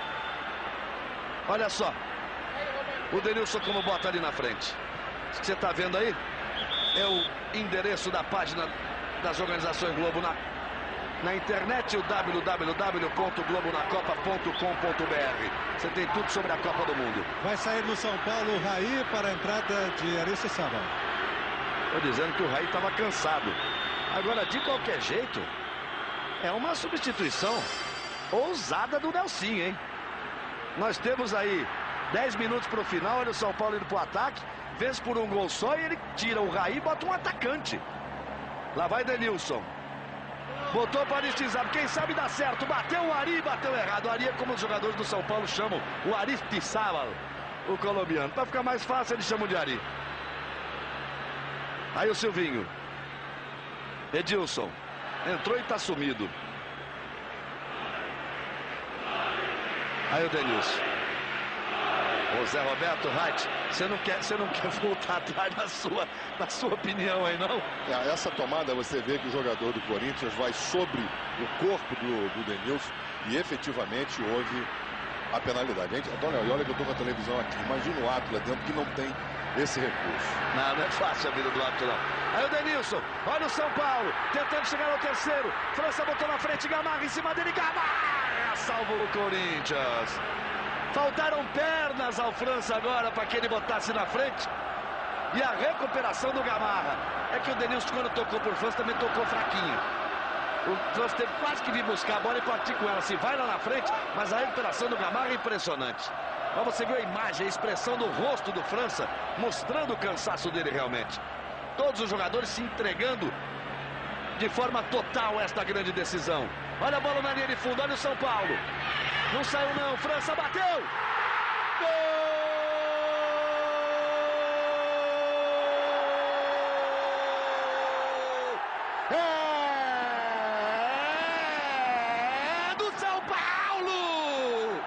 Speaker 1: Olha só, o Denilson como bota ali na frente. Isso que você está vendo aí é o endereço da página das organizações Globo na, na internet, o w w w ponto globo na copa ponto com ponto b r. Você tem tudo sobre a Copa do Mundo.
Speaker 3: Vai sair no São Paulo o Raí para a entrada de Aristizábal.
Speaker 1: Estou dizendo que o Raí estava cansado. Agora, de qualquer jeito, é uma substituição ousada do Nelsinho, hein? Nós temos aí dez minutos para o final, olha o São Paulo indo para o ataque, vence por um gol só e ele tira o Raí e bota um atacante. Lá vai Denilson. Botou para Aristizábal, quem sabe dá certo. Bateu o Ari, bateu errado. O Ari é como os jogadores do São Paulo chamam o Aristizábal, o colombiano. Para ficar mais fácil, eles chamam de Ari. Aí o Silvinho. Edilson. Entrou e está sumido. Aí o Denilson. Ô Zé Roberto, Reit, você não quer, você não quer voltar atrás na sua, na sua opinião aí, não?
Speaker 5: É, essa tomada você vê que o jogador do Corinthians vai sobre o corpo do, do Denilson e efetivamente houve a penalidade. Gente, Antônio, e olha que eu estou com a televisão aqui, imagina o árbitro lá dentro que não tem esse recurso.
Speaker 1: Não, não é fácil a vida do árbitro, não. Aí o Denilson, olha o São Paulo, tentando chegar ao terceiro. França botou na frente, Gamarra em cima dele, Gamarra salvou o Corinthians. Faltaram pernas ao França agora para que ele botasse na frente. E a recuperação do Gamarra. É que o Denilson, quando tocou por França, também tocou fraquinho. O França teve quase que vir buscar a bola e partir com ela. Se vai lá na frente, mas a recuperação do Gamarra é impressionante. Mas você viu a imagem, a expressão do rosto do França, mostrando o cansaço dele realmente. Todos os jogadores se entregando de forma total a esta grande decisão. Olha a bola na linha de fundo, olha o São Paulo. Não saiu não, França bateu! Gol! É do São Paulo!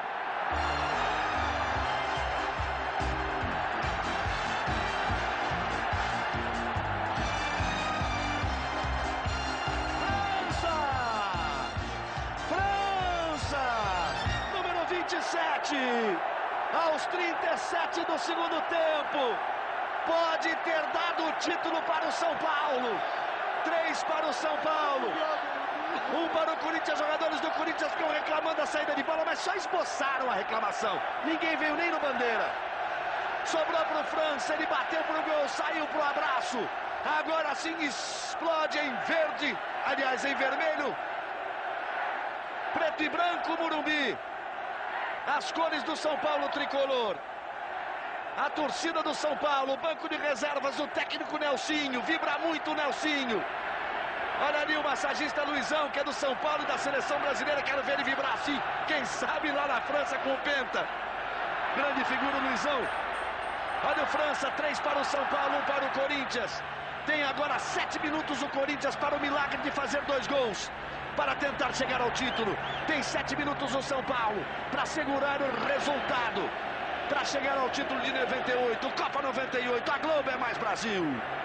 Speaker 1: vinte e sete, aos trinta e sete do segundo tempo, pode ter dado o título para o São Paulo. Três para o São Paulo, um para o Corinthians. Jogadores do Corinthians ficam reclamando a saída de bola, mas só esboçaram a reclamação. Ninguém veio nem no bandeira. Sobrou para o França, ele bateu para o gol, saiu para o abraço. Agora sim explode em verde, aliás em vermelho, preto e branco, Morumbi. As cores do São Paulo tricolor. A torcida do São Paulo, banco de reservas, o técnico Nelsinho, vibra muito o Nelsinho. Olha ali o massagista Luizão, que é do São Paulo e da seleção brasileira, quero ver ele vibrar assim, quem sabe lá na França com o Penta. Grande figura o Luizão. Olha o França, três para o São Paulo, um para o Corinthians. Tem agora sete minutos o Corinthians para o milagre de fazer dois gols, para tentar chegar ao título. Tem sete minutos o São Paulo para segurar o resultado, para chegar ao título de noventa e oito, Copa noventa e oito, a Globo é mais Brasil.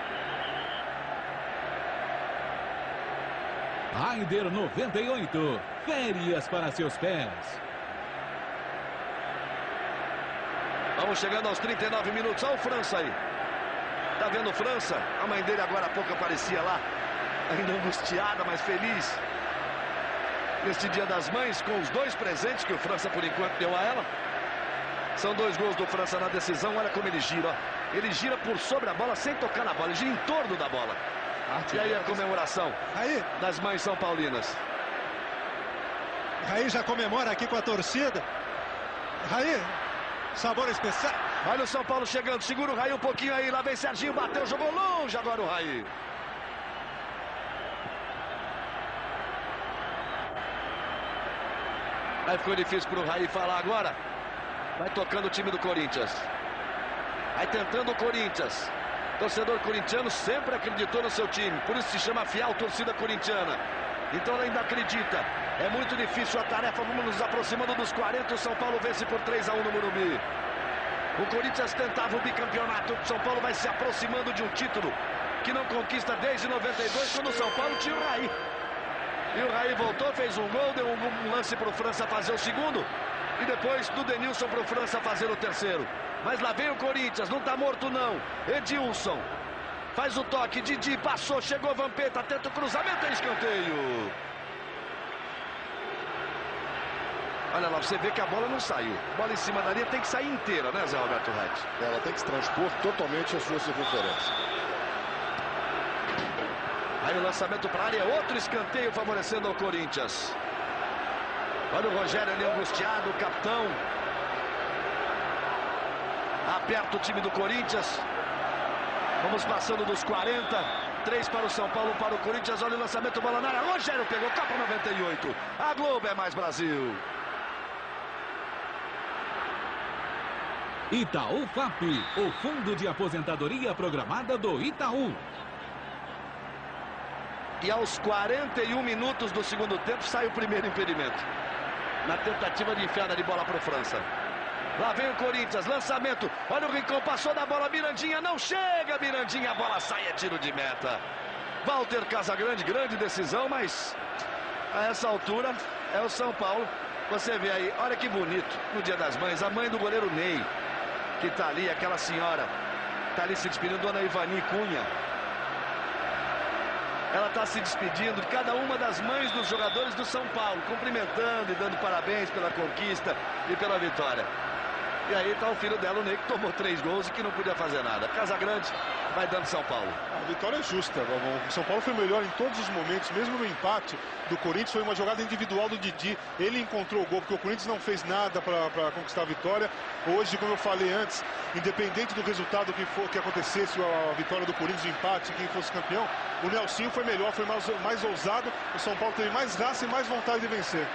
Speaker 10: Raider noventa e oito, férias para seus pés.
Speaker 1: Vamos chegando aos trinta e nove minutos, olha o França aí. Tá vendo França? A mãe dele agora há pouco aparecia lá, ainda angustiada, mas feliz. Neste Dia das Mães, com os dois presentes que o França, por enquanto, deu a ela. São dois gols do França na decisão. Olha como ele gira, ó. Ele gira por sobre a bola, sem tocar na bola. Ele gira em torno da bola. E aí a comemoração
Speaker 3: aí
Speaker 1: das mães são paulinas.
Speaker 3: Raí já comemora aqui com a torcida. Raí, sabor especial.
Speaker 1: Olha o São Paulo chegando, segura o Raí um pouquinho aí. Lá vem Serginho, bateu, jogou longe agora o Raí. Aí ficou difícil para o Raí falar agora. Vai tocando o time do Corinthians. Vai tentando o Corinthians. Torcedor corintiano sempre acreditou no seu time. Por isso se chama fiel torcida corintiana. Então ela ainda acredita. É muito difícil a tarefa. Vamos nos aproximando dos quarenta. O São Paulo vence por três a um no Morumbi. O Corinthians tentava o bicampeonato. O São Paulo vai se aproximando de um título que não conquista desde noventa e dois, quando o São Paulo tinha o Raí. E o Raí voltou, fez um gol, deu um lance para o França fazer o segundo. E depois do Denilson para o França fazer o terceiro. Mas lá vem o Corinthians, não está morto não. Edilson faz o toque, Didi passou, chegou Vampeta, tenta o cruzamento, é escanteio. Olha lá, você vê que a bola não saiu. Bola em cima da linha tem que sair inteira, né, Zé Roberto Reis?
Speaker 5: Ela tem que se transpor totalmente a sua circunferência.
Speaker 1: Aí o lançamento para a área, outro escanteio favorecendo ao Corinthians. Olha o Rogério ali angustiado, o capitão. Aperta o time do Corinthians. Vamos passando dos quarenta. três para o São Paulo, um para o Corinthians. Olha o lançamento, bola na área. Rogério pegou, Copa noventa e oito. A Globo é mais Brasil.
Speaker 10: Itaú F A P, o Fundo de Aposentadoria Programada do Itaú.
Speaker 1: E aos quarenta e um minutos do segundo tempo sai o primeiro impedimento. Na tentativa de enfiada de bola para o França. Lá vem o Corinthians, lançamento. Olha o Rincon, passou da bola, Mirandinha não chega. Mirandinha, a bola sai, é tiro de meta. Walter Casagrande, grande decisão, mas a essa altura é o São Paulo. Você vê aí, olha que bonito, no Dia das Mães, a mãe do goleiro Ney, que tá ali, aquela senhora, tá ali se despedindo, dona Ivani Cunha. Ela está se despedindo de cada uma das mães dos jogadores do São Paulo, cumprimentando e dando parabéns pela conquista e pela vitória. E aí está o filho dela, o Ney, que tomou três gols e que não podia fazer nada. Casagrande vai dando São Paulo.
Speaker 2: A vitória é justa, Galvão. O São Paulo foi melhor em todos os momentos, mesmo no empate do Corinthians. Foi uma jogada individual do Didi. Ele encontrou o gol, porque o Corinthians não fez nada para conquistar a vitória. Hoje, como eu falei antes, independente do resultado que, for, que acontecesse, a vitória do Corinthians, o empate, quem fosse campeão, o Nelsinho foi melhor, foi mais, mais ousado. O São Paulo teve mais raça e mais vontade de vencer.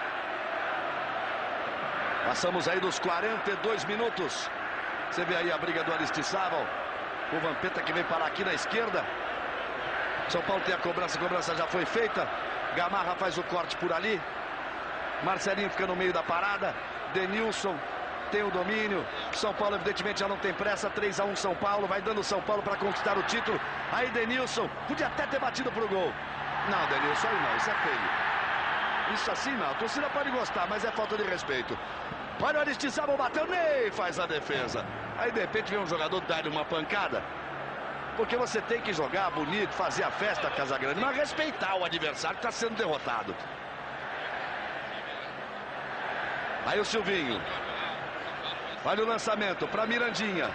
Speaker 1: Passamos aí dos quarenta e dois minutos. Você vê aí a briga do Aristizábal. O Vampeta que vem parar aqui na esquerda. São Paulo tem a cobrança, a cobrança já foi feita. Gamarra faz o corte por ali. Marcelinho fica no meio da parada. Denilson tem o domínio. São Paulo evidentemente já não tem pressa. três a um São Paulo, vai dando São Paulo para conquistar o título. Aí Denilson, podia até ter batido pro gol. Não, Denilson, aí não, isso é feio. Isso assim não, a torcida pode gostar, mas é falta de respeito. Olha o Aristizábal, bateu, Ney faz a defesa. Aí de repente vem um jogador dar-lhe uma pancada. Porque você tem que jogar bonito, fazer a festa, Casagrande, mas respeitar o adversário que está sendo derrotado. Aí o Silvinho. Olha o lançamento para Mirandinha.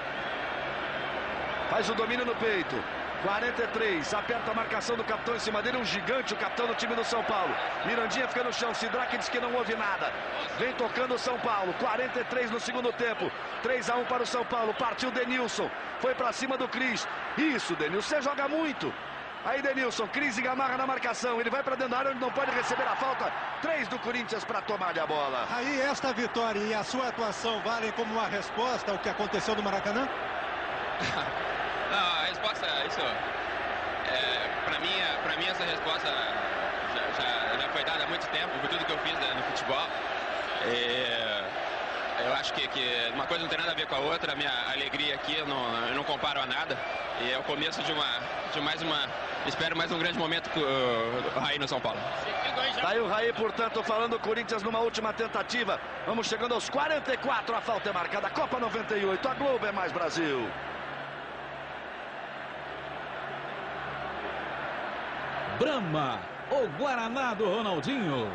Speaker 1: Faz o domínio no peito. quarenta e três, aperta a marcação do capitão em cima dele, um gigante, o capitão do time do São Paulo. Mirandinha fica no chão, Sidraque diz que não houve nada. Vem tocando o São Paulo, quarenta e três no segundo tempo. três a um para o São Paulo, partiu Denilson, foi para cima do Cris. Isso, Denilson, você joga muito. Aí Denilson, Cris e Gamarra na marcação, ele vai para dentro da área onde não pode receber a falta. três do Corinthians para tomar a bola.
Speaker 3: Aí esta vitória e a sua atuação valem como uma resposta ao que aconteceu no Maracanã?
Speaker 14: Não, a resposta é isso. É, para mim, para mim essa resposta já, já, já foi dada há muito tempo por tudo que eu fiz, né, no futebol. E eu acho que, que uma coisa não tem nada a ver com a outra. A minha alegria aqui eu não, eu não comparo a nada. E é o começo de uma, de mais uma, espero mais um grande momento com o Raí no São Paulo.
Speaker 1: Tá aí o Raí, portanto, falando o Corinthians numa última tentativa. Vamos chegando aos quarenta e quatro, a falta é marcada. Copa noventa e oito, a Globo é mais Brasil.
Speaker 10: Brahma, o Guaraná do Ronaldinho.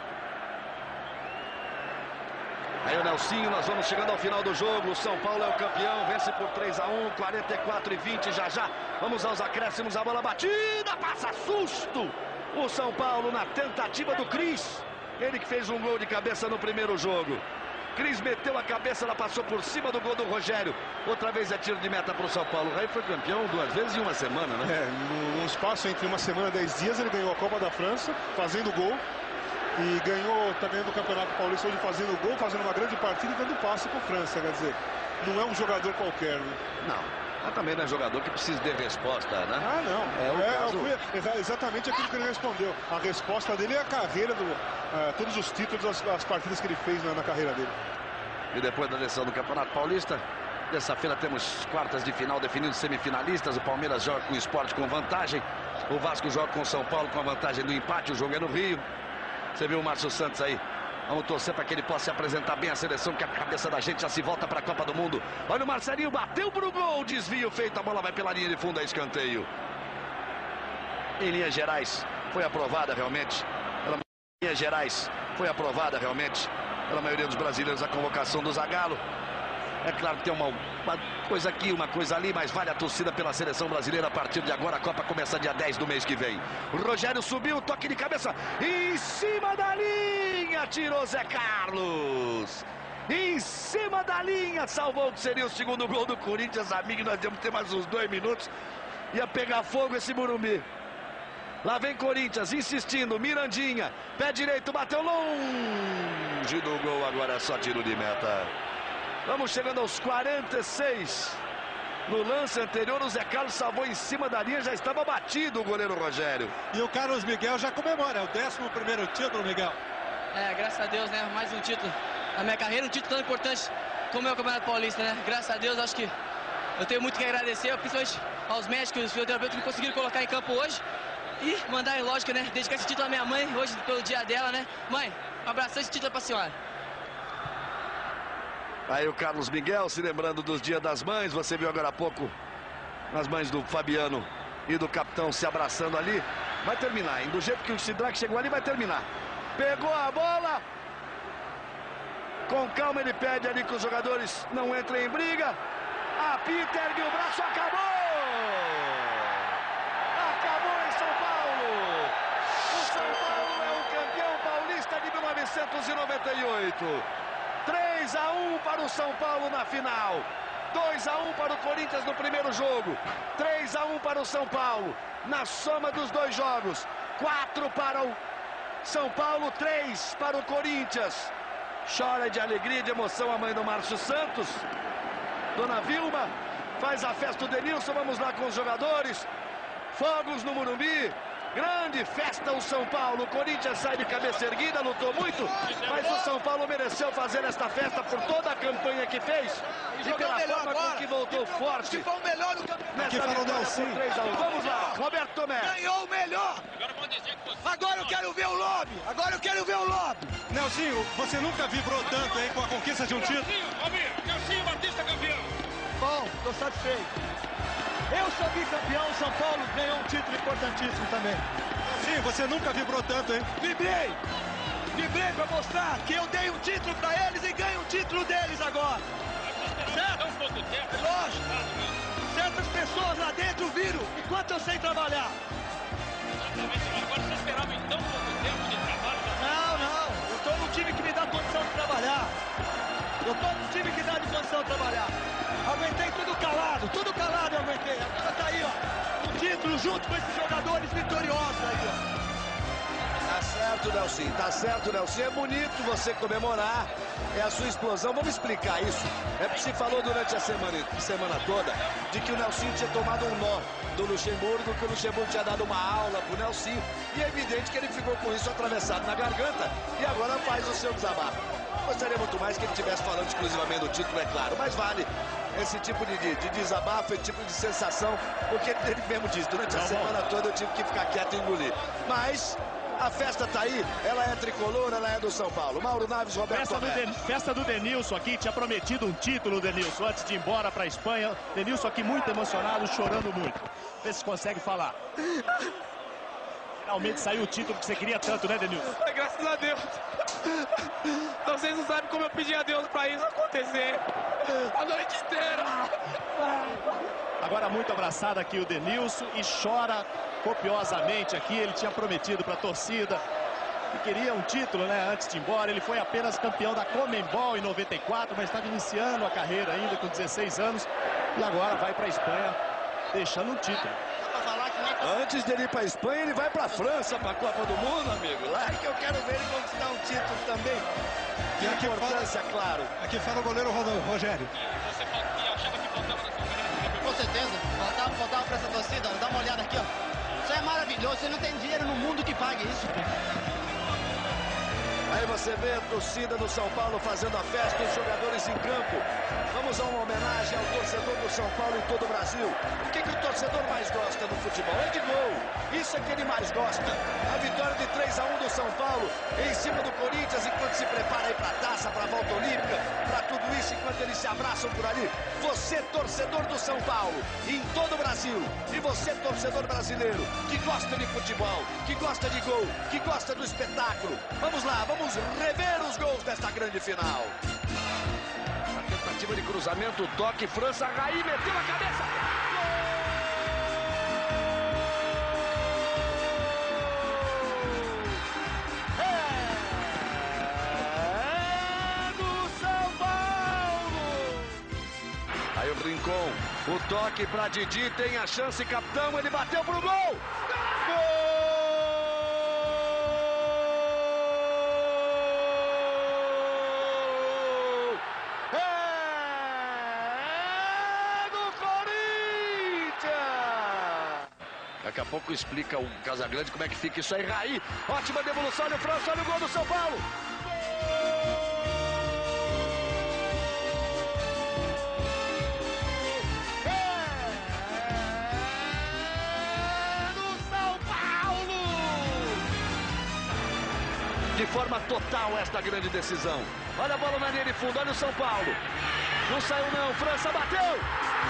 Speaker 1: Aí o Nelsinho, nós vamos chegando ao final do jogo. O São Paulo é o campeão, vence por três a um, quarenta e quatro e vinte já já. Vamos aos acréscimos, a bola batida, passa susto. O São Paulo na tentativa do Cris. Ele que fez um gol de cabeça no primeiro jogo. Cris meteu a cabeça, ela passou por cima do gol do Rogério. Outra vez é tiro de meta para o São Paulo. O Raí foi campeão duas vezes em uma semana, né?
Speaker 2: É, num espaço entre uma semana e dez dias, ele ganhou a Copa da França, fazendo gol. E ganhou, tá ganhando o Campeonato Paulista hoje fazendo gol, fazendo uma grande partida e dando passe para o França. Quer dizer, não é um jogador qualquer, né?
Speaker 1: Não, mas também não é jogador que precisa de resposta, né?
Speaker 2: Ah, não.
Speaker 1: É, o
Speaker 2: é
Speaker 1: caso...
Speaker 2: foi exatamente aquilo que ele respondeu. A resposta dele é a carreira, do, uh, todos os títulos, as, as partidas que ele fez na, na carreira dele.
Speaker 1: E depois da decisão do Campeonato Paulista, terça-feira temos quartas de final definindo semifinalistas. O Palmeiras joga com o Sport com vantagem. O Vasco joga com o São Paulo com a vantagem do empate. O jogo é no Rio. Você viu o Márcio Santos aí? Vamos torcer para que ele possa se apresentar bem a seleção, que a cabeça da gente já se volta para a Copa do Mundo. Olha o Marcelinho, bateu pro gol, desvio feito, a bola vai pela linha de fundo, a escanteio. Em linhas gerais, foi aprovada realmente Minas Gerais foi aprovada realmente pela maioria dos brasileiros a convocação do Zagallo. É claro que tem uma, uma coisa aqui, uma coisa ali, mas vale a torcida pela seleção brasileira a partir de agora. A Copa começa dia dez do mês que vem. O Rogério subiu, toque de cabeça, em cima da linha, tirou Zé Carlos. Em cima da linha, salvou o que seria o segundo gol do Corinthians, amigo. Nós devemos ter mais uns dois minutos. Ia pegar fogo esse Morumbi. Lá vem Corinthians, insistindo, Mirandinha, pé direito, bateu longe do gol, agora é só tiro de meta. Vamos chegando aos quarenta e seis. No lance anterior, o Zé Carlos salvou em cima da linha, já estava batido o goleiro Rogério.
Speaker 3: E o Carlos Miguel já comemora, é o décimo primeiro título, Miguel.
Speaker 15: É, graças a Deus, né, mais um título na minha carreira, um título tão importante como é o Campeonato Paulista, né. Graças a Deus, acho que eu tenho muito que agradecer, principalmente aos médicos e os fisioterapeutas que conseguiram colocar em campo hoje. E mandar em lógica, né, dedicar esse título à minha mãe, hoje pelo dia dela, né. Mãe, um abraço, esse título é pra senhora.
Speaker 1: Aí o Carlos Miguel se lembrando dos Dias das Mães. Você viu agora há pouco as mães do Fabiano e do capitão se abraçando ali. Vai terminar, hein? Do jeito que o Sidraque chegou ali, vai terminar. Pegou a bola. Com calma ele pede ali que os jogadores não entrem em briga. Apita, ergue o braço, acabou! Acabou em São Paulo! O São Paulo é o campeão paulista de mil novecentos e noventa e oito. três a um para o São Paulo na final. dois a um para o Corinthians no primeiro jogo. três a um para o São Paulo na soma dos dois jogos. quatro para o São Paulo, três para o Corinthians. Chora de alegria e de emoção a mãe do Márcio Santos. Dona Vilma faz a festa do Denilson. Vamos lá com os jogadores. Fogos no Morumbi. Grande festa o São Paulo. O Corinthians sai de cabeça erguida, lutou muito, mas o São Paulo mereceu fazer esta festa por toda a campanha que fez e pela forma com que voltou forte.
Speaker 16: Que foi o melhor no campeonato.
Speaker 1: Nessa vitória por três a um. Vamos lá, Roberto Tomé.
Speaker 16: Ganhou o melhor. Agora eu quero ver o lobby. Agora eu quero ver o lobby.
Speaker 3: Nelsinho, você nunca vibrou tanto aí com a conquista de um título?
Speaker 16: Nelsinho Batista campeão. Bom, tô satisfeito. Eu sou bicampeão, São Paulo ganhou um título importantíssimo também.
Speaker 3: Sim, você nunca vibrou tanto, hein?
Speaker 16: Vibrei! Vibrei pra mostrar que eu dei um título pra eles e ganho um título deles agora. Certo? É lógico. Certas pessoas lá dentro viram o quanto eu sei trabalhar.
Speaker 14: Agora você esperava em tão pouco tempo de trabalho?
Speaker 16: Não, não. Eu tô num time que me dá condição de trabalhar. Eu tô num time que dá de condição de trabalhar. Aguentei tudo calado, tudo calado eu aguentei. Agora tá aí, ó, um título junto com esses jogadores vitoriosos aí, ó.
Speaker 1: Tá certo, Nelson, tá certo, Nelson. É bonito você comemorar, é a sua explosão. Vamos explicar isso. É porque se falou durante a semana, semana toda de que o Nelson tinha tomado um nó do Luxemburgo, que o Luxemburgo tinha dado uma aula pro Nelson. E é evidente que ele ficou com isso atravessado na garganta e agora faz o seu desabafo. Gostaria muito mais que ele estivesse falando exclusivamente do título, é claro, mas vale esse tipo de, de, de desabafo, esse tipo de sensação, porque ele mesmo disse, durante a semana toda eu tive que ficar quieto e engolir. Mas a festa tá aí, ela é tricolor, ela é do São Paulo. Mauro Naves, Roberto
Speaker 4: Festa do, Den, festa do Denilson aqui, tinha prometido um título, Denilson, antes de ir embora para a Espanha. Denilson aqui muito emocionado, chorando muito. Vê se consegue falar. Finalmente saiu o título que você queria tanto, né, Denilson?
Speaker 15: Ai, graças a Deus. Vocês não sabem como eu pedi a Deus para isso acontecer. A noite inteira.
Speaker 4: Agora muito abraçado aqui o Denilson e chora copiosamente aqui. Ele tinha prometido para a torcida que queria um título, né, antes de ir embora. Ele foi apenas campeão da Conmebol em noventa e quatro, mas estava iniciando a carreira ainda com dezesseis anos e agora vai para a Espanha deixando um título.
Speaker 1: Antes dele ir para a Espanha, ele vai para a França, para a Copa do Mundo, amigo. Lá é que eu quero ver ele conquistar um título também.
Speaker 3: E aqui
Speaker 1: importância,
Speaker 3: fala,
Speaker 1: claro.
Speaker 3: Aqui fala o goleiro Rogério.
Speaker 14: Você achava que faltava na sua carreira?
Speaker 17: Com certeza. Faltava, faltava para essa torcida. Dá uma olhada aqui, ó. Isso é maravilhoso. Você não tem dinheiro no mundo que pague isso, pô.
Speaker 1: Aí você vê a torcida do São Paulo fazendo a festa, os jogadores em campo. Vamos a uma homenagem ao torcedor do São Paulo em todo o Brasil. O que, que o torcedor mais gosta no futebol? É de gol. Isso é que ele mais gosta. A vitória de três a um do São Paulo em cima do Corinthians, enquanto se prepara aí para a taça, para a volta olímpica, para tudo isso, enquanto eles se abraçam por ali. Você, torcedor do São Paulo, em todo o Brasil, e você, torcedor brasileiro, que gosta de futebol, que gosta de gol, que gosta do espetáculo. Vamos lá, vamos rever os gols desta grande final. A tentativa de cruzamento, toque, França, Raí meteu a cabeça. É do São Paulo. Aí o Rincon, o toque para Didi, tem a chance, capitão, ele bateu pro gol. Gol! Daqui a pouco explica o Casagrande como é que fica isso aí. Raí, ótima devolução, olha o França, olha o gol do São Paulo. É do São Paulo! De forma total esta grande decisão. Olha a bola na linha de fundo, olha o São Paulo. Não saiu não, França bateu!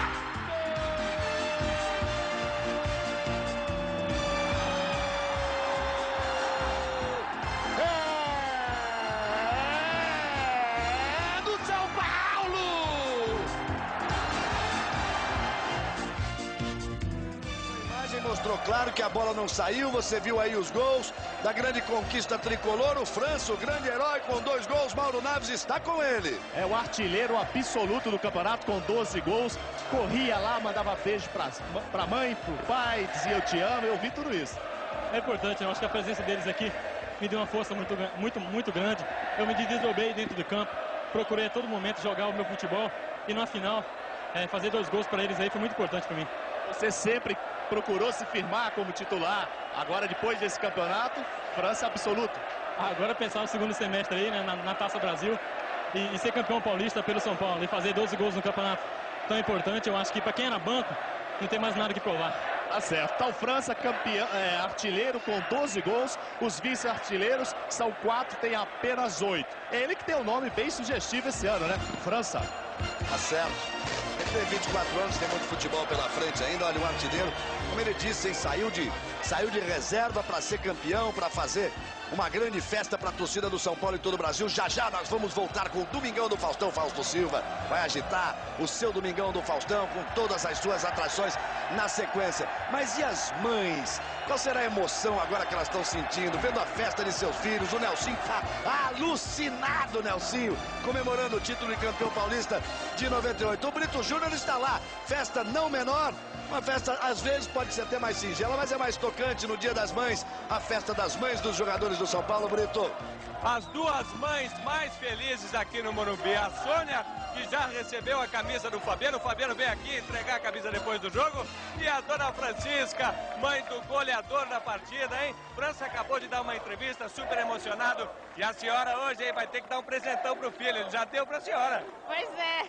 Speaker 1: Mostrou claro que a bola não saiu, você viu aí os gols da grande conquista tricolor, o França, o grande herói com dois gols, Mauro Naves está com ele.
Speaker 4: É o artilheiro absoluto do campeonato com doze gols, corria lá, mandava beijo pra, pra mãe, pro pai, dizia eu te amo, eu vi tudo isso.
Speaker 18: É importante, eu acho que a presença deles aqui me deu uma força muito, muito, muito grande, eu me desdobrei dentro do campo, procurei a todo momento jogar o meu futebol e na final, é, fazer dois gols para eles aí foi muito importante para mim.
Speaker 4: Você sempre procurou se firmar como titular. Agora, depois desse campeonato, França absoluto.
Speaker 18: Agora pensar no segundo semestre aí, né, na, na Taça Brasil e, e ser campeão paulista pelo São Paulo e fazer doze gols no campeonato tão importante. Eu acho que para quem era banco, não tem mais nada que provar.
Speaker 4: Tá certo. Tá o França, campeão, é, artilheiro com doze gols. Os vice-artilheiros são quatro, tem apenas oito. É ele que tem o um nome bem sugestivo esse ano, né? França.
Speaker 1: Tá certo. Ele tem vinte e quatro anos, tem muito futebol pela frente ainda. Olha, o artilheiro, como ele disse, hein, saiu, de, saiu de reserva para ser campeão, para fazer uma grande festa para a torcida do São Paulo e todo o Brasil. Já já nós vamos voltar com o Domingão do Faustão. Fausto Silva vai agitar o seu Domingão do Faustão com todas as suas atrações na sequência. Mas e as mães? Qual será a emoção agora que elas estão sentindo, vendo a festa de seus filhos? O Nelsinho está alucinado, Nelsinho, comemorando o título de campeão paulista de noventa e oito. O Brito Júnior está lá, festa não menor, uma festa às vezes pode ser até mais singela, mas é mais tocante no Dia das Mães, a festa das mães dos jogadores do São Paulo, Brito.
Speaker 6: As duas mães mais felizes aqui no Morumbi, a Sônia, que já recebeu a camisa do Fabiano, o Fabiano veio aqui entregar a camisa depois do jogo, e a dona Francisca, mãe do goleador da partida, hein? França acabou de dar uma entrevista, super emocionado, e a senhora hoje, hein, vai ter que dar um presentão pro filho, ele já deu pra senhora.
Speaker 19: Pois é.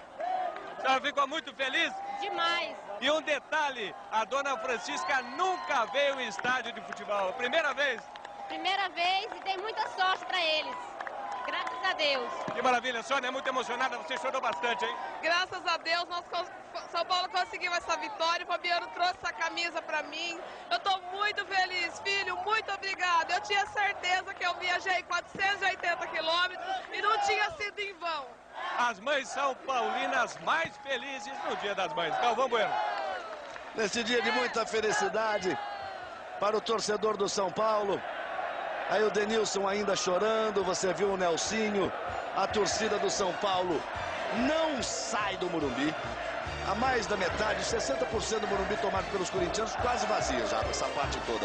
Speaker 6: A senhora ficou muito feliz?
Speaker 19: Demais.
Speaker 6: E um detalhe, a dona Francisca nunca veio em estádio de futebol, primeira vez?
Speaker 19: Primeira vez e tem muita sorte para eles. Graças a Deus.
Speaker 6: Que maravilha, Sônia, é muito emocionada, você chorou bastante, hein?
Speaker 20: Graças a Deus, nós, São Paulo conseguiu essa vitória, o Fabiano trouxe essa camisa para mim. Eu estou muito feliz, filho, muito obrigado. Eu tinha certeza que eu viajei quatrocentos e oitenta quilômetros e não tinha sido em vão.
Speaker 6: As mães são paulinas mais felizes no Dia das Mães. Galvão Bueno.
Speaker 1: Nesse dia de muita felicidade para o torcedor do São Paulo. Aí o Denilson ainda chorando, você viu o Nelsinho, a torcida do São Paulo não sai do Morumbi. A mais da metade, sessenta por cento do Morumbi tomado pelos corintianos, quase vazia já, essa parte toda.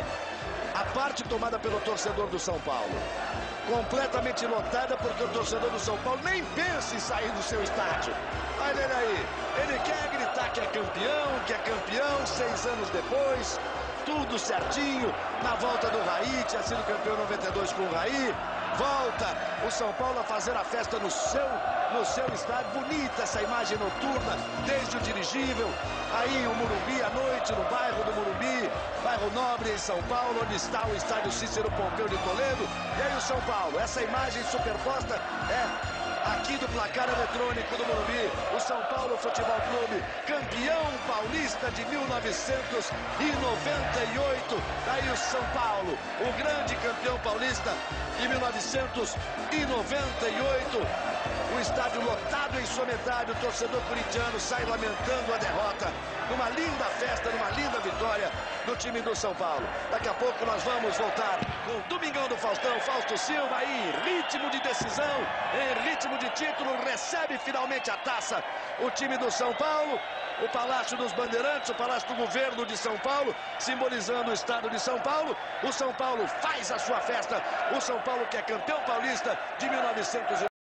Speaker 1: A parte tomada pelo torcedor do São Paulo, completamente lotada, porque o torcedor do São Paulo nem pensa em sair do seu estádio. Olha ele aí, ele quer gritar que é campeão, que é campeão, seis anos depois, tudo certinho, na volta do Raí, tinha sido campeão em noventa e dois com o Raí, Volta o São Paulo a fazer a festa no seu, no seu estádio. Bonita essa imagem noturna, desde o dirigível. Aí o Morumbi à noite, no bairro do Morumbi, bairro Nobre em São Paulo, onde está o estádio Cícero Pompeu de Toledo. E aí o São Paulo, essa imagem superposta é aqui do placar eletrônico do Morumbi. O São Paulo Futebol Clube, campeão paulista de mil novecentos e noventa e oito. Daí o São Paulo, o grande campeão paulista de mil novecentos e noventa e oito. O estádio lotado em sua metade, o torcedor corintiano sai lamentando a derrota. Numa linda festa, numa linda vitória do time do São Paulo. Daqui a pouco nós vamos voltar com o Domingão do Faustão. Fausto Silva aí, ritmo de decisão, em ritmo de título, recebe finalmente a taça. O time do São Paulo, o Palácio dos Bandeirantes, o Palácio do Governo de São Paulo, simbolizando o estado de São Paulo. O São Paulo faz a sua festa. O São Paulo que é campeão paulista de mil novecentos e